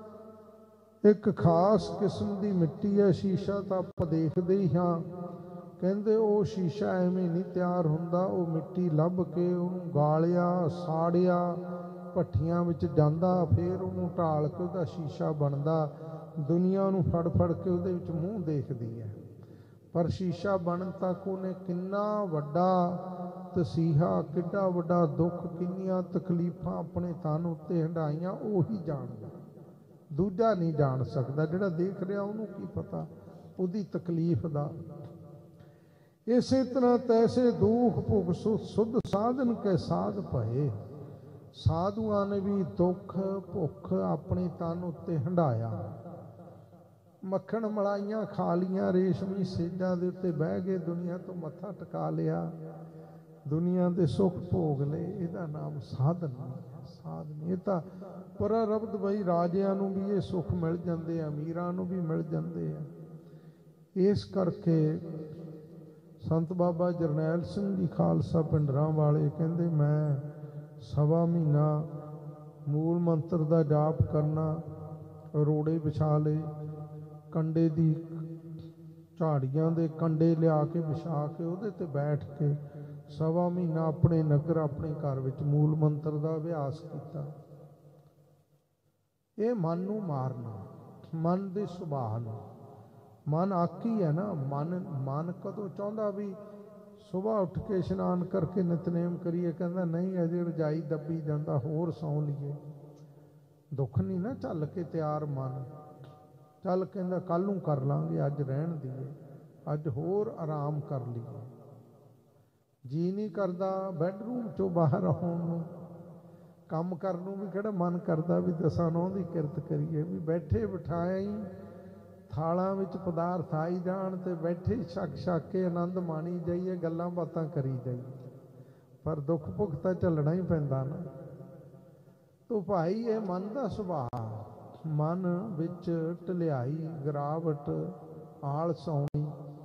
ਇੱਕ ਖਾਸ ਕਿਸਮ ਦੀ ਮਿੱਟੀ ਹੈ, ਸ਼ੀਸ਼ਾ ਤਾਂ ਆਪਾਂ ਦੇਖਦੇ ਹੀ ਹਾਂ। ਕਹਿੰਦੇ ਉਹ ਸ਼ੀਸ਼ਾ ਐਵੇਂ ਨਹੀਂ ਤਿਆਰ ਹੁੰਦਾ, ਉਹ ਮਿੱਟੀ ਲੱਭ ਕੇ ਉਹਨੂੰ ਗਾਲਿਆ ਸਾੜਿਆ ਭੱਠੀਆਂ ਵਿੱਚ ਜਾਂਦਾ, ਫਿਰ ਉਹਨੂੰ ਢਾਲ ਕੇ ਉਹਦਾ ਸ਼ੀਸ਼ਾ ਬਣਦਾ। ਦੁਨੀਆ ਉਹਨੂੰ ਫੜ ਫੜ ਕੇ ਉਹਦੇ ਵਿੱਚ ਮੂੰਹ ਦੇਖਦੀ ਹੈ, ਪਰ ਸ਼ੀਸ਼ਾ ਬਣਨ ਤੱਕ ਉਹਨੇ ਕਿੰਨਾ ਵੱਡਾ ਤਸੀਹਾ, ਕਿੱਡਾ ਵੱਡਾ ਦੁੱਖ, ਕਿੰਨੀਆਂ ਤਕਲੀਫਾਂ ਆਪਣੇ ਤਨ ਉੱਤੇ ਹੰਢਾਈਆਂ, ਉਹੀ ਜਾਣਦਾ, ਦੂਜਾ ਨਹੀਂ ਜਾਣ ਸਕਦਾ। ਜਿਹੜਾ ਦੇਖ ਰਿਹਾ ਉਹਨੂੰ ਕੀ ਪਤਾ ਉਹਦੀ ਤਕਲੀਫ ਦਾ। ਇਸੇ ਤਰ੍ਹਾਂ ਤੈਸੇ ਦੁਖ ਭੁਗ ਸੁਧ ਸਾਧਨ ਕੈ ਸਾਧ ਭਏ। ਸਾਧੂਆਂ ਨੇ ਵੀ ਦੁੱਖ ਭੁੱਖ ਆਪਣੇ ਤਨ ਉੱਤੇ ਹੰਢਾਇਆ, ਮੱਖਣ ਮਲਾਈਆਂ ਖਾ ਲੀਆਂ, ਰੇਸ਼ਮੀ ਸੇਜਾਂ ਦੇ ਉੱਤੇ ਬਹਿ ਗਏ, ਦੁਨੀਆ ਤੋਂ ਮੱਥਾ ਟਿਕਾ ਲਿਆ, ਦੁਨੀਆ ਦੇ ਸੁੱਖ ਭੋਗ ਲਏ। ਇਹਦਾ ਨਾਮ ਸਾਧਨ ਨਹੀਂ, ਸਾਧਨ। ਇਹ ਤਾਂ ਪਰਾਰਬਧ ਬਈ ਰਾਜਿਆਂ ਨੂੰ ਵੀ ਇਹ ਸੁੱਖ ਮਿਲ ਜਾਂਦੇ ਆ, ਅਮੀਰਾਂ ਨੂੰ ਵੀ ਮਿਲ ਜਾਂਦੇ ਆ। ਇਸ ਕਰਕੇ ਸੰਤ ਬਾਬਾ ਜਰਨੈਲ ਸਿੰਘ ਜੀ ਖਾਲਸਾ ਪਿੰਡਰਾਂ ਵਾਲੇ ਕਹਿੰਦੇ, ਮੈਂ ਸਵਾ ਮਹੀਨਾ ਮੂਲ ਮੰਤਰ ਦਾ ਜਾਪ ਕਰਨਾ, ਰੋੜੇ ਵਿਛਾ ਲਏ, ਕੰਡੇ ਦੀ ਝਾੜੀਆਂ ਦੇ ਕੰਡੇ ਲਿਆ ਕੇ ਵਿਛਾ ਕੇ ਉਹਦੇ ਤੇ ਬੈਠ ਕੇ ਸਵਾ ਮਹੀਨਾ ਆਪਣੇ ਨਗਰ ਆਪਣੇ ਘਰ ਵਿੱਚ ਮੂਲ ਮੰਤਰ ਦਾ ਅਭਿਆਸ ਕੀਤਾ। ਇਹ ਮਨ ਨੂੰ ਮਾਰਨਾ, ਮਨ ਦੇ ਸੁਭਾਅ ਨੂੰ। ਮਨ ਆਕੀ ਹੈ ਨਾ, ਮਨ ਮਨ ਕਦੋਂ ਚਾਹੁੰਦਾ ਵੀ ਸੁਬਾਹ ਉੱਠ ਕੇ ਇਸ਼ਨਾਨ ਕਰਕੇ ਨਿਤਨੇਮ ਕਰੀਏ, ਕਹਿੰਦਾ ਨਹੀਂ ਅਜੇ ਰਜਾਈ ਦੱਬੀ ਜਾਂਦਾ, ਹੋਰ ਸੌਂ ਲਈਏ। ਦੁੱਖ ਨਹੀਂ ਨਾ ਝੱਲ ਕੇ ਤਿਆਰ ਮਨ, ਚੱਲ ਕਹਿੰਦਾ ਕੱਲ ਨੂੰ ਕਰ ਲਾਂਗੇ, ਅੱਜ ਰਹਿਣ ਦੀਏ, ਅੱਜ ਹੋਰ ਆਰਾਮ ਕਰ ਲਈਏ। ਜੀ ਨਹੀਂ ਕਰਦਾ ਬੈੱਡਰੂਮ ਚੋਂ ਬਾਹਰ ਆਉਣ ਨੂੰ, ਕੰਮ ਕਰਨ ਨੂੰ ਵੀ ਕਿਹੜਾ ਮਨ ਕਰਦਾ ਵੀ ਦਸਾਂ ਨੌਂ ਦੀ ਕਿਰਤ ਕਰੀਏ। ਵੀ ਬੈਠੇ ਬਿਠਾਇਆ ਹੀ ਥਾਲਾਂ ਵਿੱਚ ਪਦਾਰਥ ਆਈ ਜਾਣ ਤੇ ਬੈਠੇ ਛਕ ਛਕ ਕੇ ਆਨੰਦ ਮਾਣੀ ਜਾਈਏ, ਗੱਲਾਂ ਬਾਤਾਂ ਕਰੀ ਜਾਈਏ, ਪਰ ਦੁੱਖ ਭੁੱਖ ਤਾਂ ਝੱਲਣਾ ਹੀ ਪੈਂਦਾ ਨਾ। ਤੋ ਭਾਈ ਇਹ ਮਨ ਦਾ ਸੁਭਾਅ, ਮਨ ਵਿੱਚ ਢਲਿਆਈ, ਗਿਰਾਵਟ, ਆਲਸ ਆਉਣੀ,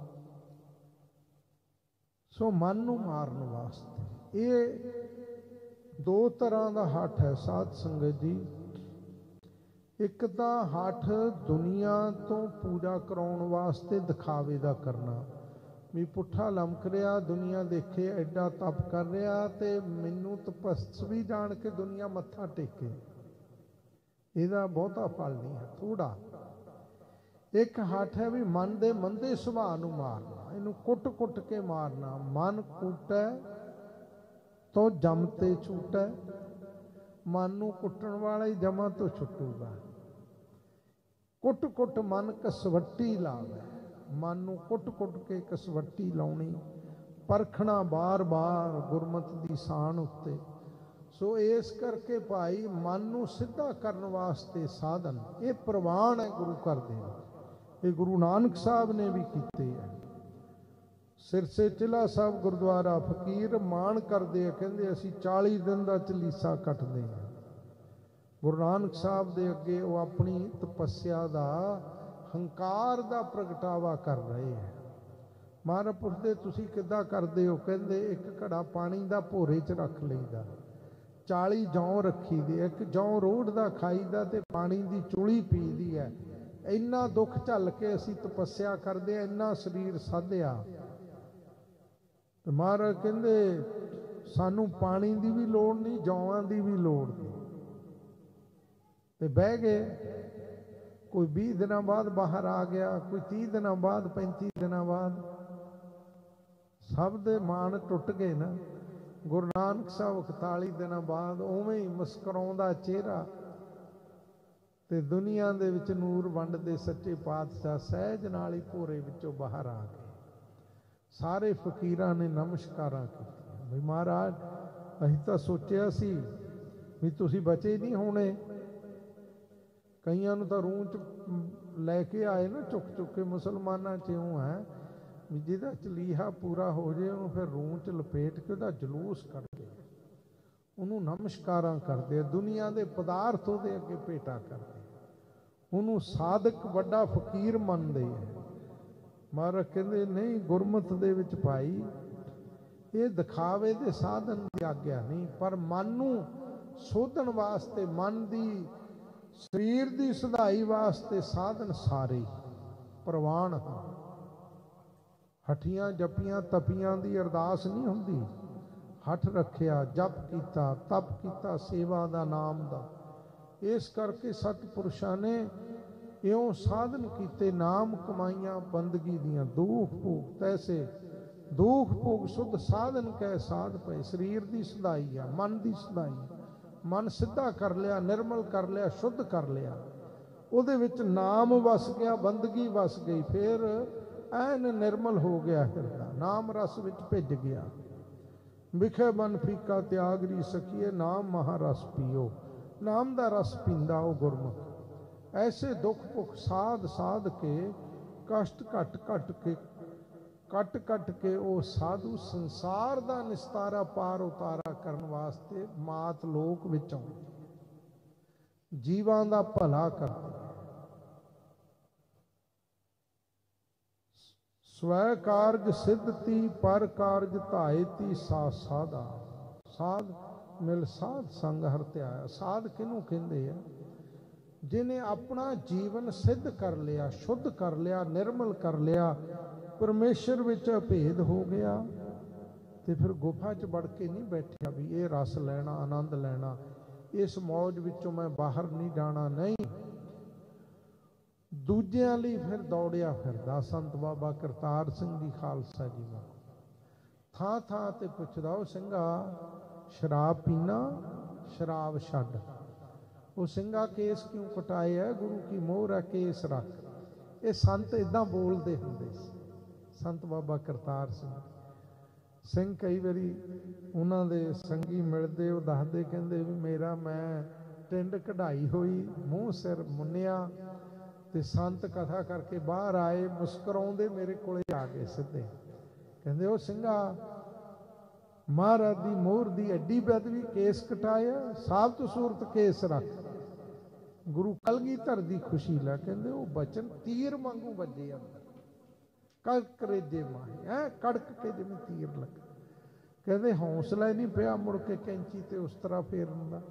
ਸੋ ਮਨ ਨੂੰ ਮਾਰਨ ਵਾਸਤੇ ਇਹ ਦੋ ਤਰ੍ਹਾਂ ਦਾ ਹੱਠ ਹੈ ਸਾਧ ਸੰਗਤ ਜੀ। ਇੱਕ ਤਾਂ ਹੱਠ ਦੁਨੀਆ ਤੋਂ ਪੂਜਾ ਕਰਾਉਣ ਵਾਸਤੇ ਦਿਖਾਵੇ ਦਾ ਕਰਨਾ, ਵੀ ਪੁੱਠਾ ਲਮਕ ਰਿਹਾ, ਦੁਨੀਆ ਦੇਖੇ ਐਡਾ ਤਪ ਕਰ ਰਿਹਾ ਤੇ ਮੈਨੂੰ ਤਪਸਵੀ ਜਾਣ ਕੇ ਦੁਨੀਆ ਮੱਥਾ ਟੇਕੇ। ਇਹਦਾ ਬਹੁਤਾ ਫਲ ਨਹੀਂ ਹੈ, ਥੋੜਾ। ਇੱਕ ਹੱਠ ਹੈ ਵੀ ਮਨ ਦੇ ਮੰਦੇ ਸੁਭਾਅ ਨੂੰ ਮਾਰਨਾ, ਇਹਨੂੰ ਕੁੱਟ ਕੁੱਟ ਕੇ ਮਾਰਨਾ। ਮਨ ਕੁੱਟੈ ਤੋ ਜਮ ਤੇ ਛੂਟੈ, ਮਨ ਨੂੰ ਕੁੱਟਣ ਵਾਲਾ ਹੀ ਜਮਾਂ ਤੋਂ ਛੁੱਟੂਗਾ। ਕੁੱਟ ਕੁੱਟ ਮਨ ਕਸਵੱਟੀ ਲਾਵੇ, ਮਨ ਨੂੰ ਕੁੱਟ ਕੁੱਟ ਕੇ ਕਸਵੱਟੀ ਲਾਉਣੀ, ਪਰਖਣਾ ਬਾਰ ਬਾਰ ਗੁਰਮਤਿ ਦੀ ਸਾਣ ਉੱਤੇ। ਸੋ ਇਸ ਕਰਕੇ ਭਾਈ ਮਨ ਨੂੰ ਸਿੱਧਾ ਕਰਨ ਵਾਸਤੇ ਸਾਧਨ, ਇਹ ਪ੍ਰਵਾਨ ਹੈ ਗੁਰੂ ਘਰ ਦੇ। ਇਹ ਗੁਰੂ ਨਾਨਕ ਸਾਹਿਬ ਨੇ ਵੀ ਕੀਤੇ ਹੈ। ਸਿਰਸੇ ਟਿਲਾ ਸਾਹਿਬ ਗੁਰਦੁਆਰਾ ਫਕੀਰ ਮਾਣ ਕਰਦੇ ਆ, ਕਹਿੰਦੇ ਅਸੀਂ ਚਾਲੀ ਦਿਨ ਦਾ ਚਲੀਸਾ ਕੱਟਦੇ ਹਾਂ। ਗੁਰੂ ਨਾਨਕ ਸਾਹਿਬ ਦੇ ਅੱਗੇ ਉਹ ਆਪਣੀ ਤਪੱਸਿਆ ਦਾ, ਹੰਕਾਰ ਦਾ ਪ੍ਰਗਟਾਵਾ ਕਰ ਰਹੇ ਹੈ। ਮਹਾਰਾਜ ਪੁੱਛਦੇ ਤੁਸੀਂ ਕਿੱਦਾਂ ਕਰਦੇ ਹੋ? ਕਹਿੰਦੇ ਇੱਕ ਘੜਾ ਪਾਣੀ ਦਾ ਭੋਰੇ 'ਚ ਰੱਖ ਲਈਦਾ, ਚਾਲੀ ਜੌਂ ਰੱਖੀ ਦੀ, ਇੱਕ ਜੌਂ ਰੋੜ ਦਾ ਖਾਈਦਾ ਤੇ ਪਾਣੀ ਦੀ ਚੁਲੀ ਪੀਦੀ ਹੈ। ਇੰਨਾ ਦੁੱਖ ਝੱਲ ਕੇ ਅਸੀਂ ਤਪੱਸਿਆ ਕਰਦੇ ਹਾਂ, ਇੰਨਾ ਸਰੀਰ ਸਾਧਿਆ। ਤੇ ਮਹਾਰਾਜ ਕਹਿੰਦੇ ਸਾਨੂੰ ਪਾਣੀ ਦੀ ਵੀ ਲੋੜ ਨਹੀਂ, ਜੌਆਂ ਦੀ ਵੀ ਲੋੜ ਨਹੀਂ। ਤੇ ਬਹਿ ਗਏ। ਕੋਈ ਵੀਹ ਦਿਨਾਂ ਬਾਅਦ ਬਾਹਰ ਆ ਗਿਆ, ਕੋਈ ਤੀਹ ਦਿਨਾਂ ਬਾਅਦ, ਪੈਂਤੀ ਦਿਨਾਂ ਬਾਅਦ। ਸਭ ਦੇ ਮਾਣ ਟੁੱਟ ਗਏ ਨਾ। ਗੁਰੂ ਨਾਨਕ ਸਾਹਿਬ ਇਕਤਾਲੀ ਦਿਨਾਂ ਬਾਅਦ ਉਵੇਂ ਹੀ ਮੁਸਕਰਾਉਂਦਾ ਚਿਹਰਾ ਤੇ ਦੁਨੀਆ ਦੇ ਵਿੱਚ ਨੂਰ ਵੰਡਦੇ ਸੱਚੇ ਪਾਤਸ਼ਾਹ ਸਹਿਜ ਨਾਲ ਹੀ ਭੋਰੇ ਵਿੱਚੋਂ ਬਾਹਰ ਆ ਗਏ। ਸਾਰੇ ਫਕੀਰਾਂ ਨੇ ਨਮਸਕਾਰਾਂ ਕੀਤੀਆਂ ਵੀ ਮਹਾਰਾਜ ਅਸੀਂ ਤਾਂ ਸੋਚਿਆ ਸੀ ਵੀ ਤੁਸੀਂ ਬਚੇ ਨਹੀਂ ਹੋਣੇ। ਕਈਆਂ ਨੂੰ ਤਾਂ ਰੂਹ 'ਚ ਲੈ ਕੇ ਆਏ ਨਾ ਚੁੱਕ ਚੁੱਕ ਕੇ। ਮੁਸਲਮਾਨਾਂ 'ਚ ਇਉਂ ਹੈ ਵੀ ਜਿਹਦਾ ਚਲੀਹਾ ਪੂਰਾ ਹੋ ਜੇ ਉਹਨੂੰ ਫਿਰ ਰੂਹ 'ਚ ਲਪੇਟ ਕੇ ਉਹਦਾ ਜਲੂਸ ਕੱਢਦੇ, ਉਹਨੂੰ ਨਮਸਕਾਰਾਂ ਕਰਦੇ ਆ, ਦੁਨੀਆ ਦੇ ਪਦਾਰਥ ਉਹਦੇ ਅੱਗੇ ਭੇਟਾ ਕਰਦੇ, ਉਹਨੂੰ ਸਾਧਕ ਵੱਡਾ ਫਕੀਰ ਮੰਨਦੇ ਆ। ਮਹਾਰਾਜ ਕਹਿੰਦੇ ਨਹੀਂ, ਗੁਰਮਤਿ ਦੇ ਵਿੱਚ ਭਾਈ ਇਹ ਦਿਖਾਵੇ ਦੇ ਸਾਧਨ ਦੀ ਆਗਿਆ ਨਹੀਂ, ਪਰ ਮਨ ਨੂੰ ਸੋਧਣ ਵਾਸਤੇ, ਮਨ ਦੀ ਸਰੀਰ ਦੀ ਸੁਧਾਈ ਵਾਸਤੇ ਸਾਧਨ ਸਾਰੇ ਪ੍ਰਵਾਨ ਹਨ। ਹੱਠੀਆਂ ਜਪੀਆਂ ਤਪੀਆਂ ਦੀ ਅਰਦਾਸ ਨਹੀਂ ਹੁੰਦੀ। ਹੱਠ ਰੱਖਿਆ, ਜਪ ਕੀਤਾ, ਤਪ ਕੀਤਾ ਸੇਵਾ ਦਾ, ਨਾਮ ਦਾ। ਇਸ ਕਰਕੇ ਸਤਿਪੁਰਸ਼ਾਂ ਨੇ ਇਉਂ ਸਾਧਨ ਕੀਤੇ, ਨਾਮ ਕਮਾਈਆਂ ਬੰਦਗੀ ਦੀਆਂ। ਦੁਖ ਭੋਗ ਤੈਸੇ ਦੁਖ ਭੋਗ ਸੁਧ ਸਾਧਨ ਕਹਿ ਸਾਧ ਪਏ। ਸਰੀਰ ਦੀ ਸੁਧਾਈ ਆ, ਮਨ ਦੀ ਸੁਧਾਈ। ਮਨ ਸਿੱਧਾ ਕਰ ਲਿਆ, ਨਿਰਮਲ ਕਰ ਲਿਆ, ਸ਼ੁੱਧ ਕਰ ਲਿਆ, ਉਹਦੇ ਵਿੱਚ ਨਾਮ ਵਸ ਗਿਆ, ਬੰਦਗੀ ਵਸ ਗਈ। ਫਿਰ ਐਨ ਨਿਰਮਲ ਹੋ ਗਿਆ ਹਿਰਦਾ, ਨਾਮ ਰਸ ਵਿੱਚ ਭਿੱਜ ਗਿਆ। ਵਿਖੇ ਮਨ ਫੀਕਾ ਤਿਆਗ ਰੀ ਸਕੀਏ, ਨਾਮ ਮਹਾਰਸ ਪੀਓ। ਨਾਮ ਦਾ ਰਸ ਪੀਂਦਾ ਉਹ ਗੁਰਮੁਖ। ਐਸੇ ਦੁੱਖ ਭੁੱਖ ਸਾਧ ਸਾਧ ਕੇ, ਕਸ਼ਟ ਘਟ ਘਟ ਕੇ, ਕੱਟ ਕੱਟ ਕੇ ਉਹ ਸਾਧੂ ਸੰਸਾਰ ਦਾ ਨਿਸਤਾਰਾ ਪਾਰ ਉਤਾਰਾ ਕਰਨ ਵਾਸਤੇ ਮਾਤ ਲੋਕ ਵਿੱਚ ਆਉਂਦੇ, ਜੀਵਾਂ ਦਾ ਭਲਾ ਕਰਦੇ। ਸਵੈ ਕਾਰਜ ਸਿੱਧਤੀ, ਪਰ ਕਾਰਜ ਧਾਇਤੀ ਸਾ ਸਾਧਾ। ਸਾਧ ਮਿਲ ਸਾਧ ਸੰਗ ਹਰ ਧਿਆਇਆ। ਸਾਧ ਕਿਹਨੂੰ ਕਹਿੰਦੇ ਆ? ਜਿਹਨੇ ਆਪਣਾ ਜੀਵਨ ਸਿੱਧ ਕਰ ਲਿਆ, ਸ਼ੁੱਧ ਕਰ ਲਿਆ, ਨਿਰਮਲ ਕਰ ਲਿਆ, ਪਰਮੇਸ਼ਰ ਵਿੱਚ ਅਭੇਦ ਹੋ ਗਿਆ। ਤੇ ਫਿਰ ਗੁਫਾ 'ਚ ਵੜ ਕੇ ਨਹੀਂ ਬੈਠਿਆ ਵੀ ਇਹ ਰਸ ਲੈਣਾ, ਆਨੰਦ ਲੈਣਾ, ਇਸ ਮੌਜ ਵਿੱਚੋਂ ਮੈਂ ਬਾਹਰ ਨਹੀਂ ਜਾਣਾ। ਨਹੀਂ, ਦੂਜਿਆਂ ਲਈ ਫਿਰ ਦੌੜਿਆ ਫਿਰਦਾ। ਸੰਤ ਬਾਬਾ ਕਰਤਾਰ ਸਿੰਘ ਜੀ ਖਾਲਸਾ ਜੀ ਦਾ ਥਾਂ ਥਾਂ ਤੇ ਪੁੱਛਦਾ, ਉਹ ਸਿੰਘਾ ਸ਼ਰਾਬ ਪੀਣਾ? ਸ਼ਰਾਬ ਛੱਡ। ਉਹ ਸਿੰਘਾ ਕੇਸ ਕਿਉਂ ਕਟਾਏ ਹੈ? ਗੁਰੂ ਕੀ ਮੋਹਰ ਹੈ ਕੇਸ ਰੱਖ। ਇਹ ਸੰਤ ਇਦਾਂ ਬੋਲਦੇ ਹੁੰਦੇ ਸੀ। ਸੰਤ ਬਾਬਾ ਕਰਤਾਰ ਸਿੰਘ ਸਿੰਘ ਕਈ ਵਾਰੀ ਉਹਨਾਂ ਦੇ ਸੰਗੀ ਮਿਲਦੇ, ਉਹ ਦੱਸਦੇ, ਕਹਿੰਦੇ ਵੀ ਮੇਰਾ ਮੈਂ ਟਿੰਡ ਕਢਾਈ ਹੋਈ, ਮੂੰਹ ਸਿਰ ਮੁੰਨਿਆ, ਤੇ ਸੰਤ ਕਥਾ ਕਰਕੇ ਬਾਹਰ ਆਏ, ਮੁਸਕਰਾਉਂਦੇ ਮੇਰੇ ਕੋਲੇ ਆ ਗਏ ਸਿੱਧੇ। ਕਹਿੰਦੇ ਉਹ ਸਿੰਘਾ ਮਹਾਰਾਜ ਦੀ ਮੋਹਰ ਦੀ ਐਡੀ ਬੇਅਦਬੀ, ਕੇਸ ਕਟਾਇਆ, ਸਾਬਤ ਸੂਰਤ ਕੇਸ ਰੱਖ। ਗੁਰੂ ਕਲਗੀਧਰ ਦੀ ਖੁਸ਼ੀ ਲੈ। ਕਹਿੰਦੇ ਉਹ ਬਚਨ ਤੀਰ ਵਾਂਗੂ ਵੱਜੇ ਅੰਦਰ, ਕੜਕ ਰੇਜੇ ਮਾਹੇ ਹੈ, ਕੜਕ ਕੇ ਜਿਵੇਂ ਤੀਰ ਲੱਗਾ। ਕਹਿੰਦੇ ਹੌਸਲਾ ਹੀ ਨਹੀਂ ਪਿਆ ਮੁੜ ਕੇ ਕੈਂਚੀ ਤੇ ਉਸ ਤਰ੍ਹਾਂ ਫੇਰਨ ਦਾ।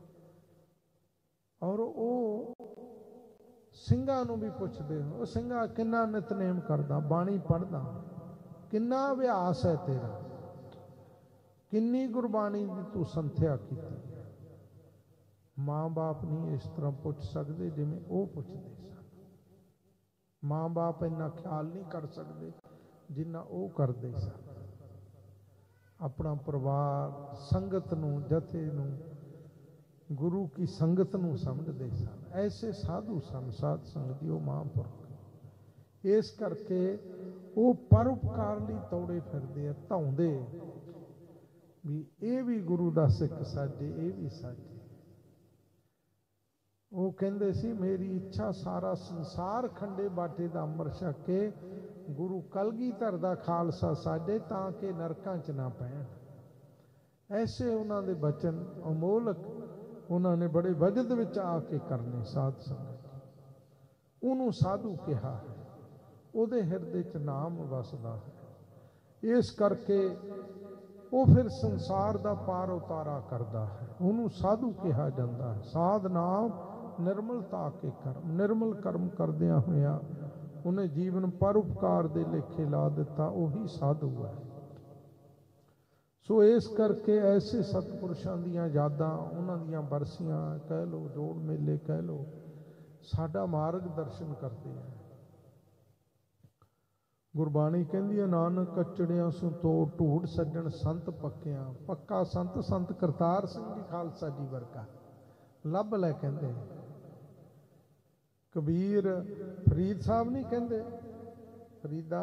ਔਰ ਉਹ ਸਿੰਘਾਂ ਨੂੰ ਵੀ ਪੁੱਛਦੇ, ਉਹ ਸਿੰਘਾ ਕਿੰਨਾ ਨਿਤਨੇਮ ਕਰਦਾ, ਬਾਣੀ ਪੜ੍ਹਦਾ, ਕਿੰਨਾ ਅਭਿਆਸ ਹੈ ਤੇਰਾ, ਕਿੰਨੀ ਗੁਰਬਾਣੀ ਦੀ ਤੂੰ ਸੰਥਿਆ ਕੀਤੀ। ਮਾਂ ਬਾਪ ਨਹੀਂ ਇਸ ਤਰ੍ਹਾਂ ਪੁੱਛ ਸਕਦੇ ਜਿਵੇਂ ਉਹ ਪੁੱਛਦੇ ਸਨ। ਮਾਂ ਬਾਪ ਇੰਨਾ ਖਿਆਲ ਨਹੀਂ ਕਰ ਸਕਦੇ ਜਿੰਨਾ ਉਹ ਕਰਦੇ ਸਨ। ਆਪਣਾ ਪਰਿਵਾਰ, ਸੰਗਤ ਨੂੰ, ਜਥੇ ਨੂੰ, ਗੁਰੂ ਕੀ ਸੰਗਤ ਨੂੰ ਸਮਝਦੇ ਸਨ। ਐਸੇ ਸਾਧੂ ਸਨ ਸਾਧ ਸੰਗਤ ਦੀ ਉਹ ਮਹਾਂਪੁਰਖ। ਇਸ ਕਰਕੇ ਉਹ ਪਰਉਪਕਾਰ ਲਈ ਦੌੜੇ ਫਿਰਦੇ ਆ, ਧਾਉਂਦੇ ਵੀ ਇਹ ਵੀ ਗੁਰੂ ਦਾ ਸਿੱਖ ਸਾਜੇ, ਇਹ ਵੀ ਸਾਜੇ। ਉਹ ਕਹਿੰਦੇ ਸੀ ਮੇਰੀ ਇੱਛਾ ਸਾਰਾ ਸੰਸਾਰ ਖੰਡੇ ਬਾਟੇ ਦਾ ਅੰਮ੍ਰਿਤ ਛਕ ਕੇ ਗੁਰੂ ਕਲਗੀਧਰ ਦਾ ਖਾਲਸਾ ਸਾਜੇ, ਤਾਂ ਕਿ ਨਰਕਾਂ 'ਚ ਨਾ ਪੈਣ। ਐਸੇ ਉਹਨਾਂ ਦੇ ਬਚਨ ਅਮੋਲਕ ਉਹਨਾਂ ਨੇ ਬੜੇ ਵਜਦ ਵਿੱਚ ਆ ਕੇ ਕਰਨੇ। ਸਾਧ ਸੰਗਤ ਉਹਨੂੰ ਸਾਧੂ ਕਿਹਾ ਹੈ, ਉਹਦੇ ਹਿਰਦੇ 'ਚ ਨਾਮ ਵਸਦਾ ਹੈ। ਇਸ ਕਰਕੇ ਉਹ ਫਿਰ ਸੰਸਾਰ ਦਾ ਪਾਰ ਉਤਾਰਾ ਕਰਦਾ ਹੈ। ਉਹਨੂੰ ਸਾਧੂ ਕਿਹਾ ਜਾਂਦਾ ਹੈ। ਸਾਧ ਨਾਮ ਨਿਰਮਲਤਾ ਕੇ ਕਰਮ, ਨਿਰਮਲ ਕਰਮ ਕਰਦਿਆਂ ਹੋਇਆਂ ਉਹਨੇ ਜੀਵਨ ਪਰਉਪਕਾਰ ਦੇ ਲੇਖੇ ਲਾ ਦਿੱਤਾ, ਉਹੀ ਸਾਧੂ ਹੈ। ਸੋ ਇਸ ਕਰਕੇ ਐਸੇ ਸਤਿਪੁਰਸ਼ਾਂ ਦੀਆਂ ਯਾਦਾਂ, ਉਹਨਾਂ ਦੀਆਂ ਬਰਸੀਆਂ ਕਹਿ ਲਓ, ਜੋੜ ਮੇਲੇ ਕਹਿ ਲਓ, ਸਾਡਾ ਮਾਰਗ ਦਰਸ਼ਨ ਕਰਦੇ ਆ। ਗੁਰਬਾਣੀ ਕਹਿੰਦੀ ਹੈ, ਨਾਨਕ ਕੱਚੜਿਆਂ ਸੋ ਤੋੜ ਢੂੜ ਸੱਜਣ ਸੰਤ ਪੱਕਿਆਂ। ਪੱਕਾ ਸੰਤ ਸੰਤ ਕਰਤਾਰ ਸਿੰਘ ਜੀ ਖਾਲਸਾ ਜੀ ਵਰਗਾ ਲੱਭ ਲੈ ਕਹਿੰਦੇ। ਕਬੀਰ ਫਰੀਦ ਸਾਹਿਬ ਨਹੀਂ ਕਹਿੰਦੇ, ਫਰੀਦਾ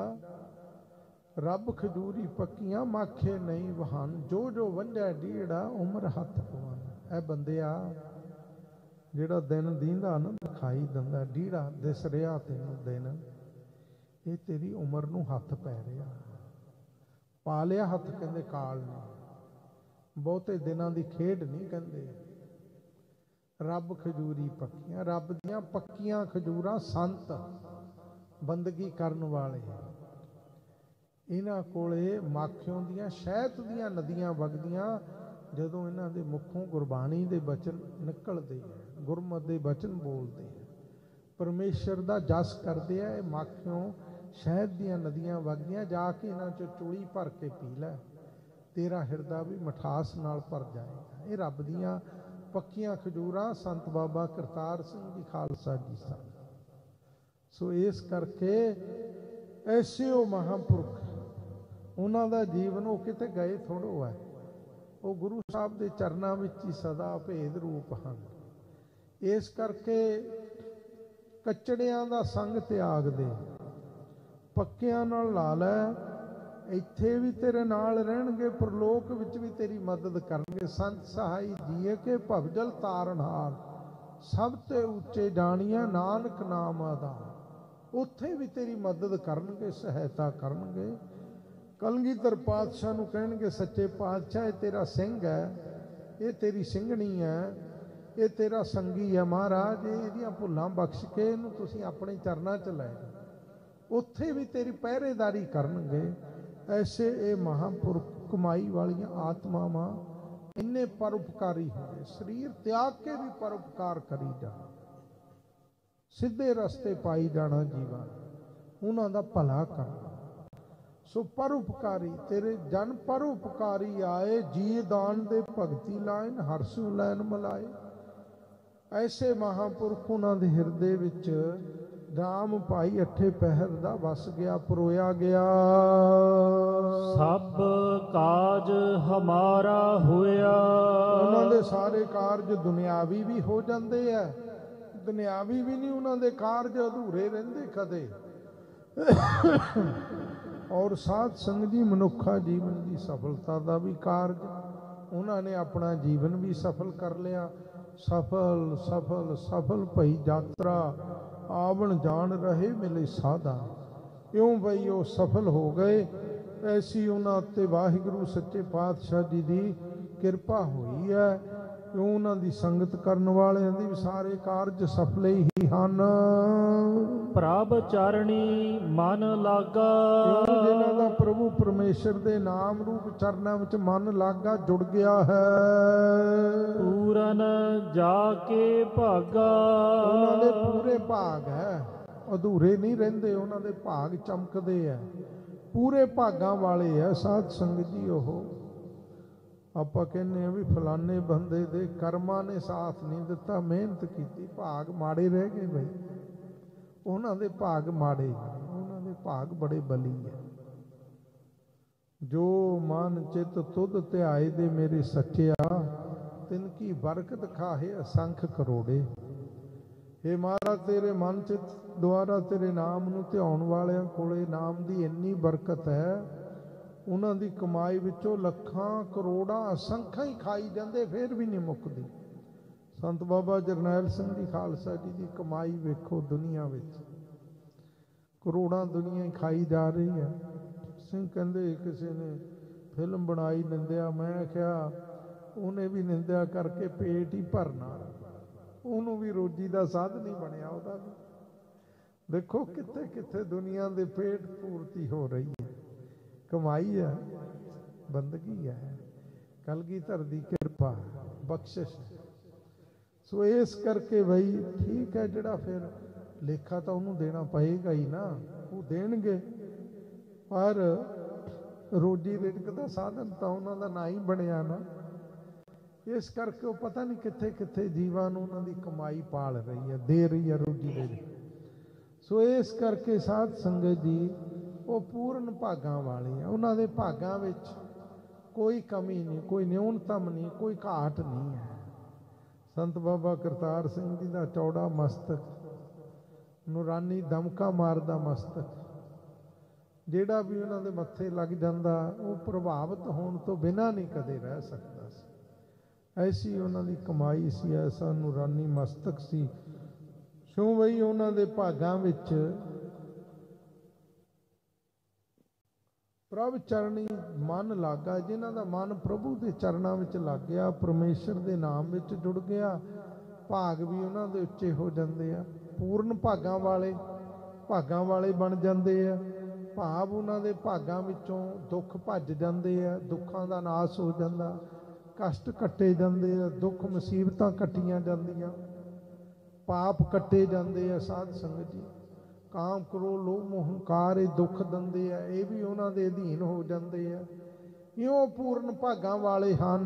ਰੱਬ ਖਜੂਰੀ ਪੱਕੀਆਂ ਮਾਖੇ ਨਹੀਂ ਵਹਾਨ, ਜੋ ਜੋ ਵੰਝੈ ਢੀੜਾ ਉਮਰ ਹੱਥ ਪਵਾਨ। ਇਹ ਬੰਦਿਆ ਜਿਹੜਾ ਦਿਨ ਦੀਂਦਾ ਨਾ ਦਿਖਾਈ ਦਿੰਦਾ, ਢੀੜਾ ਦਿਸ ਰਿਹਾ ਤੈਨੂੰ ਦਿਨ, ਇਹ ਤੇਰੀ ਉਮਰ ਨੂੰ ਹੱਥ ਪੈ ਰਿਹਾ। ਪਾ ਲਿਆ ਹੱਥ ਕਹਿੰਦੇ ਕਾਲ ਨੇ, ਬਹੁਤੇ ਦਿਨਾਂ ਦੀ ਖੇਡ ਨਹੀਂ ਕਹਿੰਦੇ। ਰੱਬ ਖਜੂਰੀ ਪੱਕੀਆਂ, ਰੱਬ ਦੀਆਂ ਪੱਕੀਆਂ ਖਜੂਰਾਂ ਸੰਤ ਬੰਦਗੀ ਕਰਨ ਵਾਲੇ, ਇਹਨਾਂ ਕੋਲੇ ਮਾਖਿਓਂ ਦੀਆਂ ਸ਼ਹਿਦ ਦੀਆਂ ਨਦੀਆਂ ਵਗਦੀਆਂ। ਜਦੋਂ ਇਹਨਾਂ ਦੇ ਮੁਖੋਂ ਗੁਰਬਾਣੀ ਦੇ ਬਚਨ ਨਿਕਲਦੇ ਹੈ, ਗੁਰਮਤਿ ਦੇ ਬਚਨ ਬੋਲਦੇ ਹੈ, ਪਰਮੇਸ਼ਰ ਦਾ ਜਸ ਕਰਦੇ ਆ, ਇਹ ਮਾਖਿਓਂ ਸ਼ਹਿਦ ਦੀਆਂ ਨਦੀਆਂ ਵਗਦੀਆਂ। ਜਾ ਕੇ ਇਹਨਾਂ 'ਚੋਂ ਚੂੜੀ ਭਰ ਕੇ ਪੀ ਲੈ, ਤੇਰਾ ਹਿਰਦਾ ਵੀ ਮਿਠਾਸ ਨਾਲ ਭਰ ਜਾਏਗਾ। ਇਹ ਰੱਬ ਦੀਆਂ ਪੱਕੀਆਂ ਖਜੂਰਾਂ ਸੰਤ ਬਾਬਾ ਕਰਤਾਰ ਸਿੰਘ ਜੀ ਖਾਲਸਾ ਜੀ ਸਨ। ਸੋ ਇਸ ਕਰਕੇ ਐਸੇ ਉਹ ਮਹਾਂਪੁਰਖ, ਉਹਨਾਂ ਦਾ ਜੀਵਨ, ਉਹ ਕਿਤੇ ਗਏ ਥੋੜ੍ਹੋ ਹੈ, ਉਹ ਗੁਰੂ ਸਾਹਿਬ ਦੇ ਚਰਨਾਂ ਵਿੱਚ ਹੀ ਸਦਾ ਭੇਦ ਰੂਪ ਹਨ। ਇਸ ਕਰਕੇ ਕੱਚੜਿਆਂ ਦਾ ਸੰਗ ਤਿਆਗ ਦੇ, ਪੱਕਿਆਂ ਨਾਲ ਲਾ ਲੈ। ਇੱਥੇ ਵੀ ਤੇਰੇ ਨਾਲ ਰਹਿਣਗੇ, ਪਰਲੋਕ ਵਿੱਚ ਵੀ ਤੇਰੀ ਮਦਦ ਕਰਨਗੇ। ਸੰਤ ਸਹਾਈ ਜੀਏ ਕੇ ਭਵਜਲ ਤਾਰਨਹਾਰ, ਸਭ ਤੇ ਉੱਚੇ ਜਾਣੀਆਂ ਨਾਨਕ ਨਾਮ ਆਧਾਰ। ਉੱਥੇ ਵੀ ਤੇਰੀ ਮਦਦ ਕਰਨਗੇ, ਸਹਾਇਤਾ ਕਰਨਗੇ। ਕਲਗੀਧਰ ਪਾਤਸ਼ਾਹ ਨੂੰ ਕਹਿਣਗੇ, ਸੱਚੇ ਪਾਤਸ਼ਾਹ ਇਹ ਤੇਰਾ ਸਿੰਘ ਹੈ, ਇਹ ਤੇਰੀ ਸਿੰਘਣੀ ਹੈ, ਇਹ ਤੇਰਾ ਸੰਗੀ ਹੈ ਮਹਾਰਾਜ, ਇਹਦੀਆਂ ਭੁੱਲਾਂ ਬਖਸ਼ ਕੇ ਇਹਨੂੰ ਤੁਸੀਂ ਆਪਣੇ ਚਰਨਾਂ 'ਚ ਲੈ ਜਾਓ। ਉੱਥੇ ਵੀ ਤੇਰੀ ਪਹਿਰੇਦਾਰੀ ਕਰਨਗੇ। ਐਸੇ ਇਹ ਮਹਾਂਪੁਰਖ ਕਮਾਈ ਵਾਲੀਆਂ ਆਤਮਾਵਾਂ ਇੰਨੇ ਪਰਉਪਕਾਰੀ ਹੁੰਦੇ, ਸਰੀਰ ਤਿਆਗ ਕੇ ਵੀ ਪਰਉਪਕਾਰ ਕਰੀ ਜਾ, ਸਿੱਧੇ ਰਸਤੇ ਪਾਈ ਜਾਣਾ ਜੀਵਨ, ਉਹਨਾਂ ਦਾ ਭਲਾ ਕਰਨਾ। ਸੋ ਪਰਉਪਕਾਰੀ ਤੇਰੇ ਜਨ ਪਰਉਪਕਾਰੀ ਆਏ, ਜੀ ਦਾਨ ਦੇ ਭਗਤੀ ਲਾਇਨ ਹਰਸੂ ਲੈਨ ਮਲਾਏ। ਐਸੇ ਮਹਾਂਪੁਰਖ, ਉਹਨਾਂ ਦੇ ਹਿਰਦੇ ਵਿੱਚ ਰਾਮ ਭਾਈ ਅੱਠੇ ਪਹਿਰ ਦਾ ਵਸ ਗਿਆ, ਪਰੋਇਆ ਗਿਆ। ਸਭ ਕਾਜ ਹਮਾਰਾ ਹੋਇਆ, ਉਹਨਾਂ ਦੇ ਸਾਰੇ ਕਾਰਜ ਦੁਨਿਆਵੀ ਵੀ ਹੋ ਜਾਂਦੇ ਐ, ਦੁਨਿਆਵੀ ਵੀ ਨਹੀਂ, ਉਹਨਾਂ ਦੇ ਕਾਰਜ ਅਧੂਰੇ ਰਹਿੰਦੇ ਕਦੇ। ਔਰ ਸਾਧ ਸੰਗ ਦੀ ਮਨੁੱਖਾ ਜੀਵਨ ਦੀ ਸਫਲਤਾ ਦਾ ਵੀ ਕਾਰਜ, ਉਹਨਾਂ ਨੇ ਆਪਣਾ ਜੀਵਨ ਵੀ ਸਫਲ ਕਰ ਲਿਆ। ਸਫਲ ਸਫਲ ਸਫਲ ਭਈ ਯਾਤਰਾ, ਆਵਣ ਜਾਣ ਰਹੇ ਮਿਲੇ ਸਾਧਾ। ਇਉਂ ਬਈ ਉਹ ਸਫਲ ਹੋ ਗਏ। ਐਸੀ ਉਹਨਾਂ ਉੱਤੇ ਵਾਹਿਗੁਰੂ ਸੱਚੇ ਪਾਤਸ਼ਾਹ ਜੀ ਦੀ ਕਿਰਪਾ ਹੋਈ ਹੈ। ਇਉਂ ਉਹਨਾਂ ਦੀ ਸੰਗਤ ਕਰਨ ਵਾਲਿਆਂ ਦੀ ਵੀ ਸਾਰੇ ਕਾਰਜ ਸਫਲ ਹੀ ਹਨ। ਪ੍ਰਭ ਚਰਣੀ ਮਨ ਲਾਗਾ, ਇਉਂ ਜਿਨ੍ਹਾਂ ਦਾ ਪ੍ਰਭੂ ਪਰਮੇਸ਼ਰ ਦੇ ਨਾਮ ਰੂਪ ਚਰਨਾਂ ਵਿੱਚ ਮਨ ਲਾਗਾ, ਜੁੜ ਗਿਆ ਹੈ। ਪੂਰਨ ਜਾ ਕੇ ਭਾਗਾ, ਉਹਨਾਂ ਦੇ ਪੂਰੇ ਭਾਗ ਹੈ, ਅਧੂਰੇ ਨਹੀਂ ਰਹਿੰਦੇ, ਉਹਨਾਂ ਦੇ ਭਾਗ ਚਮਕਦੇ ਹੈ, ਪੂਰੇ ਭਾਗਾਂ ਵਾਲੇ ਹੈ ਸਾਧ ਸੰਗਤ ਜੀ। ਉਹ ਆਪਾਂ ਕਹਿੰਦੇ ਆ ਵੀ ਫਲਾਣੇ ਬੰਦੇ ਦੇ ਕਰਮਾਂ ਨੇ ਸਾਥ ਨਹੀਂ ਦਿੱਤਾ, ਮਿਹਨਤ ਕੀਤੀ, ਭਾਗ ਮਾੜੇ ਰਹਿ ਗਏ ਬਈ। ਉਹਨਾਂ ਦੇ ਭਾਗ ਮਾੜੇ ਨਹੀਂ, ਉਹਨਾਂ ਦੇ ਭਾਗ ਬੜੇ ਬਲੀ ਹੈ। ਜੋ ਮਨ ਚਿਤ ਤੁਧ ਧਿਆਏ ਦੇ ਮੇਰੇ ਸੱਚਿਆ, ਤਿਨ ਕੀ ਬਰਕਤ ਖਾਹੇ ਅਸੰਖ ਕਰੋੜੇ। हे ਮਹਾਰਾਜ, ਤੇਰੇ ਮਨ ਚਿਤ ਦੁਆਰਾ ਤੇਰੇ ਨਾਮ ਨੂੰ ਧਿਆਉਣ ਵਾਲਿਆਂ ਕੋਲੇ ਨਾਮ ਦੀ ਇੰਨੀ ਬਰਕਤ ਹੈ, ਉਹਨਾਂ ਦੀ ਕਮਾਈ ਵਿੱਚੋਂ ਲੱਖਾਂ ਕਰੋੜਾਂ ਅਸੰਖਾਂ ਹੀ ਖਾਈ ਜਾਂਦੇ, ਫਿਰ ਵੀ ਨਹੀਂ ਮੁੱਕਦੀ। ਸੰਤ ਬਾਬਾ ਜਰਨੈਲ ਸਿੰਘ ਜੀ ਖਾਲਸਾ ਜੀ ਦੀ ਕਮਾਈ ਵੇਖੋ, ਦੁਨੀਆ ਵਿੱਚ ਕਰੋੜਾਂ ਦੁਨੀਆ ਹੀ ਖਾਈ ਜਾ ਰਹੀ ਹੈ। ਸਿੰਘ ਕਹਿੰਦੇ ਕਿਸੇ ਨੇ ਫਿਲਮ ਬਣਾਈ ਨਿੰਦਿਆ, ਮੈਂ ਕਿਹਾ ਉਹਨੇ ਵੀ ਨਿੰਦਿਆ ਕਰਕੇ ਪੇਟ ਹੀ ਭਰਨਾ, ਉਹਨੂੰ ਵੀ ਰੋਜੀ ਦਾ ਸਾਧਨ ਨਹੀਂ ਬਣਿਆ ਉਹਦਾ ਵੀ। ਦੇਖੋ ਕਿੱਥੇ ਕਿੱਥੇ ਦੁਨੀਆ ਦੇ ਪੇਟ ਪੂਰਤੀ ਹੋ ਰਹੀ ਹੈ, ਕਮਾਈ ਹੈ। ਬੰਦਗੀ ਹੈ, ਕਲਗੀਧਰ ਦੀ ਕਿਰਪਾ ਬਖਸ਼ਿਸ਼। ਸੋ ਇਸ ਕਰਕੇ ਬਈ ਠੀਕ ਹੈ, ਜਿਹੜਾ ਫਿਰ ਲੇਖਾ ਤਾਂ ਉਹਨੂੰ ਦੇਣਾ ਪਏਗਾ ਹੀ ਨਾ, ਉਹ ਦੇਣਗੇ, ਪਰ ਰੋਜੀ ਰਿਜ਼ਕ ਦਾ ਸਾਧਨ ਤਾਂ ਉਹਨਾਂ ਦਾ ਨਾ ਹੀ ਬਣਿਆ ਨਾ। ਇਸ ਕਰਕੇ ਉਹ ਪਤਾ ਨਹੀਂ ਕਿੱਥੇ ਕਿੱਥੇ ਜੀਵਾਂ ਨੂੰ ਉਹਨਾਂ ਦੀ ਕਮਾਈ ਪਾਲ ਰਹੀ ਹੈ, ਦੇ ਰਹੀ ਹੈ ਰੋਜੀ ਰਿਜ਼ਕ। ਸੋ ਇਸ ਕਰਕੇ ਸਾਧ ਸੰਗਤ ਜੀ ਉਹ ਪੂਰਨ ਭਾਗਾਂ ਵਾਲੇ ਆ, ਉਹਨਾਂ ਦੇ ਭਾਗਾਂ ਵਿੱਚ ਕੋਈ ਕਮੀ ਨਹੀਂ, ਕੋਈ ਨਿਊਨਤਮ ਨਹੀਂ, ਕੋਈ ਘਾਟ ਨਹੀਂ ਹੈ। ਸੰਤ ਬਾਬਾ ਕਰਤਾਰ ਸਿੰਘ ਜੀ ਦਾ ਚੌੜਾ ਮਸਤਕ, ਨੂਰਾਨੀ ਦਮਕਾ ਮਾਰਦਾ ਮਸਤਕ, ਜਿਹੜਾ ਵੀ ਉਹਨਾਂ ਦੇ ਮੱਥੇ ਲੱਗ ਜਾਂਦਾ ਉਹ ਪ੍ਰਭਾਵਿਤ ਹੋਣ ਤੋਂ ਬਿਨਾਂ ਨਹੀਂ ਕਦੇ ਰਹਿ ਸਕਦਾ ਸੀ। ਐਸੀ ਉਹਨਾਂ ਦੀ ਕਮਾਈ ਸੀ, ਐਸਾ ਨੂਰਾਨੀ ਮਸਤਕ ਸੀ। ਸੋ ਬਈ ਉਹਨਾਂ ਦੇ ਭਾਗਾਂ ਵਿੱਚ ਪ੍ਰਭ ਚਰਣੀ ਮਨ ਲਾਗਾ, ਜਿਨ੍ਹਾਂ ਦਾ ਮਨ ਪ੍ਰਭੂ ਦੇ ਚਰਨਾਂ ਵਿੱਚ ਲੱਗ ਗਿਆ, ਪਰਮੇਸ਼ਰ ਦੇ ਨਾਮ ਵਿੱਚ ਜੁੜ ਗਿਆ, ਭਾਗ ਵੀ ਉਹਨਾਂ ਦੇ ਉੱਚੇ ਹੋ ਜਾਂਦੇ ਆ, ਪੂਰਨ ਭਾਗਾਂ ਵਾਲੇ ਭਾਗਾਂ ਵਾਲੇ ਬਣ ਜਾਂਦੇ ਆ। ਭਾਵ ਉਹਨਾਂ ਦੇ ਭਾਗਾਂ ਵਿੱਚੋਂ ਦੁੱਖ ਭੱਜ ਜਾਂਦੇ ਆ, ਦੁੱਖਾਂ ਦਾ ਨਾਸ ਹੋ ਜਾਂਦਾ, ਕਸ਼ਟ ਕੱਟੇ ਜਾਂਦੇ ਆ, ਦੁੱਖ ਮੁਸੀਬਤਾਂ ਕੱਟੀਆਂ ਜਾਂਦੀਆਂ, ਪਾਪ ਕੱਟੇ ਜਾਂਦੇ ਆ। ਸਾਧ ਸੰਗਤ ਜੀ, ਕਾਮ ਕਰੋ ਲੋਭ ਮੋਹ ਹੰਕਾਰ ਇਹ ਦੁੱਖ ਦਿੰਦੇ ਆ, ਇਹ ਵੀ ਉਹਨਾਂ ਦੇ ਅਧੀਨ ਹੋ ਜਾਂਦੇ ਆ। ਇਉਂ ਪੂਰਨ ਭਾਗਾਂ ਵਾਲੇ ਹਨ।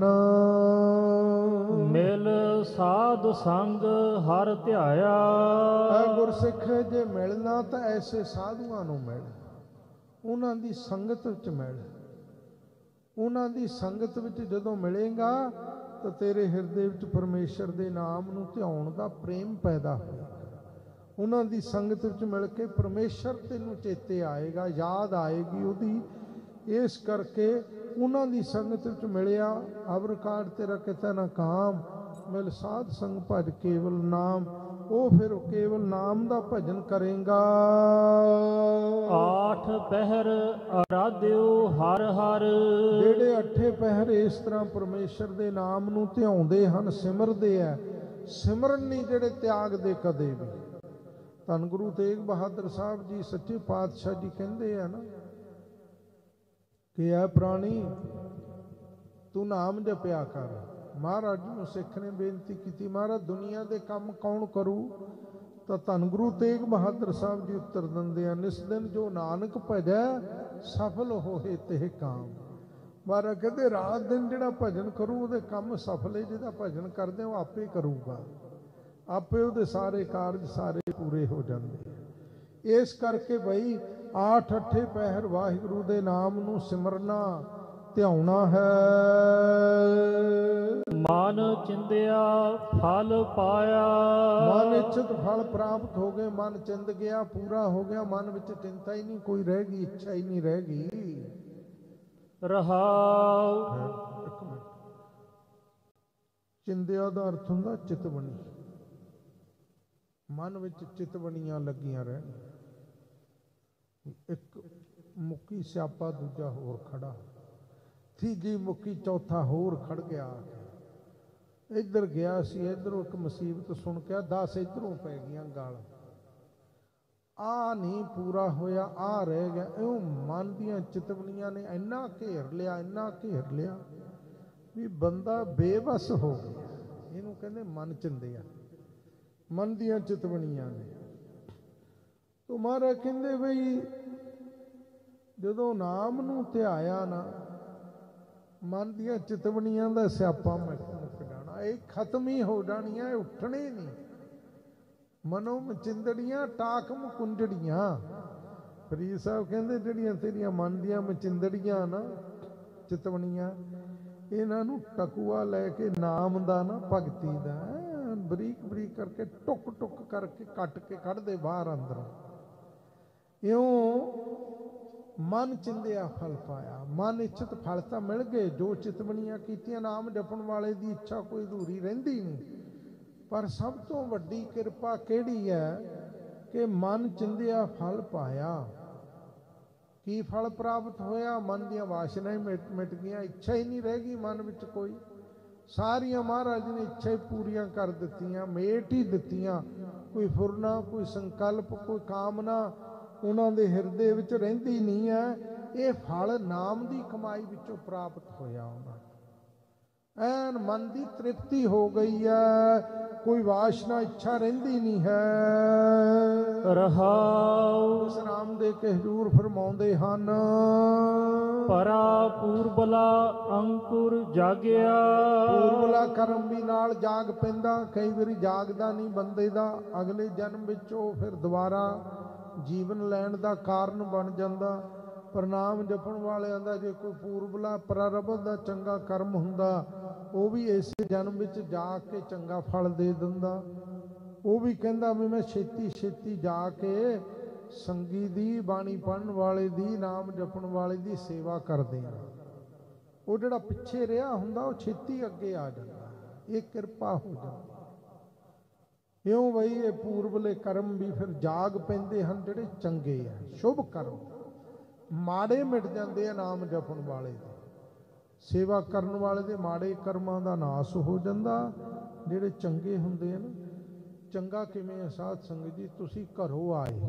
ਮਿਲ ਸਾਧ ਸੰਗ ਹਰ ਧਿਆਇਆ। ਐ ਗੁਰਸਿੱਖ ਜੇ ਮਿਲਣਾ ਤਾਂ ਐਸੇ ਸਾਧੂਆਂ ਨੂੰ ਮਿਲ, ਉਹਨਾਂ ਦੀ ਸੰਗਤ ਵਿੱਚ ਮਿਲ। ਉਹਨਾਂ ਦੀ ਸੰਗਤ ਵਿੱਚ ਜਦੋਂ ਮਿਲੇਗਾ ਤਾਂ ਤੇਰੇ ਹਿਰਦੇ ਵਿੱਚ ਪਰਮੇਸ਼ਰ ਦੇ ਨਾਮ ਨੂੰ ਧਿਆਉਣ ਦਾ ਪ੍ਰੇਮ ਪੈਦਾ ਹੋਏਗਾ। ਉਹਨਾਂ ਦੀ ਸੰਗਤ ਵਿੱਚ ਮਿਲ ਕੇ ਪਰਮੇਸ਼ਰ ਤੈਨੂੰ ਚੇਤੇ ਆਏਗਾ, ਯਾਦ ਆਏਗੀ ਉਹਦੀ। ਇਸ ਕਰਕੇ ਉਹਨਾਂ ਦੀ ਸੰਗਤ ਵਿੱਚ ਮਿਲਿਆ, ਅਵਰ ਕਾਟ ਤੇਰਾ ਕਿਤੇ ਨਾ ਕਾਮ, ਮਿਲ ਸਾਧ ਸੰਗ ਭਜ ਕੇਵਲ ਨਾਮ। ਉਹ ਫਿਰ ਕੇਵਲ ਨਾਮ ਦਾ ਭਜਨ ਕਰੇਗਾ। ਆਠ ਪਹਿਰ ਆਰਾਧਿਓ ਹਰ ਹਰ। ਜਿਹੜੇ ਅੱਠੇ ਪਹਿਰ ਇਸ ਤਰ੍ਹਾਂ ਪਰਮੇਸ਼ਰ ਦੇ ਨਾਮ ਨੂੰ ਧਿਆਉਂਦੇ ਹਨ, ਸਿਮਰਦੇ ਆ, ਸਿਮਰਨ ਨਹੀਂ ਜਿਹੜੇ ਤਿਆਗਦੇ ਕਦੇ ਵੀ। ਧੰਨ ਗੁਰੂ ਤੇਗ ਬਹਾਦਰ ਸਾਹਿਬ ਜੀ ਸੱਚੇ ਪਾਤਸ਼ਾਹ ਜੀ ਕਹਿੰਦੇ ਆ ਨਾ ਕਿ ਐ ਪ੍ਰਾਣੀ ਤੂੰ ਨਾਮ ਜਪਿਆ ਕਰ। ਮਹਾਰਾਜ ਨੂੰ ਸਿੱਖ ਨੇ ਬੇਨਤੀ ਕੀਤੀ, ਮਹਾਰਾਜ ਦੁਨੀਆ ਦੇ ਕੰਮ ਕੌਣ ਕਰੂ? ਤਾਂ ਧੰਨ ਗੁਰੂ ਤੇਗ ਬਹਾਦਰ ਸਾਹਿਬ ਜੀ ਉੱਤਰ ਦਿੰਦੇ ਆ, ਨਿਸ ਦਿਨ ਜੋ ਨਾਨਕ ਭਜੈ ਸਫਲ ਹੋਏ ਤੇ ਕਾਮ। ਮਹਾਰਾਜ ਕਹਿੰਦੇ ਰਾਤ ਦਿਨ ਜਿਹੜਾ ਭਜਨ ਕਰੂ ਉਹਦੇ ਕੰਮ ਸਫਲ ਹੈ, ਜਿਹਦਾ ਭਜਨ ਕਰਦੇ ਉਹ ਆਪੇ ਕਰੂਗਾ, ਆਪੇ ਉਹਦੇ ਸਾਰੇ ਕਾਰਜ ਸਾਰੇ ਪੂਰੇ ਹੋ ਜਾਂਦੇ। ਇਸ ਕਰਕੇ ਬਈ ਆਠ ਅੱਠੇ ਪਹਿਰ ਵਾਹਿਗੁਰੂ ਦੇ ਨਾਮ ਨੂੰ ਸਿਮਰਨਾ, ਧਿਆਉਣਾ ਹੈ। ਮਨ ਚਿੰਦਿਆ ਫਲ ਪਾਇਆ। ਮਨ ਇੱਛਤ ਫਲ ਪ੍ਰਾਪਤ ਹੋ ਗਏ, ਮਨ ਚਿੰਦ ਗਿਆ, ਪੂਰਾ ਹੋ ਗਿਆ, ਮਨ ਵਿੱਚ ਚਿੰਤਾ ਹੀ ਨਹੀਂ ਕੋਈ ਰਹਿ ਗਈ, ਇੱਛਾ ਹੀ ਨਹੀਂ ਰਹਿ ਗਈ। ਰਹਾਉ। ਇੱਕ ਮਿੰਟ, ਚਿੰਦਿਆ ਦਾ ਅਰਥ ਹੁੰਦਾ ਚਿਤਵਣੀ। ਮਨ ਵਿੱਚ ਚਿਤਵਣੀਆਂ ਲੱਗੀਆਂ ਰਹਿਣ। ਇੱਕ ਮੁੱਕੀ ਸਿਆਪਾ, ਦੂਜਾ ਹੋਰ ਖੜਾ, ਤੀਜੀ ਮੁੱਕੀ, ਚੌਥਾ ਹੋਰ ਖੜ ਗਿਆ। ਇੱਧਰ ਗਿਆ ਸੀ, ਇੱਧਰੋਂ ਇੱਕ ਮੁਸੀਬਤ ਸੁਣ ਕੇ ਦਸ ਇੱਧਰੋਂ ਪੈ ਗਈਆਂ ਗਾਲ। ਆ ਨਹੀਂ ਪੂਰਾ ਹੋਇਆ, ਆ ਰਹਿ ਗਿਆ। ਇਉਂ ਮਨ ਦੀਆਂ ਚਿਤਵਣੀਆਂ ਨੇ ਇੰਨਾ ਘੇਰ ਲਿਆ, ਇੰਨਾ ਘੇਰ ਲਿਆ ਵੀ ਬੰਦਾ ਬੇਬਸ ਹੋ ਗਿਆ। ਇਹਨੂੰ ਕਹਿੰਦੇ ਮਨ ਚਿੰਦਿਆ, ਮਨ ਦੀਆਂ ਚਿਤਵਣੀਆਂ ਨੇ। ਤੋ ਮਹਾਰਾਜ ਕਹਿੰਦੇ ਬਈ ਜਦੋਂ ਨਾਮ ਨੂੰ ਧਿਆਇਆ ਨਾ, ਮਨ ਦੀਆਂ ਚਿਤਵਣੀਆਂ ਦਾ ਸਿਆਪਾ ਮੁੱਕ ਜਾਣਾ, ਇਹ ਖਤਮ ਹੀ ਹੋ ਜਾਣੀਆਂ, ਇਹ ਉੱਠਣੇ ਨਹੀਂ। ਮਨੋਂ ਮਚਿੰਦੜੀਆਂ ਟਾਕ ਮੁਕੁੰਜੜੀਆਂ। ਫਰੀਦ ਸਾਹਿਬ ਕਹਿੰਦੇ ਜਿਹੜੀਆਂ ਤੇਰੀਆਂ ਮਨ ਦੀਆਂ ਮਚਿੰਦੜੀਆਂ ਨਾ, ਚਿਤਵਣੀਆਂ, ਇਹਨਾਂ ਨੂੰ ਟਕੂਆ ਲੈ ਕੇ ਨਾਮ ਦਾ ਨਾ, ਭਗਤੀ ਦਾ ਬਰੀਕ ਬਰੀਕ ਕਰਕੇ ਟੁੱਕ ਟੁੱਕ ਕਰਕੇ ਕੱਟ ਕੇ ਕੱਢਦੇ ਬਾਹਰ ਅੰਦਰੋਂ। ਇਉਂ ਮਨ ਚਿੰਦਿਆ ਫਲ ਪਾਇਆ। ਮਨ ਇੱਛਤ ਫਲ ਤਾਂ ਮਿਲ ਗਏ, ਜੋ ਚਿਤਵਣੀਆਂ ਕੀਤੀਆਂ। ਨਾਮ ਜਪਣ ਵਾਲੇ ਦੀ ਇੱਛਾ ਕੋਈ ਅਧੂਰੀ ਰਹਿੰਦੀ ਨਹੀਂ। ਪਰ ਸਭ ਤੋਂ ਵੱਡੀ ਕਿਰਪਾ ਕਿਹੜੀ ਹੈ ਕਿ ਮਨ ਚਿੰਦਿਆ ਫਲ ਪਾਇਆ। ਕੀ ਫਲ ਪ੍ਰਾਪਤ ਹੋਇਆ? ਮਨ ਦੀਆਂ ਵਾਸ਼ਨਾ ਹੀ ਮਿਟ ਮਿਟ ਗਈਆਂ, ਇੱਛਾ ਹੀ ਨਹੀਂ ਰਹਿ ਗਈ ਮਨ ਵਿੱਚ ਕੋਈ। ਸਾਰੀਆਂ ਮਹਾਰਾਜ ਨੇ ਇੱਛਾ ਹੀ ਪੂਰੀਆਂ ਕਰ ਦਿੱਤੀਆਂ, ਮੇਟ ਹੀ ਦਿੱਤੀਆਂ। ਕੋਈ ਫੁਰਨਾ, ਕੋਈ ਸੰਕਲਪ, ਕੋਈ ਕਾਮਨਾ ਉਹਨਾਂ ਦੇ ਹਿਰਦੇ ਵਿੱਚ ਰਹਿੰਦੀ ਨਹੀਂ ਹੈ। ਇਹ ਫਲ ਨਾਮ ਦੀ ਕਮਾਈ ਵਿੱਚੋਂ ਪ੍ਰਾਪਤ ਹੋਇਆ ਉਹਨਾਂ ਨੂੰ। ਐਨ ਮਨ ਦੀ ਤ੍ਰਿਪਤੀ ਹੋ ਗਈ ਹੈ, ਕੋਈ ਵਾਸ਼ਨਾ ਇੱਛਾ ਰਹਿੰਦੀ ਨਹੀਂ ਹੈ। ਰਹਾਉ ਵਿਸਰਾਮ ਦੇ ਕੇ ਹਜ਼ੂਰ ਫਰਮਾਉਂਦੇ ਹਨ, ਪਰਾ ਪੂਰਬਲਾ ਅੰਕੁਰ ਜਾਗਿਆ। ਪੂਰਬਲਾ ਕਰਮ ਵੀ ਨਾਲ ਜਾਗ ਪੈਂਦਾ, ਕਈ ਵਾਰੀ ਜਾਗਦਾ ਨਹੀਂ ਬੰਦੇ ਦਾ, ਅਗਲੇ ਜਨਮ ਵਿੱਚ ਉਹ ਫਿਰ ਦੁਬਾਰਾ ਜੀਵਨ ਲੈਣ ਦਾ ਕਾਰਨ ਬਣ ਜਾਂਦਾ। ਪ੍ਰਣਾਮ ਜਪਣ ਵਾਲਿਆਂ ਦਾ ਜੇ ਕੋਈ ਪੂਰਬਲਾ ਪ੍ਰਾਰਬਧ ਦਾ ਚੰਗਾ ਕਰਮ ਹੁੰਦਾ, ਉਹ ਵੀ ਇਸੇ ਜਨਮ ਵਿੱਚ ਜਾ ਕੇ ਚੰਗਾ ਫਲ ਦੇ ਦਿੰਦਾ। ਉਹ ਵੀ ਕਹਿੰਦਾ ਵੀ ਮੈਂ ਛੇਤੀ ਛੇਤੀ ਜਾ ਕੇ ਸੰਗੀ ਦੀ, ਬਾਣੀ ਪੜ੍ਹਨ ਵਾਲੇ ਦੀ, ਨਾਮ ਜਪਣ ਵਾਲੇ ਦੀ ਸੇਵਾ ਕਰਦੇ ਆ। ਉਹ ਜਿਹੜਾ ਪਿੱਛੇ ਰਿਹਾ ਹੁੰਦਾ ਉਹ ਛੇਤੀ ਅੱਗੇ ਆ ਜਾਂਦਾ, ਇਹ ਕਿਰਪਾ ਹੋ ਜਾਂਦੀ। ਇਉਂ ਬਈ ਇਹ ਪੂਰਬਲੇ ਕਰਮ ਵੀ ਫਿਰ ਜਾਗ ਪੈਂਦੇ ਹਨ, ਜਿਹੜੇ ਚੰਗੇ ਆ ਸ਼ੁਭ ਕਰਮ। ਮਾੜੇ ਮਿਟ ਜਾਂਦੇ ਆ ਨਾਮ ਜਪਣ ਵਾਲੇ ਦੇ, ਸੇਵਾ ਕਰਨ ਵਾਲੇ ਦੇ ਮਾੜੇ ਕਰਮਾਂ ਦਾ ਨਾਸ ਹੋ ਜਾਂਦਾ। ਜਿਹੜੇ ਚੰਗੇ ਹੁੰਦੇ ਆ ਨਾ, ਚੰਗਾ ਕਿਵੇਂ ਆ ਸਾਧ ਸੰਗਤ ਜੀ, ਤੁਸੀਂ ਘਰੋਂ ਆਏ,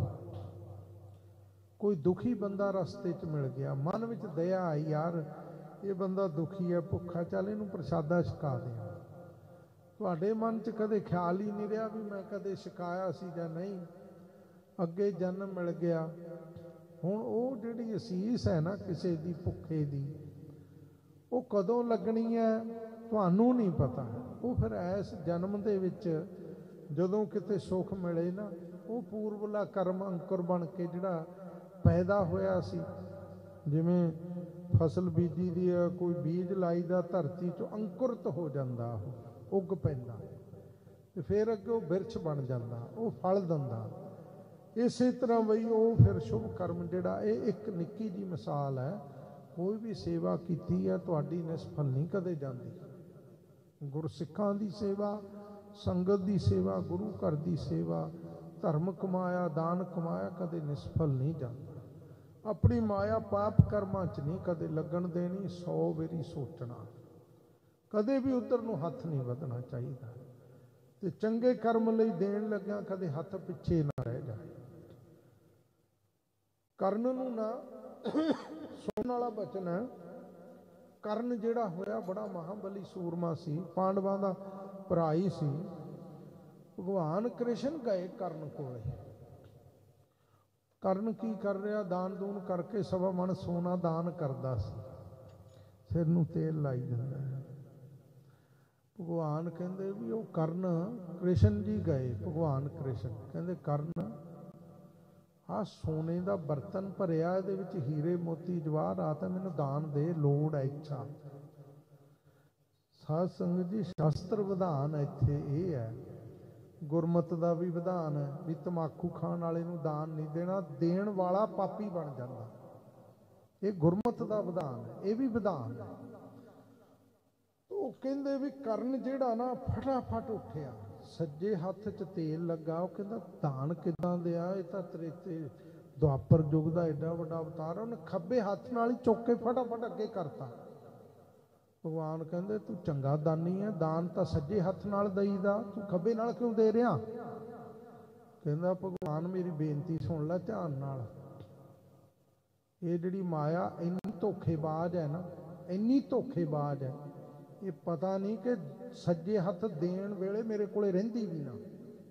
ਕੋਈ ਦੁਖੀ ਬੰਦਾ ਰਸਤੇ 'ਚ ਮਿਲ ਗਿਆ, ਮਨ ਵਿੱਚ ਦਇਆ ਆਈ, ਯਾਰ ਇਹ ਬੰਦਾ ਦੁਖੀ ਹੈ, ਭੁੱਖਾ, ਚੱਲ ਇਹਨੂੰ ਪ੍ਰਸ਼ਾਦਾ ਛਕਾ ਦਿਆਂ। ਤੁਹਾਡੇ ਮਨ 'ਚ ਕਦੇ ਖਿਆਲ ਹੀ ਨਹੀਂ ਰਿਹਾ ਵੀ ਮੈਂ ਕਦੇ ਛਕਾਇਆ ਸੀ ਜਾਂ ਨਹੀਂ, ਅੱਗੇ ਜਨਮ ਮਿਲ ਗਿਆ। ਹੁਣ ਉਹ ਜਿਹੜੀ ਅਸੀਸ ਹੈ ਨਾ ਕਿਸੇ ਦੀ ਭੁੱਖੇ ਦੀ, ਉਹ ਕਦੋਂ ਲੱਗਣੀ ਹੈ ਤੁਹਾਨੂੰ ਨਹੀਂ ਪਤਾ। ਉਹ ਫਿਰ ਇਸ ਜਨਮ ਦੇ ਵਿੱਚ ਜਦੋਂ ਕਿਤੇ ਸੁੱਖ ਮਿਲੇ ਨਾ, ਉਹ ਪੂਰਬਲਾ ਕਰਮ ਅੰਕੁਰ ਬਣ ਕੇ ਜਿਹੜਾ ਪੈਦਾ ਹੋਇਆ ਸੀ, ਜਿਵੇਂ ਫਸਲ ਬੀਜੀ ਦੀ ਹੈ, ਕੋਈ ਬੀਜ ਲਾਈ ਦਾ ਧਰਤੀ 'ਚੋਂ ਅੰਕੁਰਿਤ ਹੋ ਜਾਂਦਾ, ਉਹ ਉੱਗ ਪੈਂਦਾ ਤੇ ਫਿਰ ਅੱਗੇ ਉਹ ਬਿਰਛ ਬਣ ਜਾਂਦਾ, ਉਹ ਫਲ ਦਿੰਦਾ। ਇਸੇ ਤਰ੍ਹਾਂ ਬਈ ਉਹ ਫਿਰ ਸ਼ੁਭ ਕਰਮ ਜਿਹੜਾ, ਇਹ ਇੱਕ ਨਿੱਕੀ ਜਿਹੀ ਮਿਸਾਲ ਹੈ। ਕੋਈ ਵੀ ਸੇਵਾ ਕੀਤੀ ਹੈ ਤੁਹਾਡੀ ਨਿਸਫਲ ਨਹੀਂ ਕਦੇ ਜਾਂਦੀ। ਗੁਰਸਿੱਖਾਂ ਦੀ ਸੇਵਾ, ਸੰਗਤ ਦੀ ਸੇਵਾ, ਗੁਰੂ ਘਰ ਦੀ ਸੇਵਾ, ਧਰਮ ਕਮਾਇਆ, ਦਾਨ ਕਮਾਇਆ, ਕਦੇ ਨਿਸਫਲ ਨਹੀਂ ਜਾਂਦਾ। ਆਪਣੀ ਮਾਇਆ ਪਾਪ ਕਰਮਾਂ 'ਚ ਨਹੀਂ ਕਦੇ ਲੱਗਣ ਦੇਣੀ, ਸੌ ਵਾਰੀ ਸੋਚਣਾ, ਕਦੇ ਵੀ ਉੱਧਰ ਨੂੰ ਹੱਥ ਨਹੀਂ ਵਧਣਾ ਚਾਹੀਦਾ। ਤੇ ਚੰਗੇ ਕਰਮ ਲਈ ਦੇਣ ਲੱਗਿਆ ਕਦੇ ਹੱਥ ਪਿੱਛੇ ਨਾ ਰਹਿ ਜਾਏ। ਕਰਨ ਨੂੰ ਨਾ ਸੁਣਨ ਵਾਲਾ ਬਚਨ ਹੈ। ਕਰਨ ਜਿਹੜਾ ਹੋਇਆ ਬੜਾ ਮਹਾਬਲੀ ਸੂਰਮਾ ਸੀ, ਪਾਂਡਵਾਂ ਦਾ ਭਰਾ ਹੀ ਸੀ। ਭਗਵਾਨ ਕ੍ਰਿਸ਼ਨ ਗਏ ਕਰਨ ਕੋਲੇ। ਕਰਨ ਕੀ ਕਰ ਰਿਹਾ, ਦਾਨ ਦੂਨ ਕਰਕੇ ਸਵਾ ਮਣ ਸੋਨਾ ਦਾਨ ਕਰਦਾ ਸੀ, ਸਿਰ ਨੂੰ ਤੇਲ ਲਾਈ ਜਾਂਦਾ ਹੈ। ਭਗਵਾਨ ਕਹਿੰਦੇ ਵੀ ਉਹ ਕਰਨ, ਕ੍ਰਿਸ਼ਨ ਜੀ ਗਏ, ਭਗਵਾਨ ਕ੍ਰਿਸ਼ਨ ਕਹਿੰਦੇ ਕਰਨ ਆਹ ਸੋਨੇ ਦਾ ਬਰਤਨ ਭਰਿਆ, ਇਹਦੇ ਵਿੱਚ ਹੀਰੇ ਮੋਤੀ ਜਵਾਹਰਾਤ ਹੈ, ਮੈਨੂੰ ਦਾਨ ਦੇ, ਲੋੜ ਹੈ, ਇੱਛਾ। ਸਾਧ ਸੰਗਤ ਜੀ ਸ਼ਾਸਤਰ ਵਿਧਾਨ ਇੱਥੇ ਇਹ ਹੈ, ਗੁਰਮਤ ਦਾ ਵੀ ਵਿਧਾਨ ਹੈ ਵੀ ਤਮਾਕੂ ਖਾਣ ਵਾਲੇ ਨੂੰ ਦਾਨ ਨਹੀਂ ਦੇਣਾ, ਦੇਣ ਵਾਲਾ ਪਾਪੀ ਬਣ ਜਾਂਦਾ। ਇਹ ਗੁਰਮਤ ਦਾ ਵਿਧਾਨ ਹੈ, ਇਹ ਵੀ ਵਿਧਾਨ ਹੈ। ਉਹ ਕਹਿੰਦੇ ਵੀ ਕਰਨ ਜਿਹੜਾ ਨਾ ਫਟਾਫਟ ਉੱਠਿਆ, ਸੱਜੇ ਹੱਥ 'ਚ ਤੇਲ ਲੱਗਾ, ਉਹ ਕਹਿੰਦਾ ਦਾਨ ਕਿੱਦਾਂ ਦਿਆ, ਇਹ ਤਾਂ ਤ੍ਰੇਤੇ ਦੁਆਪਰ ਯੁੱਗ ਦਾ ਐਡਾ ਵੱਡਾ ਅਵਤਾਰ। ਉਹਨੇ ਖੱਬੇ ਹੱਥ ਨਾਲ ਹੀ ਚੁੱਕ ਕੇ ਫਟਾਫਟ ਅੱਗੇ ਕਰਤਾ। ਭਗਵਾਨ ਕਹਿੰਦੇ ਤੂੰ ਚੰਗਾ ਦਾਨੀ ਹੈ, ਦਾਨ ਤਾਂ ਸੱਜੇ ਹੱਥ ਨਾਲ ਦਈਦਾ, ਤੂੰ ਖੱਬੇ ਨਾਲ ਕਿਉਂ ਦੇ ਰਿਹਾ? ਕਹਿੰਦਾ ਭਗਵਾਨ ਮੇਰੀ ਬੇਨਤੀ ਸੁਣ ਲੈ ਧਿਆਨ ਨਾਲ। ਇਹ ਜਿਹੜੀ ਮਾਇਆ ਇੰਨੀ ਧੋਖੇਬਾਜ਼ ਹੈ ਨਾ, ਇੰਨੀ ਧੋਖੇਬਾਜ਼ ਹੈ, ਇਹ ਪਤਾ ਨਹੀਂ ਕਿ ਸੱਜੇ ਹੱਥ ਦੇਣ ਵੇਲੇ ਮੇਰੇ ਕੋਲੇ ਰਹਿੰਦੀ ਵੀ ਨਾ।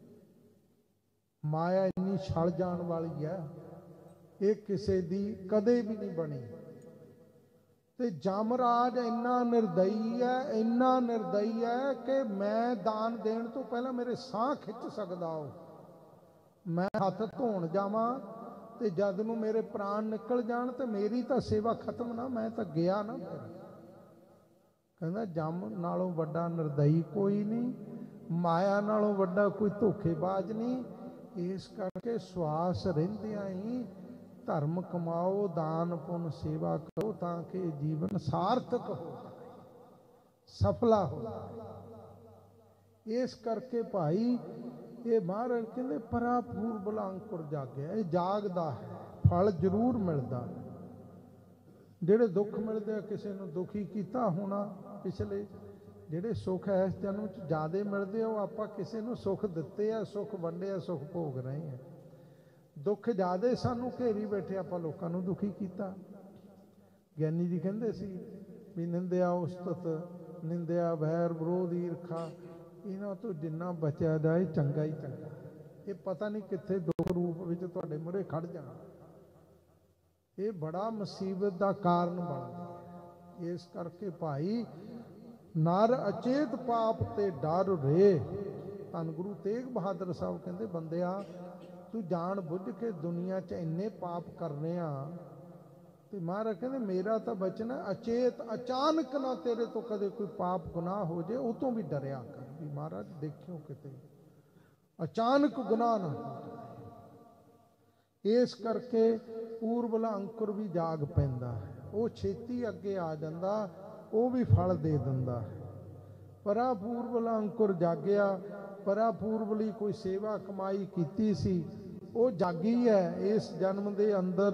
ਮਾਇਆ ਇੰਨੀ ਛਲ ਜਾਣ ਵਾਲੀ ਹੈ, ਇਹ ਕਿਸੇ ਦੀ ਕਦੇ ਵੀ ਨਹੀਂ ਬਣੀ। ਤੇ ਜਮਰਾਜ ਇੰਨਾ ਨਿਰਦਈ ਹੈ, ਇੰਨਾ ਨਿਰਦਈ ਹੈ ਕਿ ਮੈਂ ਦਾਨ ਦੇਣ ਤੋਂ ਪਹਿਲਾਂ ਮੇਰੇ ਸਾਹ ਖਿੱਚ ਸਕਦਾ ਉਹ। ਮੈਂ ਹੱਥ ਧੋਣ ਜਾਵਾਂ ਤੇ ਜਦ ਨੂੰ ਮੇਰੇ ਪ੍ਰਾਣ ਨਿਕਲ ਜਾਣ ਤੇ ਮੇਰੀ ਤਾਂ ਸੇਵਾ ਖਤਮ ਨਾ, ਮੈਂ ਤਾਂ ਗਿਆ ਨਾ। ਕਹਿੰਦਾ ਜਮ ਨਾਲੋਂ ਵੱਡਾ ਨਿਰਦਈ ਕੋਈ ਨਹੀਂ, ਮਾਇਆ ਨਾਲੋਂ ਵੱਡਾ ਕੋਈ ਧੋਖੇਬਾਜ਼ ਨਹੀਂ। ਇਸ ਕਰਕੇ ਸਵਾਸ ਰਹਿੰਦਿਆਂ ਹੀ ਧਰਮ ਕਮਾਓ, ਦਾਨ ਪੁੰਨ ਸੇਵਾ ਕਰੋ, ਤਾਂ ਕਿ ਜੀਵਨ ਸਾਰਥਕ ਹੋ ਜਾਵੇ, ਸਫਲਾ ਹੋ ਜਾਵੇ। ਇਸ ਕਰਕੇ ਭਾਈ ਇਹ ਮਹਾਰਾਜ ਕਹਿੰਦੇ ਪਰਾ ਪੂਰਬਲਾ ਅੰਕੁਰ ਜਾਗਿਆ, ਇਹ ਜਾਗਦਾ ਹੈ, ਫਲ ਜ਼ਰੂਰ ਮਿਲਦਾ ਹੈ। ਜਿਹੜੇ ਦੁੱਖ ਮਿਲਦੇ ਆ, ਕਿਸੇ ਨੂੰ ਦੁਖੀ ਕੀਤਾ ਹੋਣਾ, ਪਿਛਲੇ ਜਿਹੜੇ ਸੁੱਖ ਹੈ ਇਸ ਜਨਮ 'ਚ ਜ਼ਿਆਦਾ ਮਿਲਦੇ ਆ, ਉਹ ਆਪਾਂ ਕਿਸੇ ਨੂੰ ਸੁੱਖ ਦਿੱਤੇ ਆ, ਸੁੱਖ ਵੰਡੇ ਆ, ਸੁੱਖ ਭੋਗ ਰਹੇ ਆ। ਦੁੱਖ ਜ਼ਿਆਦਾ ਸਾਨੂੰ ਘੇਰੀ ਬੈਠੇ, ਆਪਾਂ ਲੋਕਾਂ ਨੂੰ ਦੁਖੀ ਕੀਤਾ। ਗਿਆਨੀ ਜੀ ਕਹਿੰਦੇ ਸੀ ਵੀ ਨਿੰਦਿਆ ਉਸਤਤ, ਨਿੰਦਿਆ ਵੈਰ ਵਿਰੋਧ ਈਰਖਾ, ਇਹਨਾਂ ਤੋਂ ਜਿੰਨਾ ਬਚਿਆ ਜਾਏ ਚੰਗਾ ਹੀ ਚੰਗਾ। ਇਹ ਪਤਾ ਨਹੀਂ ਕਿੱਥੇ ਦੁੱਖ ਰੂਪ ਵਿੱਚ ਤੁਹਾਡੇ ਮੂਹਰੇ ਖੜ ਜਾਣਾ, ਇਹ ਬੜਾ ਮੁਸੀਬਤ ਦਾ ਕਾਰਨ ਬਣਦਾ ਹੈ। ਇਸ ਕਰਕੇ ਭਾਈ ਨਰ ਅਚੇਤ ਪਾਪ ਤੇ ਡਰ ਰੇ। ਧੰਨ ਗੁਰੂ ਤੇਗ ਬਹਾਦਰ ਸਾਹਿਬ ਕਹਿੰਦੇ, ਬੰਦਿਆ ਤੂੰ ਜਾਣ ਬੁੱਝ ਕੇ ਦੁਨੀਆ 'ਚ ਇੰਨੇ ਪਾਪ ਕਰਨੇ ਆ, ਤੇ ਮਹਾਰਾਜ ਕਹਿੰਦੇ ਮੇਰਾ ਤਾਂ ਬਚਨ ਹੈ ਅਚੇਤ, ਅਚਾਨਕ ਨਾ ਤੇਰੇ ਤੋਂ ਕਦੇ ਕੋਈ ਪਾਪ ਗੁਨਾਹ ਹੋ ਜੇ, ਉਹ ਤੋਂ ਵੀ ਡਰਿਆ ਕਰ ਵੀ ਮਹਾਰਾਜ ਦੇਖਿਓ ਕਿਤੇ ਅਚਾਨਕ ਗੁਨਾਹ ਨਾ ਹੋ। ਇਸ ਕਰਕੇ ਪੂਰਬਲਾ ਅੰਕੁਰ ਵੀ ਜਾਗ ਪੈਂਦਾ ਹੈ, ਉਹ ਛੇਤੀ ਅੱਗੇ ਆ ਜਾਂਦਾ, ਉਹ ਵੀ ਫਲ ਦੇ ਦਿੰਦਾ ਹੈ। ਪਰਾ ਪੂਰਬਲਾ ਅੰਕੁਰ ਜਾਗਿਆ, ਪਰਾ ਪੂਰਬਲੀ ਕੋਈ ਸੇਵਾ ਕਮਾਈ ਕੀਤੀ ਸੀ, ਉਹ ਜਾਗੀ ਹੈ ਇਸ ਜਨਮ ਦੇ ਅੰਦਰ।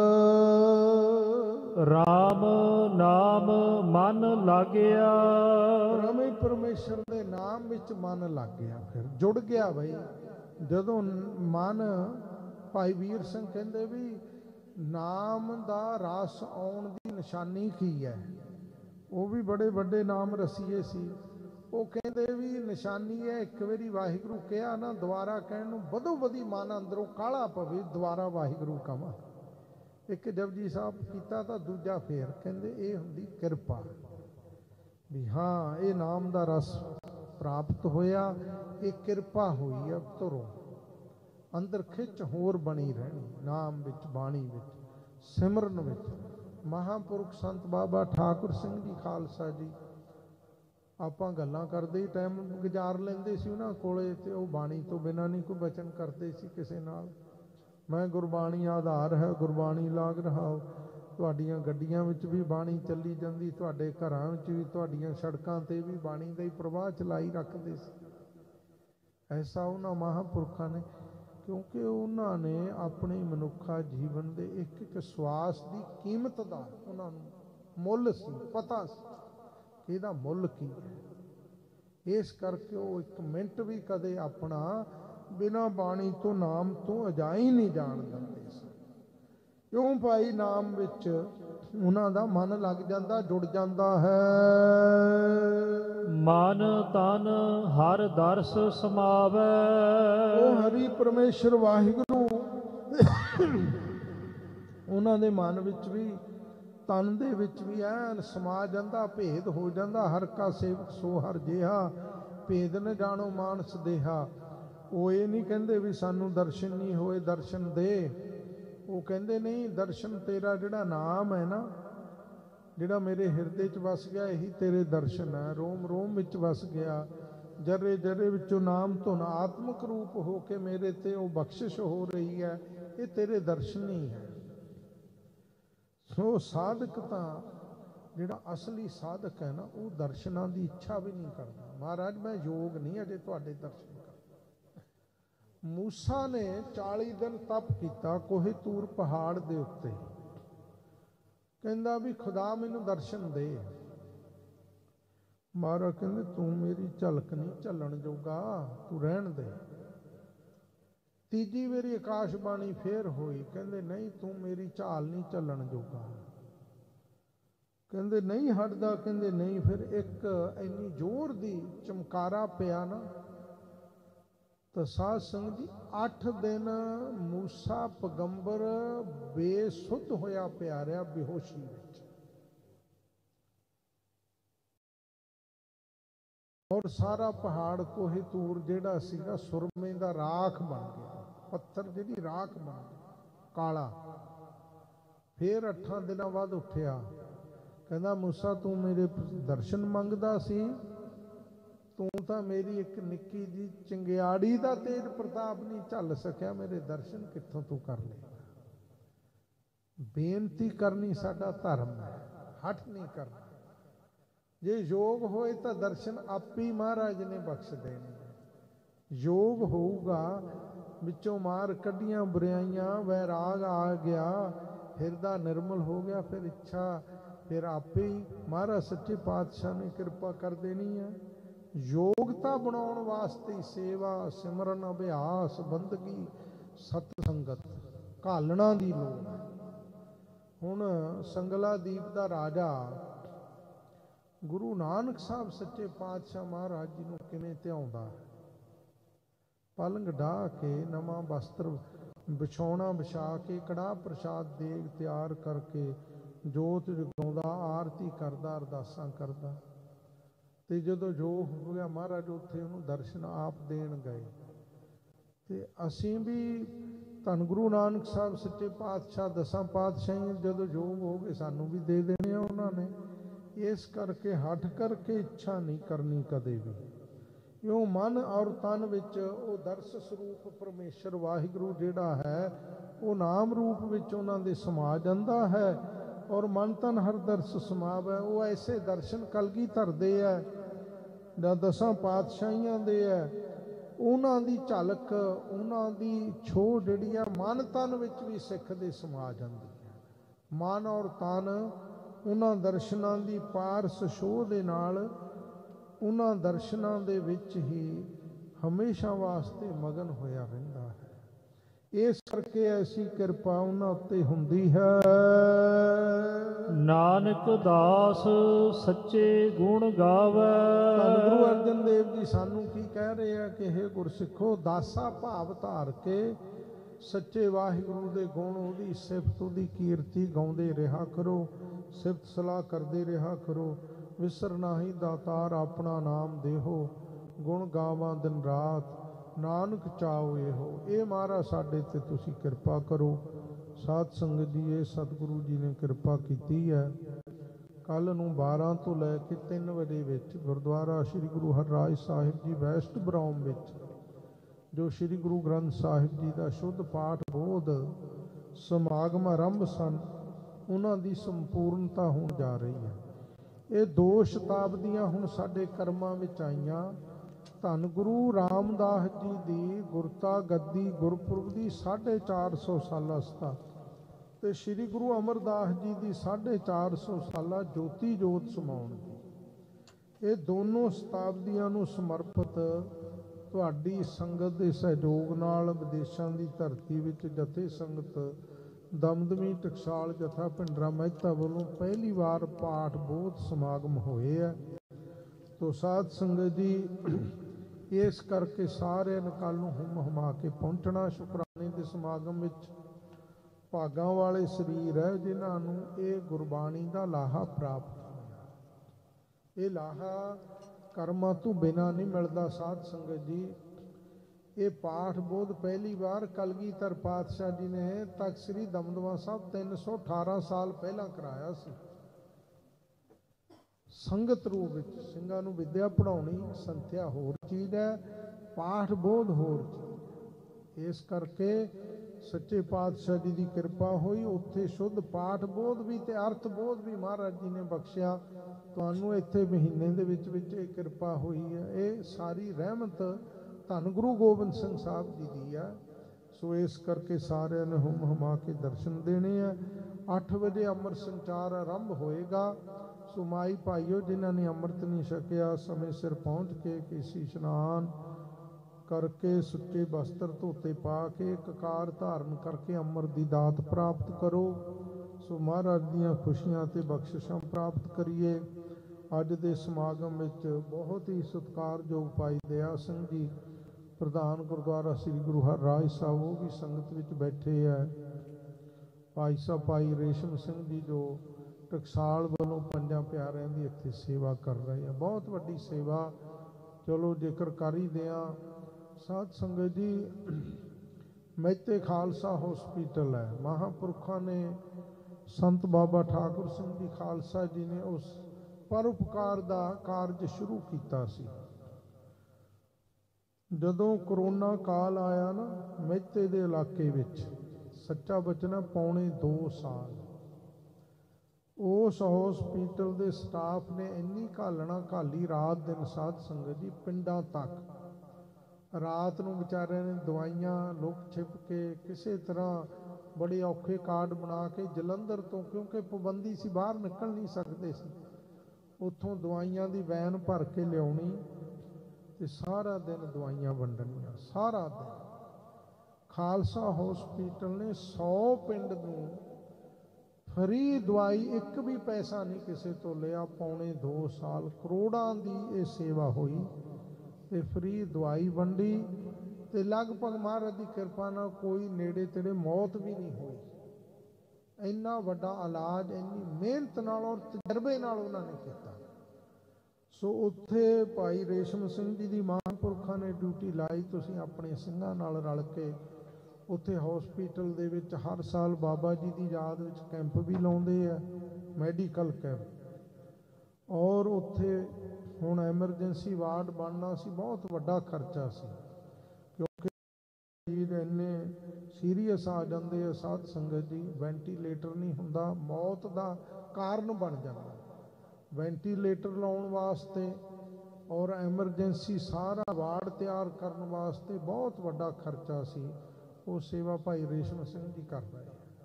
ਰਾਮ ਨਾਮ ਮਨ ਲਾਗਿਆ, ਰਮੇ ਪਰਮੇਸ਼ਰ ਦੇ ਨਾਮ ਵਿੱਚ ਮਨ ਲੱਗ ਗਿਆ, ਫਿਰ ਜੁੜ ਗਿਆ। ਬਈ ਜਦੋਂ ਮਨ, ਭਾਈ ਵੀਰ ਸਿੰਘ ਕਹਿੰਦੇ ਵੀ ਨਾਮ ਦਾ ਰਸ ਆਉਣ ਦੀ ਨਿਸ਼ਾਨੀ ਕੀ ਹੈ? ਉਹ ਵੀ ਬੜੇ ਵੱਡੇ ਨਾਮ ਰਸੀਏ ਸੀ। ਉਹ ਕਹਿੰਦੇ ਵੀ ਨਿਸ਼ਾਨੀ ਹੈ ਇੱਕ ਵਾਰੀ ਵਾਹਿਗੁਰੂ ਕਿਹਾ ਨਾ, ਦੁਬਾਰਾ ਕਹਿਣ ਨੂੰ ਵਧੋ ਵਧੀ ਮਨ ਅੰਦਰੋਂ ਕਾਹਲਾ ਪਵੇ, ਦੁਬਾਰਾ ਵਾਹਿਗੁਰੂ ਕਹਾਂ। ਇੱਕ ਜਪਜੀ ਸਾਹਿਬ ਕੀਤਾ ਤਾਂ ਦੂਜਾ ਫੇਰ, ਕਹਿੰਦੇ ਇਹ ਹੁੰਦੀ ਕਿਰਪਾ ਵੀ ਹਾਂ ਇਹ ਨਾਮ ਦਾ ਰਸ ਪ੍ਰਾਪਤ ਹੋਇਆ, ਇਹ ਕਿਰਪਾ ਹੋਈ ਹੈ ਧਰੋਂ, ਅੰਦਰ ਖਿੱਚ ਹੋਰ ਬਣੀ ਰਹਿਣੀ ਨਾਮ ਵਿੱਚ, ਬਾਣੀ ਵਿੱਚ, ਸਿਮਰਨ ਵਿੱਚ। ਮਹਾਂਪੁਰਖ ਸੰਤ ਬਾਬਾ ਠਾਕੁਰ ਸਿੰਘ ਜੀ ਖਾਲਸਾ ਜੀ, ਆਪਾਂ ਗੱਲਾਂ ਕਰਦੇ ਹੀ ਟਾਈਮ ਗੁਜ਼ਾਰ ਲੈਂਦੇ ਸੀ ਉਹਨਾਂ ਕੋਲੇ, ਤੇ ਉਹ ਬਾਣੀ ਤੋਂ ਬਿਨਾਂ ਨਹੀਂ ਕੋਈ ਬਚਨ ਕਰਦੇ ਸੀ ਕਿਸੇ ਨਾਲ। ਮੈਂ ਗੁਰਬਾਣੀ ਆਧਾਰ ਹੈ, ਗੁਰਬਾਣੀ ਲਾਗ ਰਹਾ। ਤੁਹਾਡੀਆਂ ਗੱਡੀਆਂ ਵਿੱਚ ਵੀ ਬਾਣੀ ਚੱਲੀ ਜਾਂਦੀ, ਤੁਹਾਡੇ ਘਰਾਂ ਵਿੱਚ ਵੀ, ਤੁਹਾਡੀਆਂ ਸੜਕਾਂ 'ਤੇ ਵੀ ਬਾਣੀ ਦਾ ਹੀ ਪ੍ਰਵਾਹ ਚਲਾਈ ਰੱਖਦੇ ਸੀ। ਐਸਾ ਉਹਨਾਂ ਮਹਾਂਪੁਰਖਾਂ ਨੇ, ਕਿਉਂਕਿ ਉਹਨਾਂ ਨੇ ਆਪਣੇ ਮਨੁੱਖਾ ਜੀਵਨ ਦੇ ਇੱਕ ਇੱਕ ਸਵਾਸ ਦੀ ਕੀਮਤ ਦਾ ਉਹਨਾਂ ਨੂੰ ਮੁੱਲ ਸੀ, ਪਤਾ ਸੀ ਕਿ ਇਹਦਾ ਮੁੱਲ ਕੀ ਹੈ। ਇਸ ਕਰਕੇ ਉਹ ਇੱਕ ਮਿੰਟ ਵੀ ਕਦੇ ਆਪਣਾ ਬਿਨਾਂ ਬਾਣੀ ਤੋਂ, ਨਾਮ ਤੋਂ ਅਜਾਈ ਨਹੀਂ ਜਾਣ ਦਿੰਦੇ ਸੀ। ਕਿਉਂ ਭਾਈ ਨਾਮ ਵਿੱਚ ਉਹਨਾਂ ਦਾ ਮਨ ਲੱਗ ਜਾਂਦਾ, ਜੁੜ ਜਾਂਦਾ ਹੈ। ਮਨ ਤਨ ਹਰ ਦਰਸ ਸਮਾਵੈ, ਉਹ ਹਰੀ ਪਰਮੇਸ਼ਰ ਵਾਹਿਗੁਰੂ ਉਹਨਾਂ ਦੇ ਮਨ ਵਿੱਚ ਵੀ, ਤਨ ਦੇ ਵਿੱਚ ਵੀ ਐਨ ਸਮਾ ਜਾਂਦਾ, ਭੇਦ ਹੋ ਜਾਂਦਾ। ਹਰ ਕਾ ਸੇਵਕ ਸੋ ਹਰ ਜਿਹਾ, ਭੇਦ ਨ ਜਾਣੋ ਮਾਨਸ ਦੇਹਾ। ਉਹ ਇਹ ਨਹੀਂ ਕਹਿੰਦੇ ਵੀ ਸਾਨੂੰ ਦਰਸ਼ਨ ਨਹੀਂ ਹੋਏ, ਦਰਸ਼ਨ ਦੇ। ਉਹ ਕਹਿੰਦੇ ਨਹੀਂ, ਦਰਸ਼ਨ ਤੇਰਾ ਜਿਹੜਾ ਨਾਮ ਹੈ ਨਾ, ਜਿਹੜਾ ਮੇਰੇ ਹਿਰਦੇ 'ਚ ਵਸ ਗਿਆ, ਇਹੀ ਤੇਰੇ ਦਰਸ਼ਨ ਹੈ। ਰੋਮ ਰੋਮ ਵਿੱਚ ਵਸ ਗਿਆ, ਜਰੇ ਜਰੇ ਵਿੱਚੋਂ ਨਾਮ ਧੁਨ ਆਤਮਿਕ ਰੂਪ ਹੋ ਕੇ ਮੇਰੇ ਤੇ ਉਹ ਬਖਸ਼ਿਸ਼ ਹੋ ਰਹੀ ਹੈ, ਇਹ ਤੇਰੇ ਦਰਸ਼ਨ ਹੀ ਹੈ। ਸੋ ਸਾਧਕ ਤਾਂ, ਜਿਹੜਾ ਅਸਲੀ ਸਾਧਕ ਹੈ ਨਾ, ਉਹ ਦਰਸ਼ਨਾਂ ਦੀ ਇੱਛਾ ਵੀ ਨਹੀਂ ਕਰਦਾ। ਮਹਾਰਾਜ ਮੈਂ ਯੋਗ ਨਹੀਂ ਅਜੇ ਤੁਹਾਡੇ ਦਰਸ਼ਨ ਕਰ। ਮੂਸਾ ਨੇ ਚਾਲੀ ਦਿਨ ਤਪ ਕੀਤਾ ਕੋਹੇ ਤੂਰ ਪਹਾੜ ਦੇ ਉੱਤੇ, ਕਹਿੰਦਾ ਵੀ ਖੁਦਾ ਮੈਨੂੰ ਦਰਸ਼ਨ ਦੇ। ਮਹਾਰਾਜ ਕਹਿੰਦੇ ਤੂੰ ਮੇਰੀ ਝਲਕ ਨਹੀਂ ਝੱਲਣ ਜੋਗਾ, ਤੂੰ ਰਹਿਣ ਦੇ। ਤੀਜੀ ਵਾਰੀ ਆਕਾਸ਼ ਬਾਣੀ ਫੇਰ ਹੋਈ, ਕਹਿੰਦੇ ਨਹੀਂ ਤੂੰ ਮੇਰੀ ਝਾਲ ਨਹੀਂ ਝੱਲਣ ਜੋਗਾ। ਕਹਿੰਦੇ ਨਹੀਂ ਹਟਦਾ, ਕਹਿੰਦੇ ਨਹੀਂ। ਫਿਰ ਇੱਕ ਇੰਨੀ ਜ਼ੋਰ ਦੀ ਚਮਕਾਰਾ ਪਿਆ ਨਾ, ਤਾਂ ਸਾਧ ਸੰਗਤ ਜੀ ਅੱਠ ਦਿਨ ਮੂਸਾ ਪੈਗੰਬਰ ਬੇਸੁੱਧ ਹੋਇਆ ਪਿਆ ਰਿਹਾ, ਬੇਹੋਸ਼ੀ ਵਿੱਚ। ਔਰ ਸਾਰਾ ਪਹਾੜ ਕੋਹੇ ਤੂਰ ਜਿਹੜਾ ਸੀਗਾ ਸੁਰਮੇ ਦਾ ਰਾਖ ਬਣ ਗਿਆ, ਪੱਥਰ ਜਿਹੜੀ ਰਾਖ ਬਣ ਗਈ, ਕਾਲਾ। ਫਿਰ ਅੱਠਾਂ ਦਿਨਾਂ ਬਾਅਦ ਉੱਠਿਆ, ਕਹਿੰਦਾ ਮੂਸਾ ਤੂੰ ਮੇਰੇ ਦਰਸ਼ਨ ਮੰਗਦਾ ਸੀ, ਤੂੰ ਤਾਂ ਮੇਰੀ ਇੱਕ ਨਿੱਕੀ ਜੀ ਚੰਗਿਆੜੀ ਦਾ ਤੇਜ ਪ੍ਰਤਾਪ ਨਹੀਂ ਝੱਲ ਸਕਿਆ, ਮੇਰੇ ਦਰਸ਼ਨ ਕਿੱਥੋਂ ਤੂੰ ਕਰ ਲਏਗਾ। ਬੇਨਤੀ ਕਰਨੀ ਸਾਡਾ ਧਰਮ ਹੈ, ਹੱਠ ਨਹੀਂ ਕਰਨਾ। ਜੇ ਯੋਗ ਹੋਏ ਤਾਂ ਦਰਸ਼ਨ ਆਪੇ ਮਹਾਰਾਜ ਨੇ ਬਖਸ਼ ਦੇਣੇ। ਯੋਗ ਹੋਊਗਾ, ਵਿੱਚੋਂ ਮਾਰ ਕੱਢੀਆਂ ਬੁਰਾਈਆਂ, ਵੈਰਾਗ ਆ ਗਿਆ, ਹਿਰਦਾ ਨਿਰਮਲ ਹੋ ਗਿਆ, ਫਿਰ ਇੱਛਾ ਫਿਰ ਆਪੇ ਹੀ ਮਹਾਰਾਜ ਸੱਚੇ ਪਾਤਸ਼ਾਹ ਨੇ ਕਿਰਪਾ ਕਰ ਦੇਣੀ ਹੈ। ਯੋਗਤਾ ਬਣਾਉਣ ਵਾਸਤੇ ਸੇਵਾ, ਸਿਮਰਨ, ਅਭਿਆਸ, ਬੰਦਗੀ, ਸਤ ਸੰਗਤ, ਘਾਲਣਾ ਦੀ ਲੋੜ ਹੈ। ਹੁਣ ਸੰਗਲਾ ਦੀਪ ਦਾ ਰਾਜਾ ਗੁਰੂ ਨਾਨਕ ਸਾਹਿਬ ਸੱਚੇ ਪਾਤਸ਼ਾਹ ਮਹਾਰਾਜ ਜੀ ਨੂੰ ਕਿਵੇਂ ਧਿਆਉਂਦਾ ਹੈ। ਪਲੰਗ ਢਾਹ ਕੇ ਨਵਾਂ ਵਸਤਰ ਵਿਛਾਉਣਾ ਵਿਛਾ ਕੇ ਕੜਾਹ ਪ੍ਰਸ਼ਾਦ ਦੇਗ ਤਿਆਰ ਕਰਕੇ ਜੋਤ ਜਗਾਉਂਦਾ, ਆਰਤੀ ਕਰਦਾ, ਅਰਦਾਸਾਂ ਕਰਦਾ। ਤੇ ਜਦੋਂ ਜੋ ਹੋ ਗਿਆ ਮਹਾਰਾਜ ਉੱਥੇ ਉਹਨੂੰ ਦਰਸ਼ਨ ਆਪ ਦੇਣ ਗਏ। ਤੇ ਅਸੀਂ ਵੀ ਧੰਨ ਗੁਰੂ ਨਾਨਕ ਸਾਹਿਬ ਸੱਚੇ ਪਾਤਸ਼ਾਹ ਦਸਾਂ ਪਾਤਸ਼ਾਹੀਆਂ ਜਦੋਂ ਯੋਗ ਹੋ ਗਏ ਸਾਨੂੰ ਵੀ ਦੇ ਦੇਣੇ ਆ ਉਹਨਾਂ ਨੇ। ਇਸ ਕਰਕੇ ਹੱਠ ਕਰਕੇ ਇੱਛਾ ਨਹੀਂ ਕਰਨੀ ਕਦੇ ਵੀ। ਇਉਂ ਮਨ ਔਰ ਤਨ ਵਿੱਚ ਉਹ ਦਰਸ ਸਰੂਪ ਪਰਮੇਸ਼ਰ ਵਾਹਿਗੁਰੂ ਜਿਹੜਾ ਹੈ ਉਹ ਨਾਮ ਰੂਪ ਵਿੱਚ ਉਹਨਾਂ ਦੇ ਸਮਾ ਜਾਂਦਾ ਹੈ। ਔਰ ਮਨ ਤਨ ਹਰ ਦਰਸ ਸਮਾਵੈ। ਉਹ ਐਸੇ ਦਰਸ਼ਨ ਕਲਗੀਧਰ ਦੇ ਹੈ ਜਾਂ ਦਸਾਂ ਪਾਤਸ਼ਾਹੀਆਂ ਦੇ ਹੈ। ਉਹਨਾਂ ਦੀ ਝਲਕ, ਉਹਨਾਂ ਦੀ ਛੋਹ ਜਿਹੜੀ ਆ ਮਨ ਤਨ ਵਿੱਚ ਵੀ ਸਿੱਖ ਦੇ ਸਮਾ ਜਾਂਦੀ ਹੈ। ਮਨ ਔਰ ਤਨ ਉਹਨਾਂ ਦਰਸ਼ਨਾਂ ਦੀ ਪਾਰਸ ਛੋਹ ਦੇ ਨਾਲ ਉਹਨਾਂ ਦਰਸ਼ਨਾਂ ਦੇ ਵਿੱਚ ਹੀ ਹਮੇਸ਼ਾ ਵਾਸਤੇ ਮਗਨ ਹੋਇਆ ਰਹਿੰਦਾ ਹੈ। ਇਸ ਕਰਕੇ ਐਸੀ ਕਿਰਪਾ ਉਹਨਾਂ ਉੱਤੇ ਹੁੰਦੀ ਹੈ। ਨਾਨਕ ਦਾਸ ਸੱਚੇ ਗੁਣ ਗਾਵੇ। ਧੰਨ ਗੁਰੂ ਅਰਜਨ ਦੇਵ ਜੀ ਸਾਨੂੰ ਕੀ ਕਹਿ ਰਹੇ ਆ ਕਿ ਇਹ ਗੁਰਸਿੱਖੋ ਦਾਸਾ ਭਾਵ ਧਾਰ ਕੇ ਸੱਚੇ ਵਾਹਿਗੁਰੂ ਦੇ ਗੁਣ, ਉਹਦੀ ਸਿਫਤ, ਉਹਦੀ ਕੀਰਤੀ ਗਾਉਂਦੇ ਰਿਹਾ ਕਰੋ, ਸਿਫਤ ਸਲਾਹ ਕਰਦੇ ਰਿਹਾ ਕਰੋ। ਵਿਸਰ ਨਾਹੀ ਦਾਤਾਰ ਆਪਣਾ ਨਾਮ ਦੇਹੋ, ਗੁਣ ਗਾਵਾਂ ਦਿਨ ਰਾਤ ਨਾਨਕ ਚਾਓ ਇਹੋ। ਇਹ ਮਹਾਰਾਜ ਸਾਡੇ ਤੇ ਤੁਸੀਂ ਕਿਰਪਾ ਕਰੋ। ਸਾਧ ਸੰਗਤ ਜੀ, ਇਹ ਸਤਿਗੁਰੂ ਜੀ ਨੇ ਕਿਰਪਾ ਕੀਤੀ ਹੈ। ਕੱਲ੍ਹ ਨੂੰ ਬਾਰਾਂ ਤੋਂ ਲੈ ਕੇ ਤਿੰਨ ਵਜੇ ਵਿੱਚ ਗੁਰਦੁਆਰਾ ਸ੍ਰੀ ਗੁਰੂ ਹਰਿਰਾਜ ਸਾਹਿਬ ਜੀ ਵੈਸਟ ਬਰੌਮ ਵਿੱਚ ਜੋ ਸ੍ਰੀ ਗੁਰੂ ਗ੍ਰੰਥ ਸਾਹਿਬ ਜੀ ਦਾ ਸ਼ੁੱਧ ਪਾਠ ਬੋਧ ਸਮਾਗਮ ਆਰੰਭ ਸਨ, ਉਹਨਾਂ ਦੀ ਸੰਪੂਰਨਤਾ ਹੋਣ ਜਾ ਰਹੀ ਹੈ। ਇਹ ਦੋ ਸ਼ਤਾਬਦੀਆਂ ਹੁਣ ਸਾਡੇ ਕਰਮਾਂ ਵਿੱਚ ਆਈਆਂ। ਧੰਨ ਗੁਰੂ ਰਾਮਦਾਸ ਜੀ ਦੀ ਗੁਰਤਾ ਗੱਦੀ ਗੁਰਪੁਰਬ ਦੀ ਸਾਢੇ ਚਾਰ ਸੌ ਸਾਲਾ ਸਤਾ ਤੇ ਸ੍ਰੀ ਗੁਰੂ ਅਮਰਦਾਸ ਜੀ ਦੀ ਸਾਢੇ ਚਾਰ ਸੌ ਸਾਲਾ ਜੋਤੀ ਜੋਤ ਸਮਾਉਣ ਦੀ। ਇਹ ਦੋਨੋਂ ਸ਼ਤਾਬਦੀਆਂ ਨੂੰ ਸਮਰਪਿਤ ਤੁਹਾਡੀ ਸੰਗਤ ਦੇ ਸਹਿਯੋਗ ਨਾਲ ਵਿਦੇਸ਼ਾਂ ਦੀ ਧਰਤੀ ਵਿੱਚ ਜਥੇ ਸੰਗਤ ਦਮਦਮੀ ਟਕਸਾਲ ਜਥਾ ਭਿੰਡਰਾ ਮਹਿਤਾ ਵੱਲੋਂ ਪਹਿਲੀ ਵਾਰ ਪਾਠ ਬੋਧ ਸਮਾਗਮ ਹੋਏ ਹੈ। ਤੋ ਸਾਧ ਸੰਗਤ ਜੀ, ਇਸ ਕਰਕੇ ਸਾਰਿਆਂ ਨੇ ਕੱਲ੍ਹ ਨੂੰ ਹੁਮ ਹੁਮਾ ਕੇ ਪਹੁੰਚਣਾ। ਸ਼ੁਕਰਾਨੇ ਦੇ ਸਮਾਗਮ ਵਿੱਚ ਭਾਗਾਂ ਵਾਲੇ ਸਰੀਰ ਹੈ ਜਿਨ੍ਹਾਂ ਨੂੰ ਇਹ ਗੁਰਬਾਣੀ ਦਾ ਲਾਹਾ ਪ੍ਰਾਪਤ ਹੋਇਆ। ਇਹ ਲਾਹਾ ਕਰਮਾਂ ਤੋਂ ਬਿਨਾਂ ਨਹੀਂ ਮਿਲਦਾ। ਸਾਧ ਸੰਗਤ ਜੀ, ਇਹ ਪਾਠ ਬੋਧ ਪਹਿਲੀ ਵਾਰ ਕਲਗੀਧਰ ਪਾਤਸ਼ਾਹ ਜੀ ਨੇ ਤਖਤ ਸ੍ਰੀ ਦਮਦਮਾ ਸਾਹਿਬ ਤਿੰਨ ਸੌ ਅਠਾਰਾਂ ਸਾਲ ਪਹਿਲਾਂ ਕਰਾਇਆ ਸੀ। ਸੰਗਤ ਰੂਪ ਵਿੱਚ ਸਿੰਘਾਂ ਨੂੰ ਵਿੱਦਿਆ ਪੜ੍ਹਾਉਣੀ, ਸੰਥਿਆ ਹੋਰ ਚੀਜ਼ ਹੈ, ਪਾਠ ਬੋਧ ਹੋਰ ਚੀਜ਼। ਇਸ ਕਰਕੇ ਸੱਚੇ ਪਾਤਸ਼ਾਹ ਜੀ ਦੀ ਕਿਰਪਾ ਹੋਈ। ਉੱਥੇ ਸ਼ੁੱਧ ਪਾਠ ਬੋਧ ਵੀ ਤੇ ਅਰਥ ਬੋਧ ਵੀ ਮਹਾਰਾਜ ਜੀ ਨੇ ਬਖਸ਼ਿਆ। ਤੁਹਾਨੂੰ ਇੱਥੇ ਮਹੀਨੇ ਦੇ ਵਿੱਚ ਵਿੱਚ ਇਹ ਕਿਰਪਾ ਹੋਈ ਹੈ। ਇਹ ਸਾਰੀ ਰਹਿਮਤ ਧੰਨ ਗੁਰੂ ਗੋਬਿੰਦ ਸਿੰਘ ਸਾਹਿਬ ਜੀ ਦੀ ਹੈ। ਸੋ ਇਸ ਕਰਕੇ ਸਾਰਿਆਂ ਨੇ ਹੁਮ ਹੁਮਾ ਕੇ ਦਰਸ਼ਨ ਦੇਣੇ ਆ। ਅੱਠ ਵਜੇ ਅੰਮ੍ਰਿਤ ਸੰਚਾਰ ਆਰੰਭ ਹੋਏਗਾ। ਸੋ ਮਾਈ ਭਾਈਓ, ਜਿਨ੍ਹਾਂ ਨੇ ਅੰਮ੍ਰਿਤ ਨਹੀਂ ਛਕਿਆ, ਸਮੇਂ ਸਿਰ ਪਹੁੰਚ ਕੇ ਕੇਸੀ ਇਸ਼ਨਾਨ ਕਰਕੇ ਸੁੱਚੇ ਬਸਤਰ ਧੋਤੇ ਪਾ ਕੇ ਕਕਾਰ ਧਾਰਨ ਕਰਕੇ ਅੰਮ੍ਰਿਤ ਦੀ ਦਾਤ ਪ੍ਰਾਪਤ ਕਰੋ। ਸੋ ਮਹਾਰਾਜ ਦੀਆਂ ਖੁਸ਼ੀਆਂ ਤੇ ਬਖਸ਼ਿਸ਼ਾਂ ਪ੍ਰਾਪਤ ਕਰੀਏ। ਅੱਜ ਦੇ ਸਮਾਗਮ ਵਿੱਚ ਬਹੁਤ ਹੀ ਸਤਿਕਾਰਯੋਗ ਭਾਈ ਦਇਆ ਸਿੰਘ ਜੀ, ਪ੍ਰਧਾਨ ਗੁਰਦੁਆਰਾ ਸ੍ਰੀ ਗੁਰੂ ਹਰਿਰਾਜ ਸਾਹਿਬ, ਉਹ ਵੀ ਸੰਗਤ ਵਿੱਚ ਬੈਠੇ ਹੈ। ਭਾਈ ਸਾਹਿਬ ਭਾਈ ਰੇਸ਼ਮ ਸਿੰਘ ਜੀ ਜੋ ਟਕਸਾਲ ਵੱਲੋਂ ਪੰਜਾਂ ਪਿਆਰਿਆਂ ਦੀ ਇੱਥੇ ਸੇਵਾ ਕਰ ਰਹੇ ਆ, ਬਹੁਤ ਵੱਡੀ ਸੇਵਾ। ਚਲੋ ਜ਼ਿਕਰ ਕਰ ਹੀ ਦਿਆਂ। ਸਾਧ ਸੰਗਤ ਜੀ, ਮਹਿਤੇ ਖਾਲਸਾ ਹੌਸਪੀਟਲ ਹੈ। ਮਹਾਂਪੁਰਖਾਂ ਨੇ ਸੰਤ ਬਾਬਾ ਠਾਕੁਰ ਸਿੰਘ ਜੀ ਖਾਲਸਾ ਜੀ ਨੇ ਉਸ ਪਰਉਪਕਾਰ ਦਾ ਕਾਰਜ ਸ਼ੁਰੂ ਕੀਤਾ ਸੀ। ਜਦੋਂ ਕਰੋਨਾ ਕਾਲ ਆਇਆ ਨਾ ਮਹਿਤੇ ਦੇ ਇਲਾਕੇ ਵਿੱਚ, ਸੱਚਾ ਬਚਨਾ ਪੌਣੇ ਦੋ ਸਾਲ ਉਸ ਹੌਸਪੀਟਲ ਦੇ ਸਟਾਫ ਨੇ ਇੰਨੀ ਘਾਲਣਾ ਘਾਲੀ, ਰਾਤ ਦਿਨ। ਸਾਧ ਸੰਗਤ ਜੀ, ਪਿੰਡਾਂ ਤੱਕ ਰਾਤ ਨੂੰ ਵਿਚਾਰਿਆਂ ਨੇ ਦਵਾਈਆਂ ਲੁਕ ਛਿਪ ਕੇ ਕਿਸੇ ਤਰ੍ਹਾਂ ਬੜੇ ਔਖੇ ਕਾਰਡ ਬਣਾ ਕੇ ਜਲੰਧਰ ਤੋਂ, ਕਿਉਂਕਿ ਪਾਬੰਦੀ ਸੀ, ਬਾਹਰ ਨਿਕਲ ਨਹੀਂ ਸਕਦੇ ਸੀ, ਉੱਥੋਂ ਦਵਾਈਆਂ ਦੀ ਵੈਨ ਭਰ ਕੇ ਲਿਆਉਣੀ ਤੇ ਸਾਰਾ ਦਿਨ ਦਵਾਈਆਂ ਵੰਡਣੀਆਂ। ਸਾਰਾ ਦਿਨ ਖਾਲਸਾ ਹੌਸਪੀਟਲ ਨੇ ਸੌ ਪਿੰਡ ਨੂੰ ਫਰੀ ਦਵਾਈ, ਇੱਕ ਵੀ ਪੈਸਾ ਨਹੀਂ ਕਿਸੇ ਤੋਂ ਲਿਆ। ਪੌਣੇ ਦੋ ਸਾਲ ਕਰੋੜਾਂ ਦੀ ਇਹ ਸੇਵਾ ਹੋਈ ਤੇ ਫਰੀ ਦਵਾਈ ਵੰਡੀ ਤੇ ਲਗਭਗ ਮਹਾਰਾਜ ਦੀ ਕਿਰਪਾ ਨਾਲ ਕੋਈ ਨੇੜੇ ਤੇੜੇ ਮੌਤ ਵੀ ਨਹੀਂ ਹੋਈ। ਇੰਨਾ ਵੱਡਾ ਇਲਾਜ ਇੰਨੀ ਮਿਹਨਤ ਨਾਲ ਔਰ ਤਜਰਬੇ ਨਾਲ ਉਹਨਾਂ ਨੇ ਕੀਤਾ। ਸੋ ਉੱਥੇ ਭਾਈ ਰੇਸ਼ਮ ਸਿੰਘ ਜੀ ਦੀ ਮਹਾਂਪੁਰਖਾਂ ਨੇ ਡਿਊਟੀ ਲਾਈ। ਤੁਸੀਂ ਆਪਣੇ ਸਿੰਘਾਂ ਨਾਲ ਰਲ ਕੇ ਉੱਥੇ ਹੌਸਪੀਟਲ ਦੇ ਵਿੱਚ ਹਰ ਸਾਲ ਬਾਬਾ ਜੀ ਦੀ ਯਾਦ ਵਿੱਚ ਕੈਂਪ ਵੀ ਲਾਉਂਦੇ ਆ, ਮੈਡੀਕਲ ਕੈਂਪ। ਔਰ ਉੱਥੇ ਹੁਣ ਐਮਰਜੈਂਸੀ ਵਾਰਡ ਬਣਨਾ ਸੀ, ਬਹੁਤ ਵੱਡਾ ਖਰਚਾ ਸੀ ਕਿਉਂਕਿ ਮਰੀਜ਼ ਇੰਨੇ ਸੀਰੀਅਸ ਆ ਜਾਂਦੇ ਆ ਸਾਧ ਸੰਗਤ ਜੀ, ਵੈਂਟੀਲੇਟਰ ਨਹੀਂ ਹੁੰਦਾ, ਮੌਤ ਦਾ ਕਾਰਨ ਬਣ ਜਾਂਦਾ। ਵੈਂਟੀਲੇਟਰ ਲਾਉਣ ਵਾਸਤੇ ਔਰ ਐਮਰਜੈਂਸੀ ਸਾਰਾ ਵਾਰਡ ਤਿਆਰ ਕਰਨ ਵਾਸਤੇ ਬਹੁਤ ਵੱਡਾ ਖਰਚਾ ਸੀ। ਉਹ ਸੇਵਾ ਭਾਈ ਰੇਸ਼ਮ ਸਿੰਘ ਜੀ ਕਰ ਰਹੇ।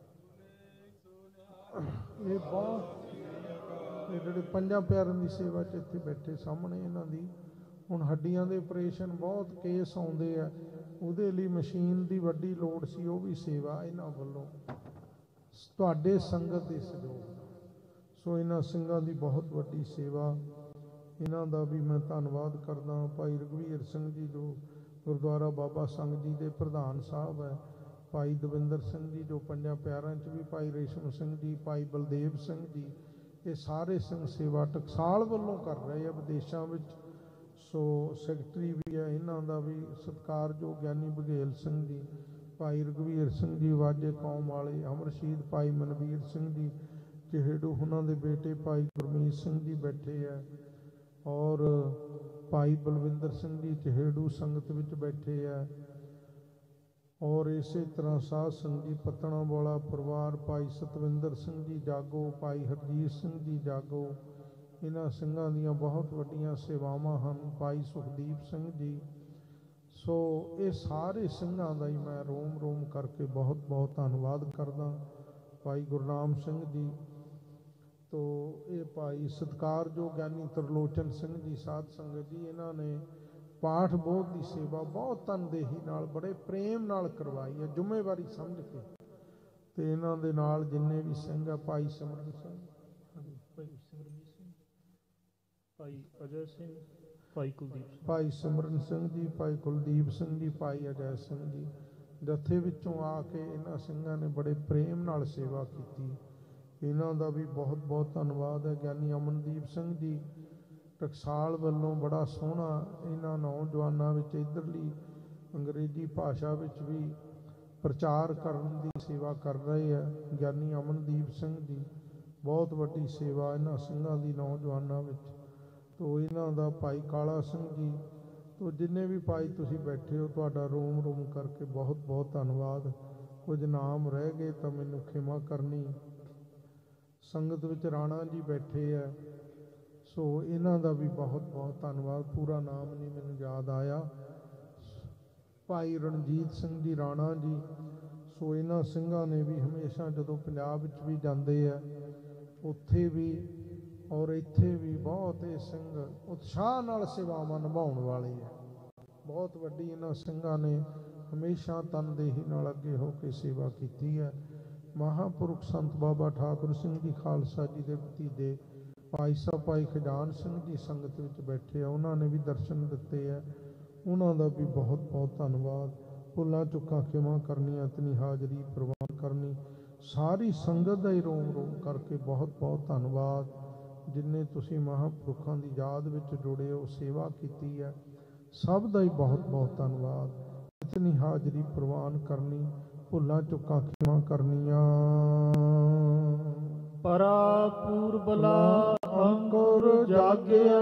ਇਹ ਬਹੁਤ ਇਹ ਜਿਹੜੇ ਪੰਜਾਂ ਪਿਆਰਿਆਂ ਦੀ ਸੇਵਾ 'ਚ ਇੱਥੇ ਬੈਠੇ ਸਾਹਮਣੇ, ਇਹਨਾਂ ਦੀ ਹੁਣ ਹੱਡੀਆਂ ਦੇ ਆਪਰੇਸ਼ਨ ਬਹੁਤ ਕੇਸ ਆਉਂਦੇ ਆ, ਉਹਦੇ ਲਈ ਮਸ਼ੀਨ ਦੀ ਵੱਡੀ ਲੋੜ ਸੀ। ਉਹ ਵੀ ਸੇਵਾ ਇਹਨਾਂ ਵੱਲੋਂ ਤੁਹਾਡੇ ਸੰਗਤ ਦੇ ਸਹਿਯੋਗ। ਸੋ ਇਹਨਾਂ ਸਿੰਘਾਂ ਦੀ ਬਹੁਤ ਵੱਡੀ ਸੇਵਾ, ਇਹਨਾਂ ਦਾ ਵੀ ਮੈਂ ਧੰਨਵਾਦ ਕਰਦਾ। ਭਾਈ ਰਘਵੀਰ ਸਿੰਘ ਜੀ ਜੋ ਗੁਰਦੁਆਰਾ ਬਾਬਾ ਸੰਗ ਜੀ ਦੇ ਪ੍ਰਧਾਨ ਸਾਹਿਬ ਹੈ, ਭਾਈ ਦਵਿੰਦਰ ਸਿੰਘ ਜੀ ਜੋ ਪੰਜਾਂ ਪਿਆਰਿਆਂ 'ਚ ਵੀ, ਭਾਈ ਰੇਸ਼ਮ ਸਿੰਘ ਜੀ, ਭਾਈ ਬਲਦੇਵ ਸਿੰਘ ਜੀ, ਇਹ ਸਾਰੇ ਸਿੰਘ ਸੇਵਾ ਟਕਸਾਲ ਵੱਲੋਂ ਕਰ ਰਹੇ ਆ ਵਿਦੇਸ਼ਾਂ ਵਿੱਚ। ਸੋ ਸੈਕਟਰੀ ਵੀ ਹੈ ਇਹਨਾਂ ਦਾ ਵੀ ਸਤਿਕਾਰਯੋਗ ਗਿਆਨੀ ਬਘੇਲ ਸਿੰਘ ਜੀ, ਭਾਈ ਰਘਵੀਰ ਸਿੰਘ ਜੀ ਵਾਜੇ ਕੌਮ ਵਾਲੇ, ਅਮਰਸ਼ੀਦ ਭਾਈ ਮਨਵੀਰ ਸਿੰਘ ਜੀ ਚਿਹੜੂ, ਉਹਨਾਂ ਦੇ ਬੇਟੇ ਭਾਈ ਗੁਰਮੀਤ ਸਿੰਘ ਜੀ ਬੈਠੇ ਹੈ, ਔਰ ਭਾਈ ਬਲਵਿੰਦਰ ਸਿੰਘ ਜੀ ਚਿਹੜੂ ਸੰਗਤ ਵਿੱਚ ਬੈਠੇ ਹੈ। ਔਰ ਇਸੇ ਤਰ੍ਹਾਂ ਸਾਧ ਸੰਗਤ ਜੀ ਪਤਣਾ ਵਾਲਾ ਪਰਿਵਾਰ, ਭਾਈ ਸਤਵਿੰਦਰ ਸਿੰਘ ਜੀ ਜਾਗੋ, ਭਾਈ ਹਰਜੀਤ ਸਿੰਘ ਜੀ ਜਾਗੋ, ਇਹਨਾਂ ਸਿੰਘਾਂ ਦੀਆਂ ਬਹੁਤ ਵੱਡੀਆਂ ਸੇਵਾਵਾਂ ਹਨ। ਭਾਈ ਸੁਖਦੀਪ ਸਿੰਘ ਜੀ। ਸੋ ਇਹ ਸਾਰੇ ਸਿੰਘਾਂ ਦਾ ਹੀ ਮੈਂ ਰੋਮ ਰੋਮ ਕਰਕੇ ਬਹੁਤ ਬਹੁਤ ਧੰਨਵਾਦ ਕਰਦਾ। ਭਾਈ ਗੁਰਨਾਮ ਸਿੰਘ ਜੀ ਤੋ ਇਹ ਭਾਈ ਸਤਿਕਾਰਯੋਗ ਗਿਆਨੀ ਤਰਲੋਚਨ ਸਿੰਘ ਜੀ ਸਾਧ ਸੰਗਤ ਜੀ, ਇਹਨਾਂ ਨੇ ਪਾਠ ਬੋਧ ਦੀ ਸੇਵਾ ਬਹੁਤ ਤਨਦੇਹੀ ਨਾਲ ਬੜੇ ਪ੍ਰੇਮ ਨਾਲ ਕਰਵਾਈ ਹੈ, ਜ਼ਿੰਮੇਵਾਰੀ ਸਮਝ ਕੇ। ਤੇ ਇਹਨਾਂ ਦੇ ਨਾਲ ਜਿੰਨੇ ਵੀ ਸਿੰਘ ਆ, ਭਾਈ ਸਿਮਰਨ ਸਿੰਘ, ਭਾਈ ਸਿਮਰਨਜੀਤ ਸਿੰਘ, ਭਾਈ ਅਜੈ ਸਿੰਘ, ਭਾਈ ਕੁਲਦੀਪ ਸਿੰਘ, ਭਾਈ ਸਿਮਰਨ ਸਿੰਘ ਜੀ, ਭਾਈ ਕੁਲਦੀਪ ਸਿੰਘ ਜੀ, ਭਾਈ ਅਜੈ ਸਿੰਘ ਜੀ, ਜਥੇ ਵਿੱਚੋਂ ਆ ਕੇ ਇਹਨਾਂ ਸਿੰਘਾਂ ਨੇ ਬੜੇ ਪ੍ਰੇਮ ਨਾਲ ਸੇਵਾ ਕੀਤੀ। ਇਹਨਾਂ ਦਾ ਵੀ ਬਹੁਤ ਬਹੁਤ ਧੰਨਵਾਦ ਹੈ। ਗਿਆਨੀ ਅਮਨਦੀਪ ਸਿੰਘ ਜੀ ਟਕਸਾਲ ਵੱਲੋਂ ਬੜਾ ਸੋਹਣਾ ਇਹਨਾਂ ਨੌਜਵਾਨਾਂ ਵਿੱਚ ਇੱਧਰਲੀ ਅੰਗਰੇਜ਼ੀ ਭਾਸ਼ਾ ਵਿੱਚ ਵੀ ਪ੍ਰਚਾਰ ਕਰਨ ਦੀ ਸੇਵਾ ਕਰ ਰਹੇ ਹੈ। ਗਿਆਨੀ ਅਮਨਦੀਪ ਸਿੰਘ ਜੀ, ਬਹੁਤ ਵੱਡੀ ਸੇਵਾ ਇਹਨਾਂ ਸਿੰਘਾਂ ਦੀ ਨੌਜਵਾਨਾਂ ਵਿੱਚ। ਤੋ ਇਹਨਾਂ ਦਾ ਭਾਈ ਕਾਲਾ ਸਿੰਘ ਜੀ, ਤੋ ਜਿੰਨੇ ਵੀ ਭਾਈ ਤੁਸੀਂ ਬੈਠੇ ਹੋ, ਤੁਹਾਡਾ ਰੋਮ ਰੋਮ ਕਰਕੇ ਬਹੁਤ ਬਹੁਤ ਧੰਨਵਾਦ। ਕੁਝ ਨਾਮ ਰਹਿ ਗਏ ਤਾਂ ਮੈਨੂੰ ਖਿਮਾ ਕਰਨੀ। ਸੰਗਤ ਵਿੱਚ ਰਾਣਾ ਜੀ ਬੈਠੇ ਹੈ, ਸੋ ਇਹਨਾਂ ਦਾ ਵੀ ਬਹੁਤ ਬਹੁਤ ਧੰਨਵਾਦ। ਪੂਰਾ ਨਾਮ ਨਹੀਂ ਮੈਨੂੰ ਯਾਦ ਆਇਆ। ਭਾਈ ਰਣਜੀਤ ਸਿੰਘ ਜੀ ਰਾਣਾ ਜੀ। ਸੋ ਇਹਨਾਂ ਸਿੰਘਾਂ ਨੇ ਵੀ ਹਮੇਸ਼ਾ ਜਦੋਂ ਪੰਜਾਬ ਵਿੱਚ ਵੀ ਜਾਂਦੇ ਆ, ਉੱਥੇ ਵੀ ਔਰ ਇੱਥੇ ਵੀ ਬਹੁਤ ਇਹ ਸਿੰਘ ਉਤਸ਼ਾਹ ਨਾਲ ਸੇਵਾਵਾਂ ਨਿਭਾਉਣ ਵਾਲੇ ਆ। ਬਹੁਤ ਵੱਡੀ ਇਹਨਾਂ ਸਿੰਘਾਂ ਨੇ ਹਮੇਸ਼ਾ ਤਨਦੇਹੀ ਨਾਲ ਅੱਗੇ ਹੋ ਕੇ ਸੇਵਾ ਕੀਤੀ ਹੈ। ਮਹਾਂਪੁਰਖ ਸੰਤ ਬਾਬਾ ਠਾਕੁਰ ਸਿੰਘ ਜੀ ਖਾਲਸਾ ਜੀ ਦੇ ਭਤੀਜੇ ਭਾਈ ਸਾਹਿਬ ਭਾਈ ਖਜਾਨ ਸਿੰਘ ਜੀ ਸੰਗਤ ਵਿੱਚ ਬੈਠੇ ਆ, ਉਹਨਾਂ ਨੇ ਵੀ ਦਰਸ਼ਨ ਦਿੱਤੇ ਆ। ਉਹਨਾਂ ਦਾ ਵੀ ਬਹੁਤ ਬਹੁਤ ਧੰਨਵਾਦ। ਭੁੱਲਾਂ ਚੁੱਕਾਂ ਖਿਮਾ ਕਰਨੀਆਂ, ਇਤਨੀ ਹਾਜ਼ਰੀ ਪ੍ਰਵਾਨ ਕਰਨੀ। ਸਾਰੀ ਸੰਗਤ ਦਾ ਹੀ ਰੋਮ ਰੋਮ ਕਰਕੇ ਬਹੁਤ ਬਹੁਤ ਧੰਨਵਾਦ। ਜਿੰਨੇ ਤੁਸੀਂ ਮਹਾਂਪੁਰਖਾਂ ਦੀ ਯਾਦ ਵਿੱਚ ਜੁੜੇ ਹੋ, ਸੇਵਾ ਕੀਤੀ ਹੈ, ਸਭ ਦਾ ਹੀ ਬਹੁਤ ਬਹੁਤ ਧੰਨਵਾਦ। ਇਤਨੀ ਹਾਜ਼ਰੀ ਪ੍ਰਵਾਨ ਕਰਨੀ, ਭੁੱਲਾਂ ਚੁੱਕਾਂ ਖਿਮਾ ਕਰਨੀਆਂ। ਪਰਾ ਪੂਰਬਲਾ ਅੰਕੁਰ ਜਾਗਿਆ,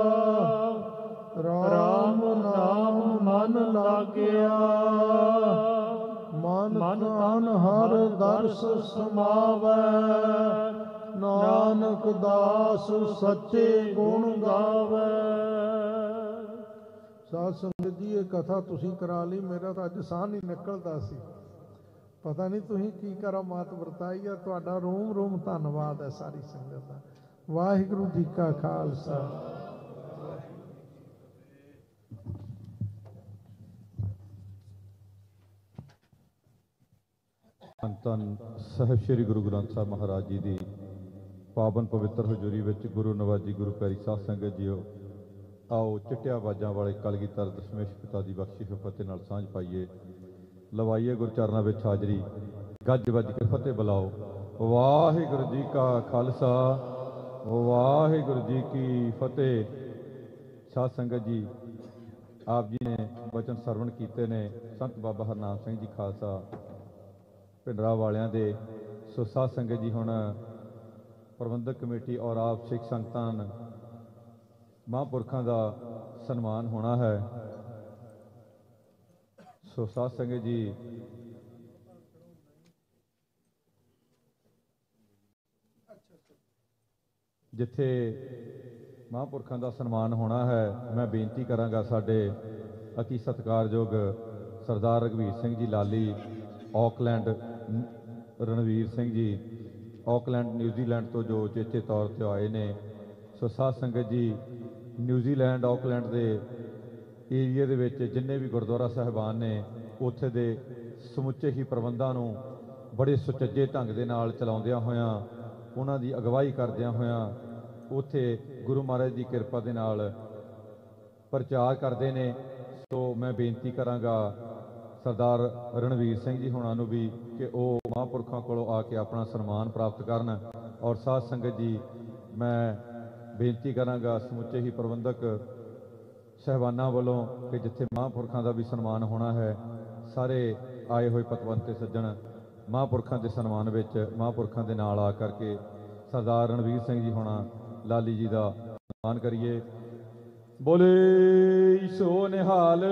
ਰਾਮ ਨਾਮ ਮਨ ਲਾਗਿਆ। ਮਨ ਤਨ ਹਰ ਦਰਸ ਸਮਾਵੈ, ਨਾਨਕ ਦਾਸ ਸੱਚੇ ਗੁਣ ਗਾਵੈ। ਸਾਧ ਸੰਗਤ ਜੀ, ਇਹ ਕਥਾ ਤੁਸੀਂ ਕਰਾ ਲਈ, ਮੇਰਾ ਤਾਂ ਅੱਜ ਸਾਹ ਨਹੀਂ ਨਿਕਲਦਾ ਸੀ। ਪਤਾ ਨਹੀਂ ਤੁਸੀਂ ਕੀ ਕਰਾਮਾਤ ਵਰਤਾਈ ਆ। ਤੁਹਾਡਾ ਰੋਮ ਰੋਮ ਧੰਨਵਾਦ ਹੈ ਸਾਰੀ ਸੰਗਤ ਦਾ। ਵਾਹਿਗੁਰੂ ਜੀ ਕਾ ਖਾਲਸਾ। ਧੰਨ ਧੰਨ ਸਾਹਿਬ ਸ੍ਰੀ ਗੁਰੂ ਗ੍ਰੰਥ ਸਾਹਿਬ ਮਹਾਰਾਜ ਜੀ ਦੀ ਪਾਵਨ ਪਵਿੱਤਰ ਹਜ਼ੂਰੀ ਵਿੱਚ ਗੁਰੂ ਨਵਾਜੀ ਗੁਰੂ ਪਿਆਰੀ ਸਾਧ ਸੰਗਤ ਜੀਓ, ਆਓ ਚਿੱਟਿਆ ਬਾਜਾਂ ਵਾਲੇ ਕਲਗੀਧਰ ਦਸ਼ਮੇਸ਼ ਪਿਤਾ ਦੀ ਬਖਸ਼ਿਸ਼ ਫਤਿਹ ਨਾਲ ਸਾਂਝ ਪਾਈਏ, ਲਵਾਈਏ ਗੁਰੂ ਚਰਨਾਂ ਵਿੱਚ ਹਾਜ਼ਰੀ, ਗੱਜ ਵੱਜ ਕੇ ਫਤਿਹ ਬੁਲਾਓ। ਵਾਹਿਗੁਰੂ ਜੀ ਕਾ ਖਾਲਸਾ, ਵਾਹਿਗੁਰੂ ਜੀ ਕੀ ਫਤਿਹ। ਸਾਧ ਸੰਗਤ ਜੀ, ਆਪ ਜੀ ਨੇ ਵਚਨ ਸਰਵਣ ਕੀਤੇ ਨੇ ਸੰਤ ਬਾਬਾ ਹਰਨਾਮ ਸਿੰਘ ਜੀ ਖਾਲਸਾ ਭਿੰਡਰਾ ਵਾਲਿਆਂ ਦੇ। ਸੋ ਸਾਧ ਸੰਗਤ ਜੀ, ਹੁਣ ਪ੍ਰਬੰਧਕ ਕਮੇਟੀ ਔਰ ਆਪ ਸਿੱਖ ਸੰਗਤਾਂ ਮਹਾਂਪੁਰਖਾਂ ਦਾ ਸਨਮਾਨ ਹੋਣਾ ਹੈ। ਸੋ ਸਾਧ ਸੰਗਤ ਜੀ, ਜਿੱਥੇ ਮਹਾਂਪੁਰਖਾਂ ਦਾ ਸਨਮਾਨ ਹੋਣਾ ਹੈ, ਮੈਂ ਬੇਨਤੀ ਕਰਾਂਗਾ ਸਾਡੇ ਅਤੀ ਸਤਿਕਾਰਯੋਗ ਸਰਦਾਰ ਰਘਵੀਰ ਸਿੰਘ ਜੀ ਲਾਲੀ, Auckland Ranveer Singh ji Auckland New Zealand ਤੋਂ ਜੋ ਚੇਚੇ ਤੌਰ 'ਤੇ ਆਏ ਨੇ। ਸੋ ਸਾਧ ਸੰਗਤ ਜੀ, ਨਿਊਜ਼ੀਲੈਂਡ ਆਕਲੈਂਡ ਦੇ ਏਰੀਏ ਦੇ ਵਿੱਚ ਜਿੰਨੇ ਵੀ ਗੁਰਦੁਆਰਾ ਸਾਹਿਬਾਨ ਨੇ, ਉੱਥੇ ਦੇ ਸਮੁੱਚੇ ਹੀ ਪ੍ਰਬੰਧਾਂ ਨੂੰ ਬੜੇ ਸੁਚੱਜੇ ਢੰਗ ਦੇ ਨਾਲ ਚਲਾਉਂਦਿਆਂ ਹੋਇਆਂ, ਉਹਨਾਂ ਦੀ ਅਗਵਾਈ ਕਰਦਿਆਂ ਹੋਇਆਂ ਉੱਥੇ ਗੁਰੂ ਮਹਾਰਾਜ ਦੀ ਕਿਰਪਾ ਦੇ ਨਾਲ ਪ੍ਰਚਾਰ ਕਰਦੇ ਨੇ। ਸੋ ਮੈਂ ਬੇਨਤੀ ਕਰਾਂਗਾ ਸਰਦਾਰ ਰਣਵੀਰ ਸਿੰਘ ਜੀ ਹੋਣਾ ਨੂੰ ਵੀ ਕਿ ਉਹ ਮਹਾਂਪੁਰਖਾਂ ਕੋਲੋਂ ਆ ਕੇ ਆਪਣਾ ਸਨਮਾਨ ਪ੍ਰਾਪਤ ਕਰਨ। ਔਰ ਸਾਧ ਸੰਗਤ ਜੀ, ਮੈਂ ਬੇਨਤੀ ਕਰਾਂਗਾ ਸਮੁੱਚੇ ਹੀ ਪ੍ਰਬੰਧਕ ਸਹਿਬਾਨਾਂ ਵੱਲੋਂ ਕਿ ਜਿੱਥੇ ਮਹਾਂਪੁਰਖਾਂ ਦਾ ਵੀ ਸਨਮਾਨ ਹੋਣਾ ਹੈ, ਸਾਰੇ ਆਏ ਹੋਏ ਪਤਵੰਤੇ ਸੱਜਣ ਮਹਾਂਪੁਰਖਾਂ ਦੇ ਸਨਮਾਨ ਵਿੱਚ ਮਹਾਂਪੁਰਖਾਂ ਦੇ ਨਾਲ ਆ ਕਰਕੇ ਸਰਦਾਰ ਰਣਵੀਰ ਸਿੰਘ ਜੀ ਹੋਣਾ ਲਾਲੀ ਜੀ ਦਾ ਸਨਮਾਨ ਕਰੀਏ। ਬੋਲੇ ਸੋ ਨਿਹਾਲ।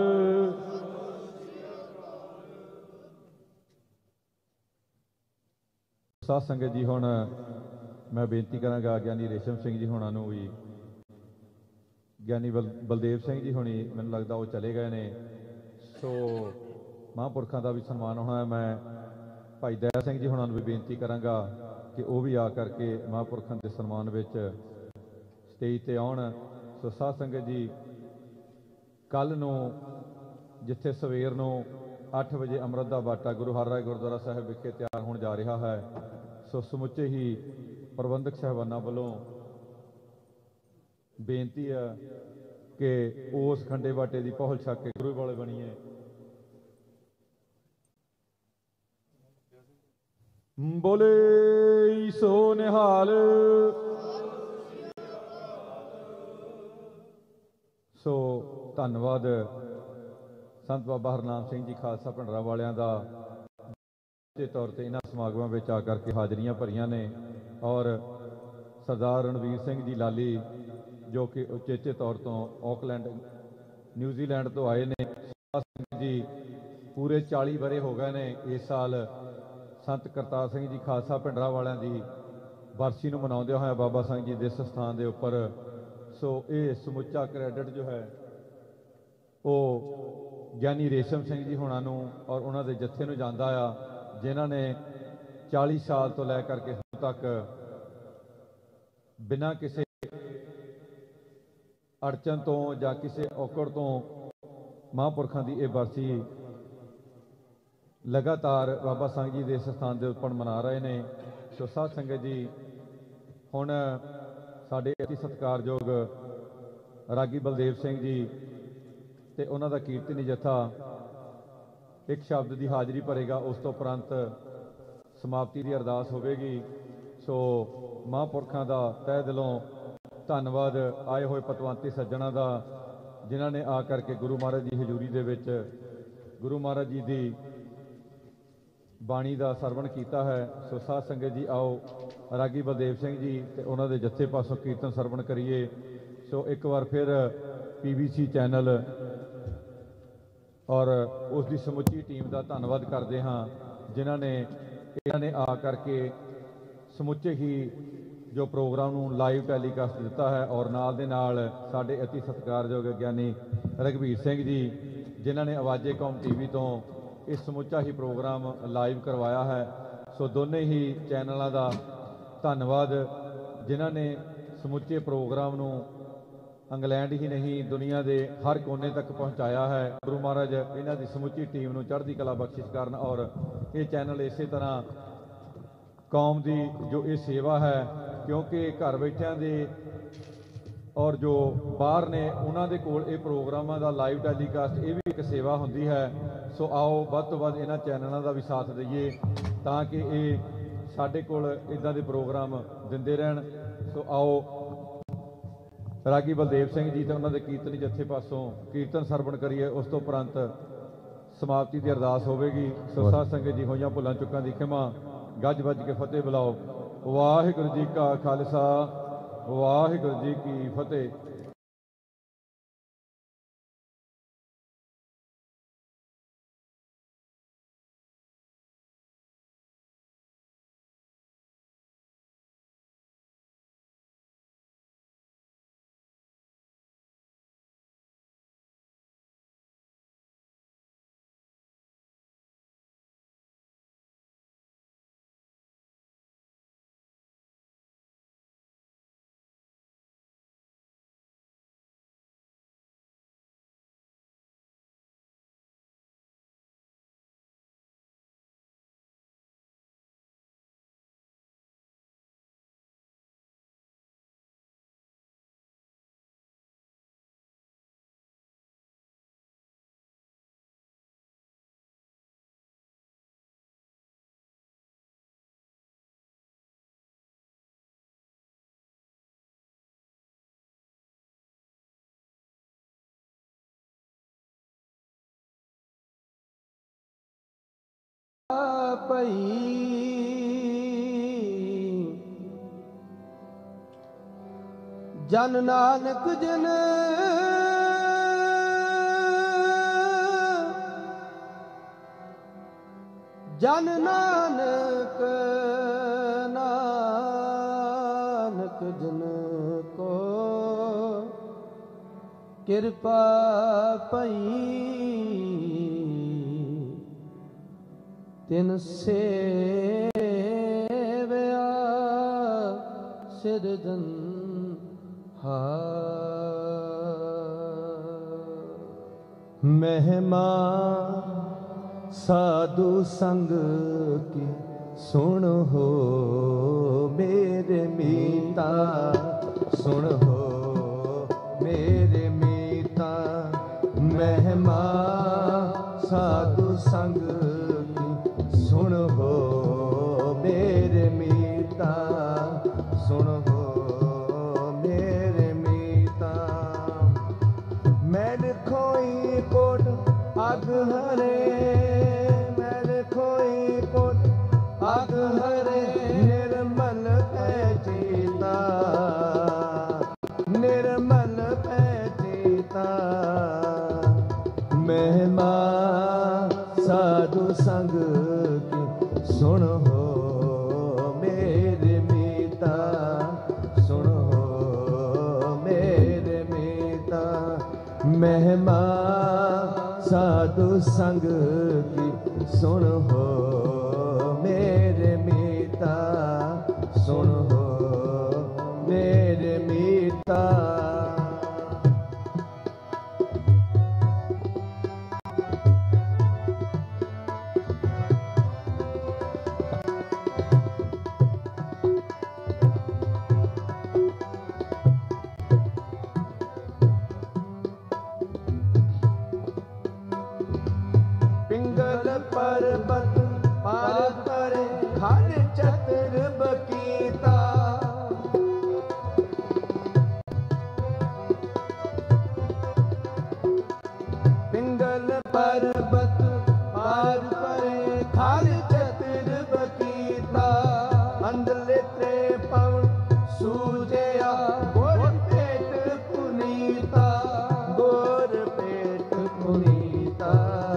ਸਾਧ ਸੰਗਤ ਜੀ, ਹੁਣ ਮੈਂ ਬੇਨਤੀ ਕਰਾਂਗਾ ਗਿਆਨੀ ਰੇਸ਼ਮ ਸਿੰਘ ਜੀ ਹੋਣਾ ਨੂੰ ਵੀ, ਗਿਆਨੀ ਬਲ ਬਲਦੇਵ ਸਿੰਘ ਜੀ ਹੋਣੀ ਮੈਨੂੰ ਲੱਗਦਾ ਉਹ ਚਲੇ ਗਏ ਨੇ। ਸੋ ਮਹਾਂਪੁਰਖਾਂ ਦਾ ਵੀ ਸਨਮਾਨ ਹੋਣਾ ਹੈ। ਮੈਂ ਭਾਈ ਦਇਆ ਸਿੰਘ ਜੀ ਹੋਣਾ ਨੂੰ ਵੀ ਬੇਨਤੀ ਕਰਾਂਗਾ ਕਿ ਉਹ ਵੀ ਆ ਕਰਕੇ ਮਹਾਂਪੁਰਖਾਂ ਦੇ ਸਨਮਾਨ ਵਿੱਚ ਸਟੇਜ 'ਤੇ ਆਉਣ। ਸੋ ਸਾਧ ਸੰਗਤ ਜੀ, ਕੱਲ੍ਹ ਨੂੰ ਜਿੱਥੇ ਸਵੇਰ ਨੂੰ ਅੱਠ ਵਜੇ ਅੰਮ੍ਰਿਤ ਦਾ ਬਾਟਾ ਗੁਰੂ ਹਰਿਰਾਏ ਗੁਰਦੁਆਰਾ ਸਾਹਿਬ ਵਿਖੇ ਤਿਆਰ ਹੋਣ ਜਾ ਰਿਹਾ ਹੈ, ਸੋ ਸਮੁੱਚੇ ਹੀ ਪ੍ਰਬੰਧਕ ਸਾਹਿਬਾਨਾਂ ਵੱਲੋਂ ਬੇਨਤੀ ਹੈ ਕਿ ਉਸ ਖੰਡੇ ਬਾਟੇ ਦੀ ਪਹੁਲ ਛੱਕ ਕੇ ਗੁਰੂ ਵਾਲੇ ਬਣੀਏ। ਬੋਲੇ ਸੋ ਨਿਹਾਲ। ਸੋ ਧੰਨਵਾਦ ਸੰਤ ਬਾਬਾ ਹਰਨਾਮ ਸਿੰਘ ਜੀ ਖਾਲਸਾ ਭਿੰਡਰਾ ਵਾਲਿਆਂ ਦਾ ਦੇ ਤੌਰ ਤੇ ਇਹਨਾਂ ਸਮਾਗਮਾਂ ਵਿੱਚ ਆ ਕਰਕੇ ਹਾਜ਼ਰੀਆਂ ਭਰੀਆਂ ਨੇ। ਔਰ ਸਰਦਾਰ ਰਣਵੀਰ ਸਿੰਘ ਜੀ ਲਾਲੀ ਜੋ ਕਿ ਉਚੇਚੇ ਤੌਰ ਤੋਂ ਆਕਲੈਂਡ ਨਿਊਜ਼ੀਲੈਂਡ ਤੋਂ ਆਏ ਨੇ। ਜੀ ਪੂਰੇ ਚਾਲੀ ਵਰ੍ਹੇ ਹੋ ਗਏ ਨੇ ਇਸ ਸਾਲ ਸੰਤ ਕਰਤਾਰ ਸਿੰਘ ਜੀ ਖਾਲਸਾ ਭਿੰਡਰਾ ਵਾਲਿਆਂ ਦੀ ਬਰਸੀ ਨੂੰ ਮਨਾਉਂਦਿਆਂ ਹੋਇਆ ਬਾਬਾ ਸਾਹਿਬ ਜੀ ਦੇ ਇਸ ਸਥਾਨ ਦੇ ਉੱਪਰ। ਸੋ ਇਹ ਸਮੁੱਚਾ ਕ੍ਰੈਡਿਟ ਜੋ ਹੈ ਉਹ ਗਿਆਨੀ ਰੇਸ਼ਮ ਸਿੰਘ ਜੀ ਹੋਣਾ ਨੂੰ ਔਰ ਉਹਨਾਂ ਦੇ ਜੱਥੇ ਨੂੰ ਜਾਂਦਾ ਆ, ਜਿਨ੍ਹਾਂ ਨੇ ਚਾਲੀ ਸਾਲ ਤੋਂ ਲੈ ਕਰਕੇ ਹੁਣ ਤੱਕ ਬਿਨਾਂ ਕਿਸੇ ਅੜਚਨ ਤੋਂ ਜਾਂ ਕਿਸੇ ਔਕੜ ਤੋਂ ਮਹਾਂਪੁਰਖਾਂ ਦੀ ਇਹ ਬਰਸੀ ਲਗਾਤਾਰ ਬਾਬਾ ਸਾਹਿਬ ਜੀ ਦੇ ਇਸ ਸਥਾਨ ਦੇ ਉੱਪਰ ਮਨਾ ਰਹੇ ਨੇ। ਸੋ ਸਾਧ ਸੰਗਤ ਜੀ, ਹੁਣ ਸਾਡੇ ਅਤੀ ਸਤਿਕਾਰਯੋਗ ਰਾਗੀ ਬਲਦੇਵ ਸਿੰਘ ਜੀ ਤੇ ਉਹਨਾਂ ਦਾ ਕੀਰਤਨੀ ਜਥਾ ਇੱਕ ਸ਼ਬਦ ਦੀ ਹਾਜ਼ਰੀ ਭਰੇਗਾ। ਉਸ ਤੋਂ ਉਪਰੰਤ ਸਮਾਪਤੀ ਦੀ ਅਰਦਾਸ ਹੋਵੇਗੀ। ਸੋ ਮਹਾਂਪੁਰਖਾਂ ਦਾ ਤਹਿ ਦਿਲੋਂ ਧੰਨਵਾਦ ਆਏ ਹੋਏ ਪਤਵੰਤੇ ਸੱਜਣਾਂ ਦਾ, ਜਿਨ੍ਹਾਂ ਨੇ ਆ ਕਰਕੇ ਗੁਰੂ ਮਹਾਰਾਜ ਦੀ ਹਜ਼ੂਰੀ ਦੇ ਵਿੱਚ ਗੁਰੂ ਮਹਾਰਾਜ ਜੀ ਦੀ ਬਾਣੀ ਦਾ ਸਰਵਣ ਕੀਤਾ ਹੈ। ਸੋ ਸਾਧ ਸੰਗਤ ਜੀ, ਆਓ ਰਾਗੀ ਬਲਦੇਵ ਸਿੰਘ ਜੀ ਤੇ ਉਹਨਾਂ ਦੇ ਜੱਥੇ ਪਾਸੋਂ ਕੀਰਤਨ ਸਰਵਣ ਕਰੀਏ। ਸੋ ਇੱਕ ਵਾਰ ਫਿਰ ਪੀ ਬੀ ਸੀ ਚੈਨਲ ਔਰ ਉਸ ਦੀ ਸਮੁੱਚੀ ਟੀਮ ਦਾ ਧੰਨਵਾਦ ਕਰਦੇ ਹਾਂ, ਜਿਨ੍ਹਾਂ ਨੇ ਇਹਨਾਂ ਨੇ ਆ ਕਰਕੇ ਸਮੁੱਚੇ ਹੀ ਜੋ ਪ੍ਰੋਗਰਾਮ ਨੂੰ ਲਾਈਵ ਟੈਲੀਕਾਸਟ ਦਿੱਤਾ ਹੈ। ਔਰ ਨਾਲ ਦੇ ਨਾਲ ਸਾਡੇ ਅਤੀ ਸਤਿਕਾਰਯੋਗ ਗਿਆਨੀ ਰਘਵੀਰ ਸਿੰਘ ਜੀ, ਜਿਨ੍ਹਾਂ ਨੇ ਆਵਾਜ਼ੇ ਕੌਮ ਟੀ ਵੀ ਤੋਂ ਇਹ ਸਮੁੱਚਾ ਹੀ ਪ੍ਰੋਗਰਾਮ ਲਾਈਵ ਕਰਵਾਇਆ ਹੈ। ਸੋ ਦੋਨੇ ਹੀ ਚੈਨਲਾਂ ਦਾ ਧੰਨਵਾਦ, ਜਿਨ੍ਹਾਂ ਨੇ ਸਮੁੱਚੇ ਪ੍ਰੋਗਰਾਮ ਨੂੰ ਇੰਗਲੈਂਡ ਹੀ ਨਹੀਂ ਦੁਨੀਆ ਦੇ ਹਰ ਕੋਨੇ ਤੱਕ ਪਹੁੰਚਾਇਆ ਹੈ। ਗੁਰੂ ਮਹਾਰਾਜ ਇਹਨਾਂ ਦੀ ਸਮੁੱਚੀ ਟੀਮ ਨੂੰ ਚੜ੍ਹਦੀ ਕਲਾ ਬਖਸ਼ਿਸ਼ ਕਰਨ ਔਰ ਇਹ ਚੈਨਲ ਇਸੇ ਤਰ੍ਹਾਂ ਕੌਮ ਦੀ ਜੋ ਇਹ ਸੇਵਾ ਹੈ, ਕਿਉਂਕਿ ਘਰ ਬੈਠਿਆਂ ਦੇ ਔਰ ਜੋ ਬਾਹਰ ਨੇ ਉਹਨਾਂ ਦੇ ਕੋਲ ਇਹ ਪ੍ਰੋਗਰਾਮਾਂ ਦਾ ਲਾਈਵ ਟੈਲੀਕਾਸਟ ਇਹ ਵੀ ਇੱਕ ਸੇਵਾ ਹੁੰਦੀ ਹੈ। ਸੋ ਆਓ ਵੱਧ ਤੋਂ ਵੱਧ ਇਹਨਾਂ ਚੈਨਲਾਂ ਦਾ ਵੀ ਸਾਥ ਦਈਏ ਤਾਂ ਕਿ ਇਹ ਸਾਡੇ ਕੋਲ ਇੱਦਾਂ ਦੇ ਪ੍ਰੋਗਰਾਮ ਦਿੰਦੇ ਰਹਿਣ। ਸੋ ਆਓ ਰਾਗੀ ਬਲਦੇਵ ਸਿੰਘ ਜੀ ਤੇ ਉਹਨਾਂ ਦੇ ਕੀਰਤਨੀ ਜੱਥੇ ਪਾਸੋਂ ਕੀਰਤਨ ਸਰਵਣ ਕਰੀਏ, ਉਸ ਤੋਂ ਉਪਰੰਤ ਸਮਾਪਤੀ ਦੀ ਅਰਦਾਸ ਹੋਵੇਗੀ। ਸੋ ਸਾਧ ਸੰਗਤ ਜੀ ਹੋਈਆਂ ਭੁੱਲਾਂ ਚੁੱਕਾਂ ਦੀ ਖਿਮਾ, ਗੱਜ ਵੱਜ ਕੇ ਫਤਿਹ ਬੁਲਾਓ। ਵਾਹਿਗੁਰੂ ਜੀ ਕਾ ਖਾਲਸਾ, ਵਾਹਿਗੁਰੂ ਜੀ ਕੀ ਫਤਿਹ। ਪਈ ਜਨ ਨਾਨਕ ਜਨ ਜਨ ਨਾਨਕ ਨਾਨਕ ਜਨ ਕੋ ਕਿਰਪਾ ਪਈ ਤਿਨ ਸੇਵਿਆ ਸਿਰਜਨ ਹਾਰ। ਮਹਿਮਾ ਸਾਧੂ ਸੰਗ ਕੀ ਸੁਣ ਹੋ ਮੇਰੇ ਮੀਤਾ, ਸੁਣ ਹੋ ਮੇਰੇ ਮੀਤਾ। ਮਹਿਮਾ ਸਾਧੂ ਸੰਗ ਸੁਣ ਹੋ ਮੇਰੇ ਮੀਤਾ, ਸੁਣ ਹੋ ਮੇਰੇ ਮੀਤਾ। ਮੈਲ ਖੋਈ ਕੋਟ ਅਗ ਹਰੇ, ਮੈਲ ਖੋਈ ਕੋਟ ਅਗ ਹਰੇ। ਨਿਰਮਲ ਪੈ ਚੀਤਾ, ਨਿਰਮਲ ਪੈ ਚੀਤਾ। ਮਹਿਮਾ ਸਾਧੂ ਸੰਗ ਸੁਣ ਹੋ ਮੇਰੇ ਮੀਤਾ, ਸੁਣ ਹੋ ਮੇਰੇ ਮੀਤਾ। ਮਹਿਮਾ ਸਾਧੂ ਸੰਗ ਕੀ ਸੁਣ ਹੋ ਮੇਰੇ ਮੀਤਾ, ਸੁਣ ਹੋ ਮੇਰੇ ਮੀਤਾ। ਪਰਬਤ ਪਾਰ ਪਰੇ ਹਰ ਚਤਰ ਬਕੀਤਾ। ਪਿੰਗਲ ਪਰਬਤ ਪਾਰ ਪਰੇ ਹਰ ਚਤਰ ਬਕੀਤਾ। ਅੰਦਲੇ ਤੇ ਪਵਨ ਸੂਜਿਆ ਗੋਰ ਪੇਟ ਪੁਨੀਤਾ, ਗੋਰ ਪੇਟ ਪੁਨੀਤਾ,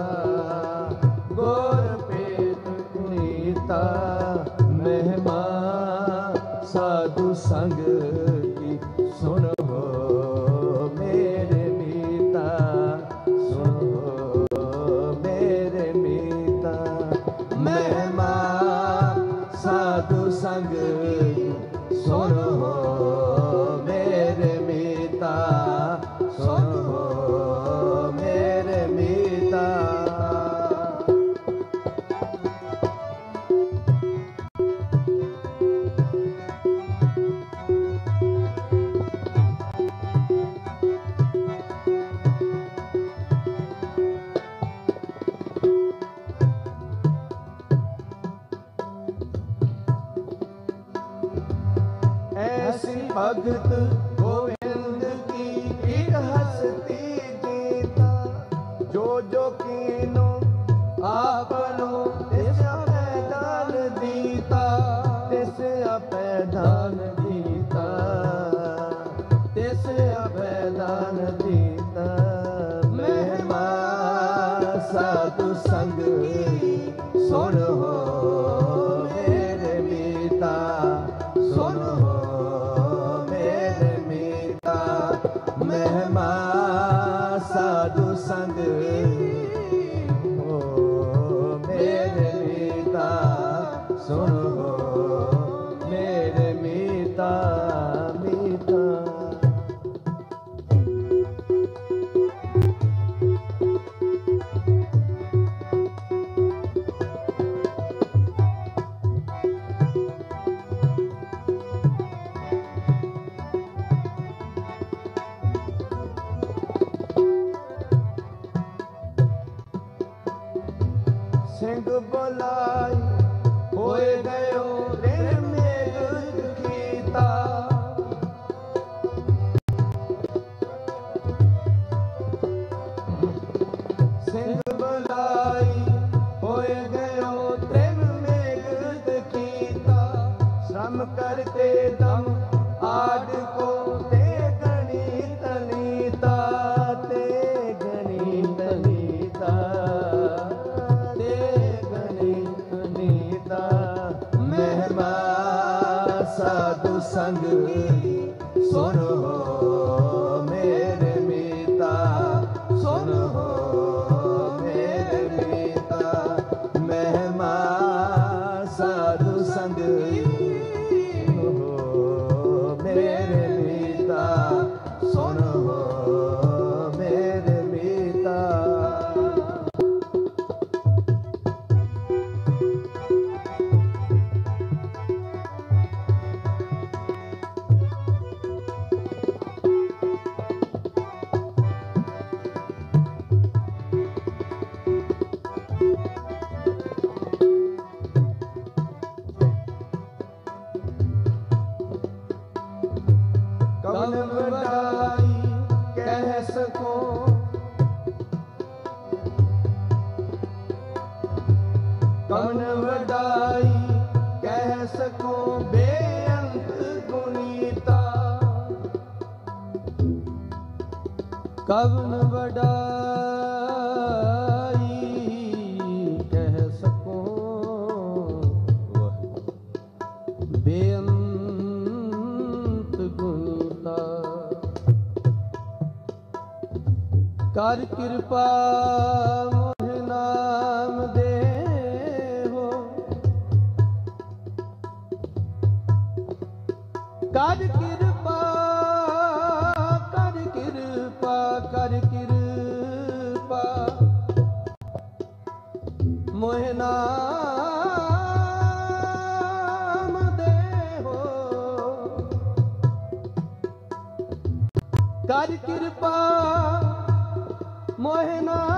ਗੋਰ ਪੇਟ ਪੁਨੀਤਾ। ਮਹਿਮਾ ਸਾਧੂ ਸੰਗ ਕੀ ਸੁਣ ਹੋ ਮੇਰੇ ਮੀਤਾ, ਸੁਣ ਹੋ ਮੇਰੇ ਮੀਤਾ। ਮਹਿਮਾ ਸਾਧੂ ਸੰਗ ਕੀ ਸੁਣ ਹੋ ਮੇਰੇ ਮੀਤਾ, ऐसी भगत गोविंद की पीठ हस्ती गीता, जो जो कीनो आपनो तिस अपैदान दीता, तिस अपैदान दीता, तिस अपैदान दीता। महिमा साधु संग सुन हो मेरे मीता, सुन हो मेरे मीता। महिमा साधु संग हो मेरे मीता, सुन हो मेरे मीता मीता। सिंह बोलाई होए गयो ऋण मेघ कीता, सिंह बोलाई होए गयो ऋण मेघ कीता। श्रम करते दम आड को ते गणित नीता, ते गणित नीता, महिमा साधु संग सुन हो मेरे मीता, सुन हो मेरे मीता। महिमा साधु संग हो मेरे मीता, सुन हो मेरे मीता। कवन वडाई कह सको, कवन वडाई कह सको बेअंत गुनीता, कवन वडाई कह सको बेअंत गुनीता। कर कृपा मोहि नाम दे हो, कर कृपा कर कृपा कर कृपा मोहि नाम दे हो, कर कृपा मोहि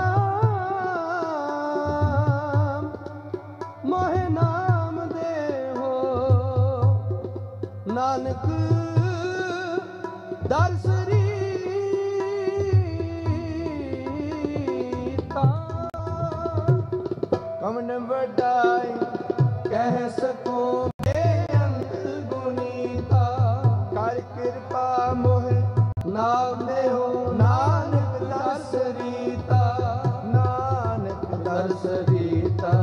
नाम, मोहि नाम दे हो। नानक दर्श रीता, कवन वडाई कह सको बेअंत गुनीता। कर कृपा मोहि नाम दे हो, नानक दर्श रीता, नानक दर्श रीता,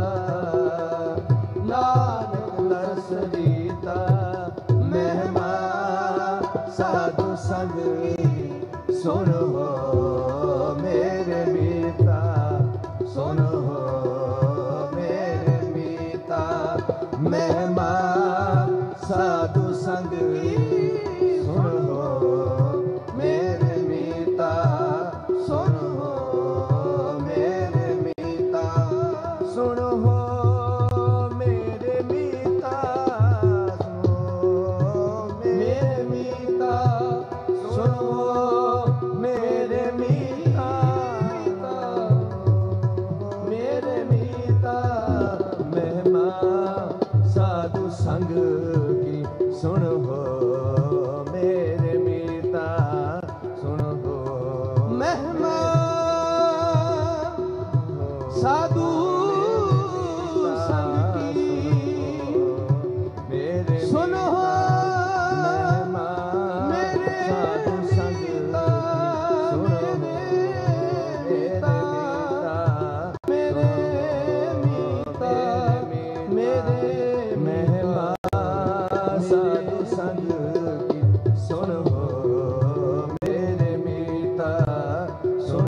नानक दर्श रीता। महिमा साधु संग सुन हो मेरे मीता, सुन हो मेरे मीता। महिमा साधु संग सुन हो मेरे मीता, सुन हो मेरे मीता, सुन हो मेरे मीता, सुन हो मेरे मीता, मेरे मीता। महिमा साधु संग की सुन हो ਸੁਣੋ ਮਹਿਮਾ ਮੇਰੇ ਸਾਧੂ ਸੰਗ ਸੁਣੋ ਮੇਰੇ ਮੀਤਾ ਮੇਰੇ ਮੀਤਾ ਮੇਰੇ ਮਹਿਮਾ ਸਾਧੂ ਸੰਗ ਕੀ ਸੁਣੋ